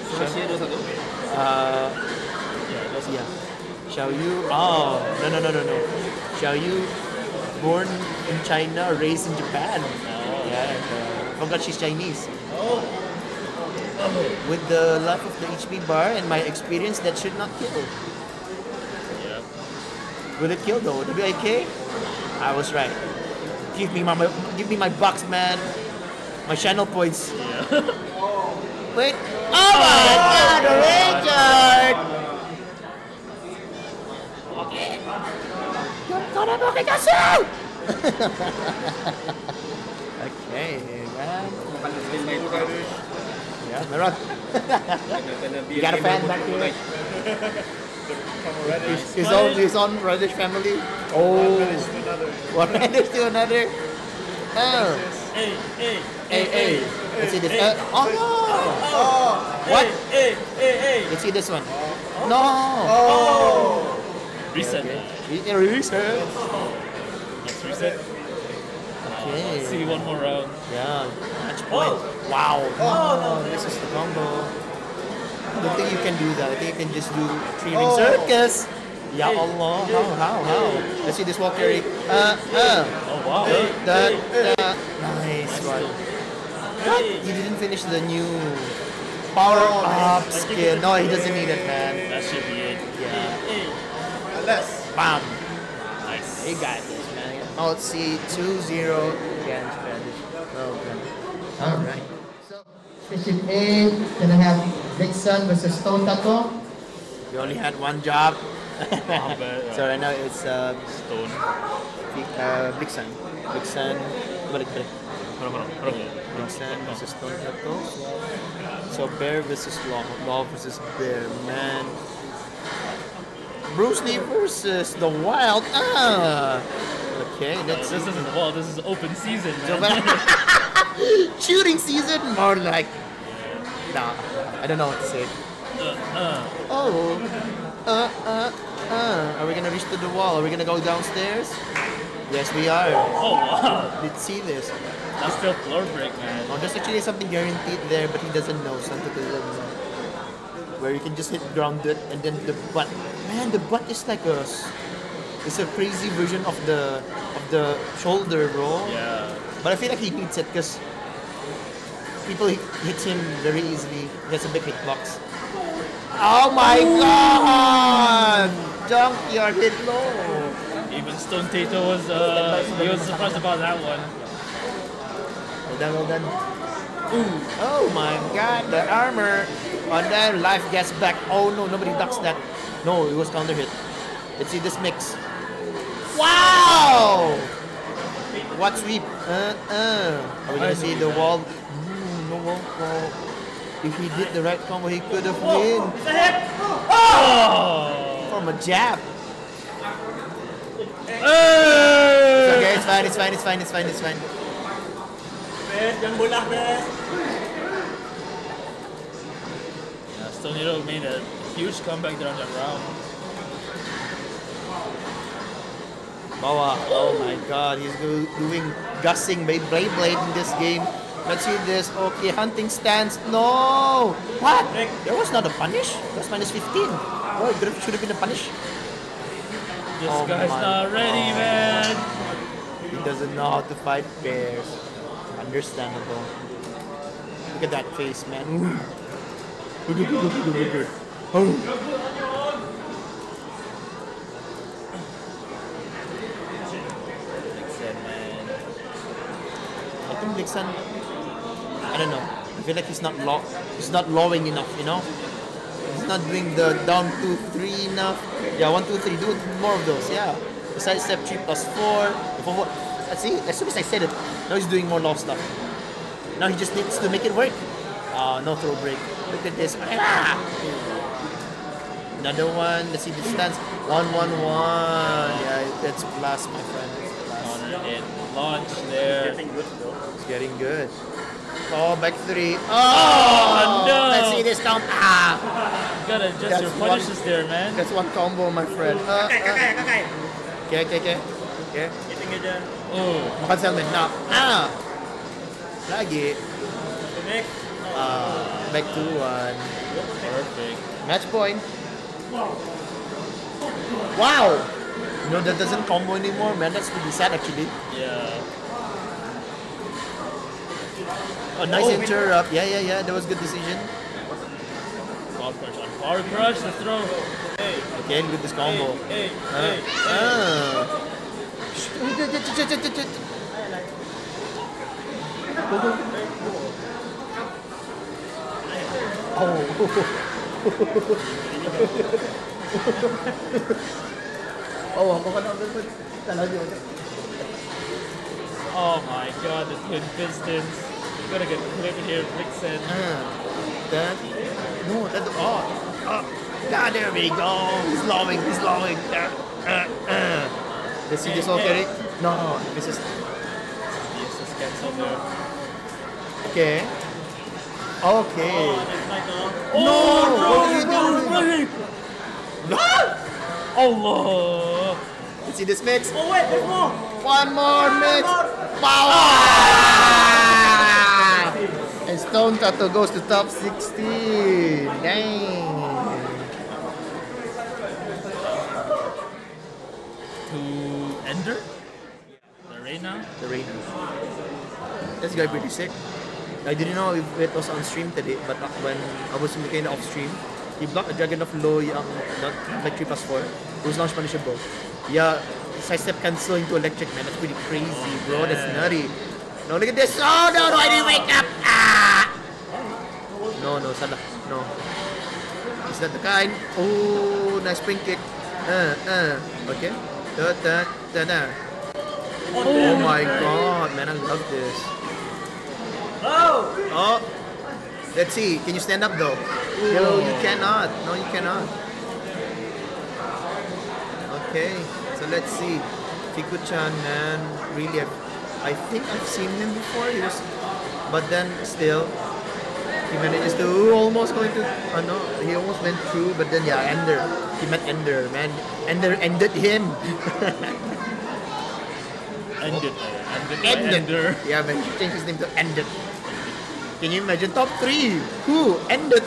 Uh, yeah. Xiao Yu. Oh, no, no, no, no, no. Xiao Yu, born in China, raised in Japan. Oh. Yeah, and, uh, forgot she's Chinese. Oh. With the life of the H P bar and my experience, that should not kill. Yeah. Will it kill though? W A K? I was right. Give me my, my give me my bucks, man. My channel points. Yeah. Wait. Oh my god, Richard! Okay, man. Yeah, Meron. You got a fan back here? His, his own, his own Radish family. Oh, one Radish to another. Oh, Hey, hey, hey, hey. Let's see this. Uh, oh no! What? hey, hey, hey. Let's see this one. No. Reset. It reset. Let's reset. Okay. See one more round. Yeah. Match point. Wow. Oh, this is the combo. I don't think you can do that. I think you can just do three ring circus. Ya Allah. How? How? How? Let's see this wall carry. Uh, uh. Oh wow. That, that. Nice one. What? You didn't finish the new power up skill. No, he doesn't need it, man. That should be it. Yeah. Unless. Bam. Nice. He got this, man. Oh, let's see. two zero against Spanish. Okay. Alright. So, Station A, gonna have Dixon versus Stone Taco. We only had one job. Not bad. So right now it's uh, Stone. uh Blixen. Blixen. Balik balik. Hold on, hold on. Blixen versus Stone Taco. So Bear versus Law. Law versus Bear. Man. Bruce Lee versus the Wild. Ah. Okay, that's This isn't well. This is open season, man. shooting season. More like. Nah, I don't know what to say. uh, uh. Oh. Uh, uh, uh. Are we gonna reach to the wall? Are we gonna go downstairs? Yes, we are. Oh wow. Let's see this. That's still floor break, man. Oh, there's actually something guaranteed there, but he doesn't know. Santa doesn't know. Where you can just hit grounded and then the butt. Man, the butt is like a. It's a crazy version of the of the shoulder, bro. Yeah. But I feel like he needs it because people hit hit him very easily. He has a big hitbox. Oh my god! Junkyard hit low. Even Stone Tato was uh he was surprised about that one. Well done, well done. Ooh. Oh my god, the armor on that life gets back. Oh no, nobody ducks that. No, it was counter hit. Let's see this mix. Wow! What sweep? Uh uh. Are we gonna see the wall? Mm, no wall. wall. If he did the right combo, he could have win. Oh! From a jab. Hey! It's okay, it's fine, it's fine, it's fine, it's fine, it's fine. Yeah, Stone Tato made a huge comeback there on that round. Bawa. Oh my god, he's do- doing gussing by Blade Blade in this game. Let's see this. Okay, hunting stance. No! What? There was not a punish? That was minus fifteen. Oh, it should have been a punish. This Oh guy's my not ready, God. man. He doesn't know how to fight bears. Understandable. Look at that face, man. Look, look, look, look, look, look. Oh. Blixen, man. I think Blixen, I don't know. I feel like he's not low. He's not lowing enough, you know. He's not doing the down two three enough. Yeah, one two three. Do more of those. Yeah. The side step three plus four. The four, four. Let's see. As soon as I said it, now he's doing more low stuff. Now he just needs to make it work. Uh, no throw break. Look at this. Ah! Another one. Let's see the stance. One one one. Yeah, that's plus, my friend. That's plus. Counter hit. Launch there. It's getting good. Oh, back three. Oh, Oh, no. Let's see this count. Ah! You gotta adjust That's your one- punishes there, man. That's one combo, my friend. Uh, Kakak, uh. kakak, kakak. Okay, okay, okay. Okay. Hitting aja. Oh. Makan helmet. Now. Ah! Lagi. Connect. Ah, back to one. Perfect. Match point. Wow! You know, that doesn't combo anymore, man. That's really sad, actually. Yeah. Oh, nice interrupt. Yeah, yeah, yeah. That was good decision. Power crush on power crush. The throw. Hey, Again with this combo. hey, Uh, hey, hey. uh. Go, go. Oh. Oh, ako ka na. Talaga yun. Oh my god, the twin pistons. You're gonna get clipped here, Vixen. Uh, that. No, that. Oh. Oh. Ah, there we go. He's lowing. He's lowing. Uh, uh, uh. Let's see this all carry. No, this is. Yes, this cancel there. Okay. Okay. Oh, No! no, What are you no, doing? no. Allah! Let's see this mix. Oh wait, there's more. One more mix. Power! And Stone Tattoo goes to top sixteen. Dang. To Ender? The Reina? The Raiders. This guy pretty sick. I didn't know if it was on stream today, but when I was kind of off stream, he blocked a Dragon of Low yung not like three plus four. It was launch punishable. Yeah, sidestep cancel into electric, man. That's pretty crazy, bro. That's nutty. No, look at this. Oh no, no, I didn't wake up. Ah! No, no, sana. No. Is that the kind? Oh, nice spring kick. Uh, uh. Okay. Da, da, da, da. Oh my god, man, I love this. Oh! Oh, let's see. Can you stand up though? No, you cannot. No, you cannot. Okay, so let's see. Fiku-chan, man, really, I've, I think I've seen him before. He was, but then still, he manages to almost going to. Oh no, he almost went through, but then yeah, Ender. He met Ender, man. Ender ended him. Ended. Ended. by Ended. Ender. Yeah, man, he changed his name to Ended. Can you imagine top three? Who ended?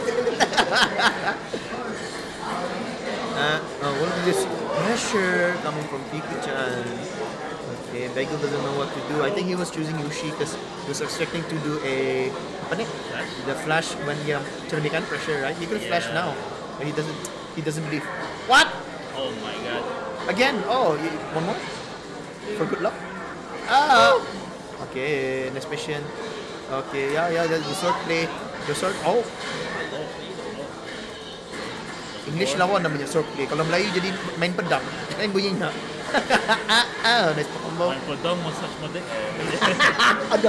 uh, oh, what is this pressure coming from Fiku-chan? Okay, Bagel doesn't know what to do. I think he was choosing Yushi because he was expecting to do a apa nih? The flash when he cermikan pressure, right? He could flash Yeah. now, but he doesn't. He doesn't believe. What? Oh my god. Again? Oh, y- one more for good luck. Ah. Okay, next mission. Okay, yeah, yeah, the, the sword play. The sword, oh. English lawan namanya sword play. Kalau Melayu jadi main pedang. Main bunyinya. ah, ah, nice combo. My pedang massage mo din. Ada.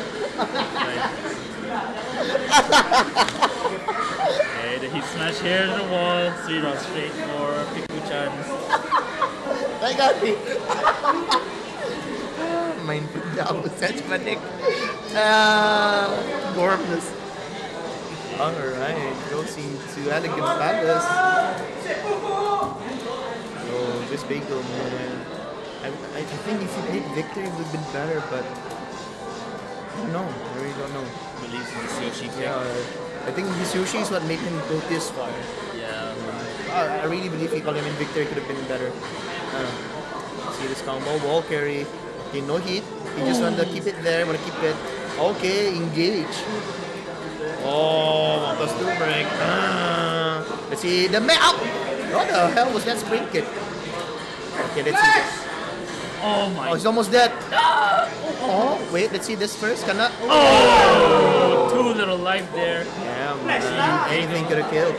Okay, the heat smash here to the wall. Three rounds straight for Fiku-chan. Saya ganti. Main pedang massage manik. Ah, gormless. Alright, goes into Elegant Palace. Oh, this Bagel, man. I, I I think if he played Victor, it would have been better, but I don't know. I really don't know. Believes in the Yoshi kick. Yeah, I think his Yoshi is what made him go this far. Yeah. Uh, I really believe he called him in Victor, it could have been better. Uh, see this combo, wall carry. Okay, no hit. He just want to keep it there, want to keep it. Okay, engage. Oh, plus two break. Uh, let's see the map. What the hell was that spring kick? Okay, let's see this. Oh my. Oh, he's almost dead. Oh, wait, let's see this first. Kana. Oh, too little life there. Yeah, man. Anything could have killed.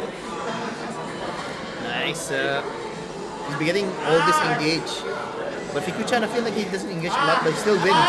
Nice. Uh, he's be getting all this engage. But Fiku-chan, I feel like he doesn't engage a lot, but he still wins.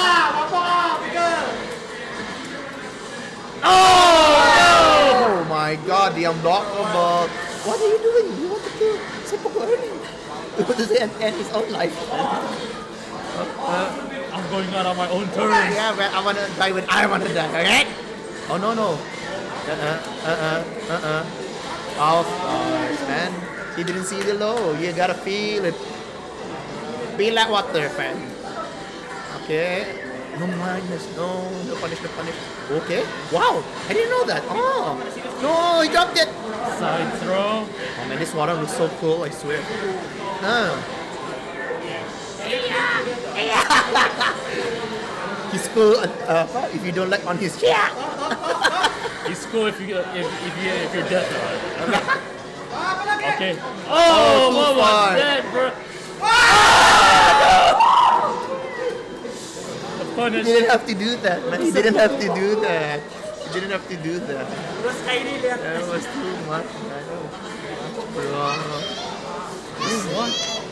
Oh, oh my god, the unblockable. What are you doing? You want to kill Seppuku early? You want to end, end his own life? Uh, I'm going out on my own terms. Yeah, man, I wanna die when I wanna die, alright? Oh no, no. Uh-uh, uh-uh, uh-uh. Of course, man. He didn't see the low. You gotta feel it. Feel that water, fan. Okay. No minus. No, no punish, no punish. Okay. Wow, I didn't know that. Oh. No, he dropped it. Side throw. Oh man, this water looks so cool, I swear. Huh. He's cool uh, uh, if you don't like on his yeah. It's cool if you if if you if you're dead. Okay. Oh, too what was far. that, bro? The You punish. didn't have to do that, man. You didn't have to do that. You didn't have to do that. That was too much, man. Bro. You won.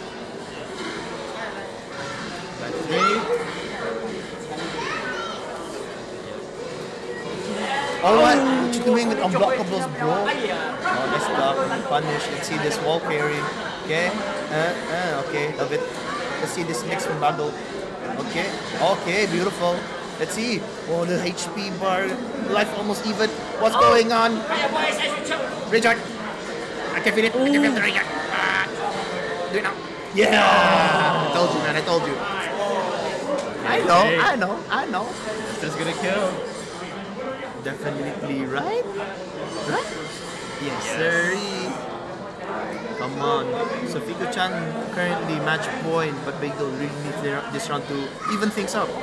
Alright, what you doing with unblockables, bro? Oh, let's stop and punish. Let's see this wall carry. Okay, uh, uh, okay, love it. Let's see this mix from battle. Okay, okay, beautiful. Let's see. Oh, the H P bar, life almost even. What's going on? Richard, I can feel it. I can feel it, Richard. Ah, do it now. Yeah, I told you, man. I told you. I know, I know, I know. That's gonna kill. Definitely right? Right? Yes, sir. Come on. So Fiku-chan currently match point, but Bagel really needs this round to even things up.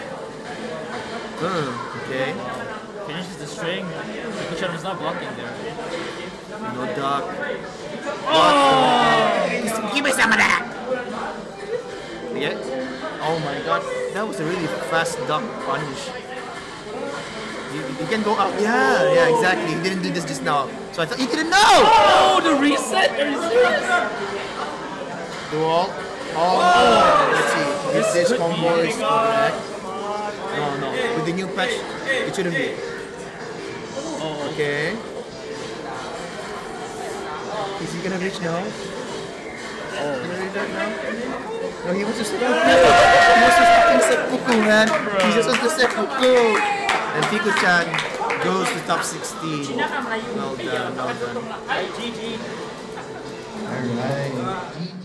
Hmm, okay. Finishes the string. Fiku-chan was not blocking there. No duck. Oh! Give me some of that! Okay. Oh my god. That was a really fast duck punish. You, you can go up. Yeah, yeah, exactly. You didn't do this just now. So I thought you didn't know! Oh, the reset! Are you serious? Do all. Oh, let's see. If this could combo be. is correct. No, no. With the new patch, it shouldn't be. Oh, Okay. Is he gonna reach now? oh. Gonna reach that now? No, he wants to seppuku. He wants to fucking seppuku, man. He just wants to seppuku. And Fiku-chan goes to top sixteen. Well done, well done. Alright.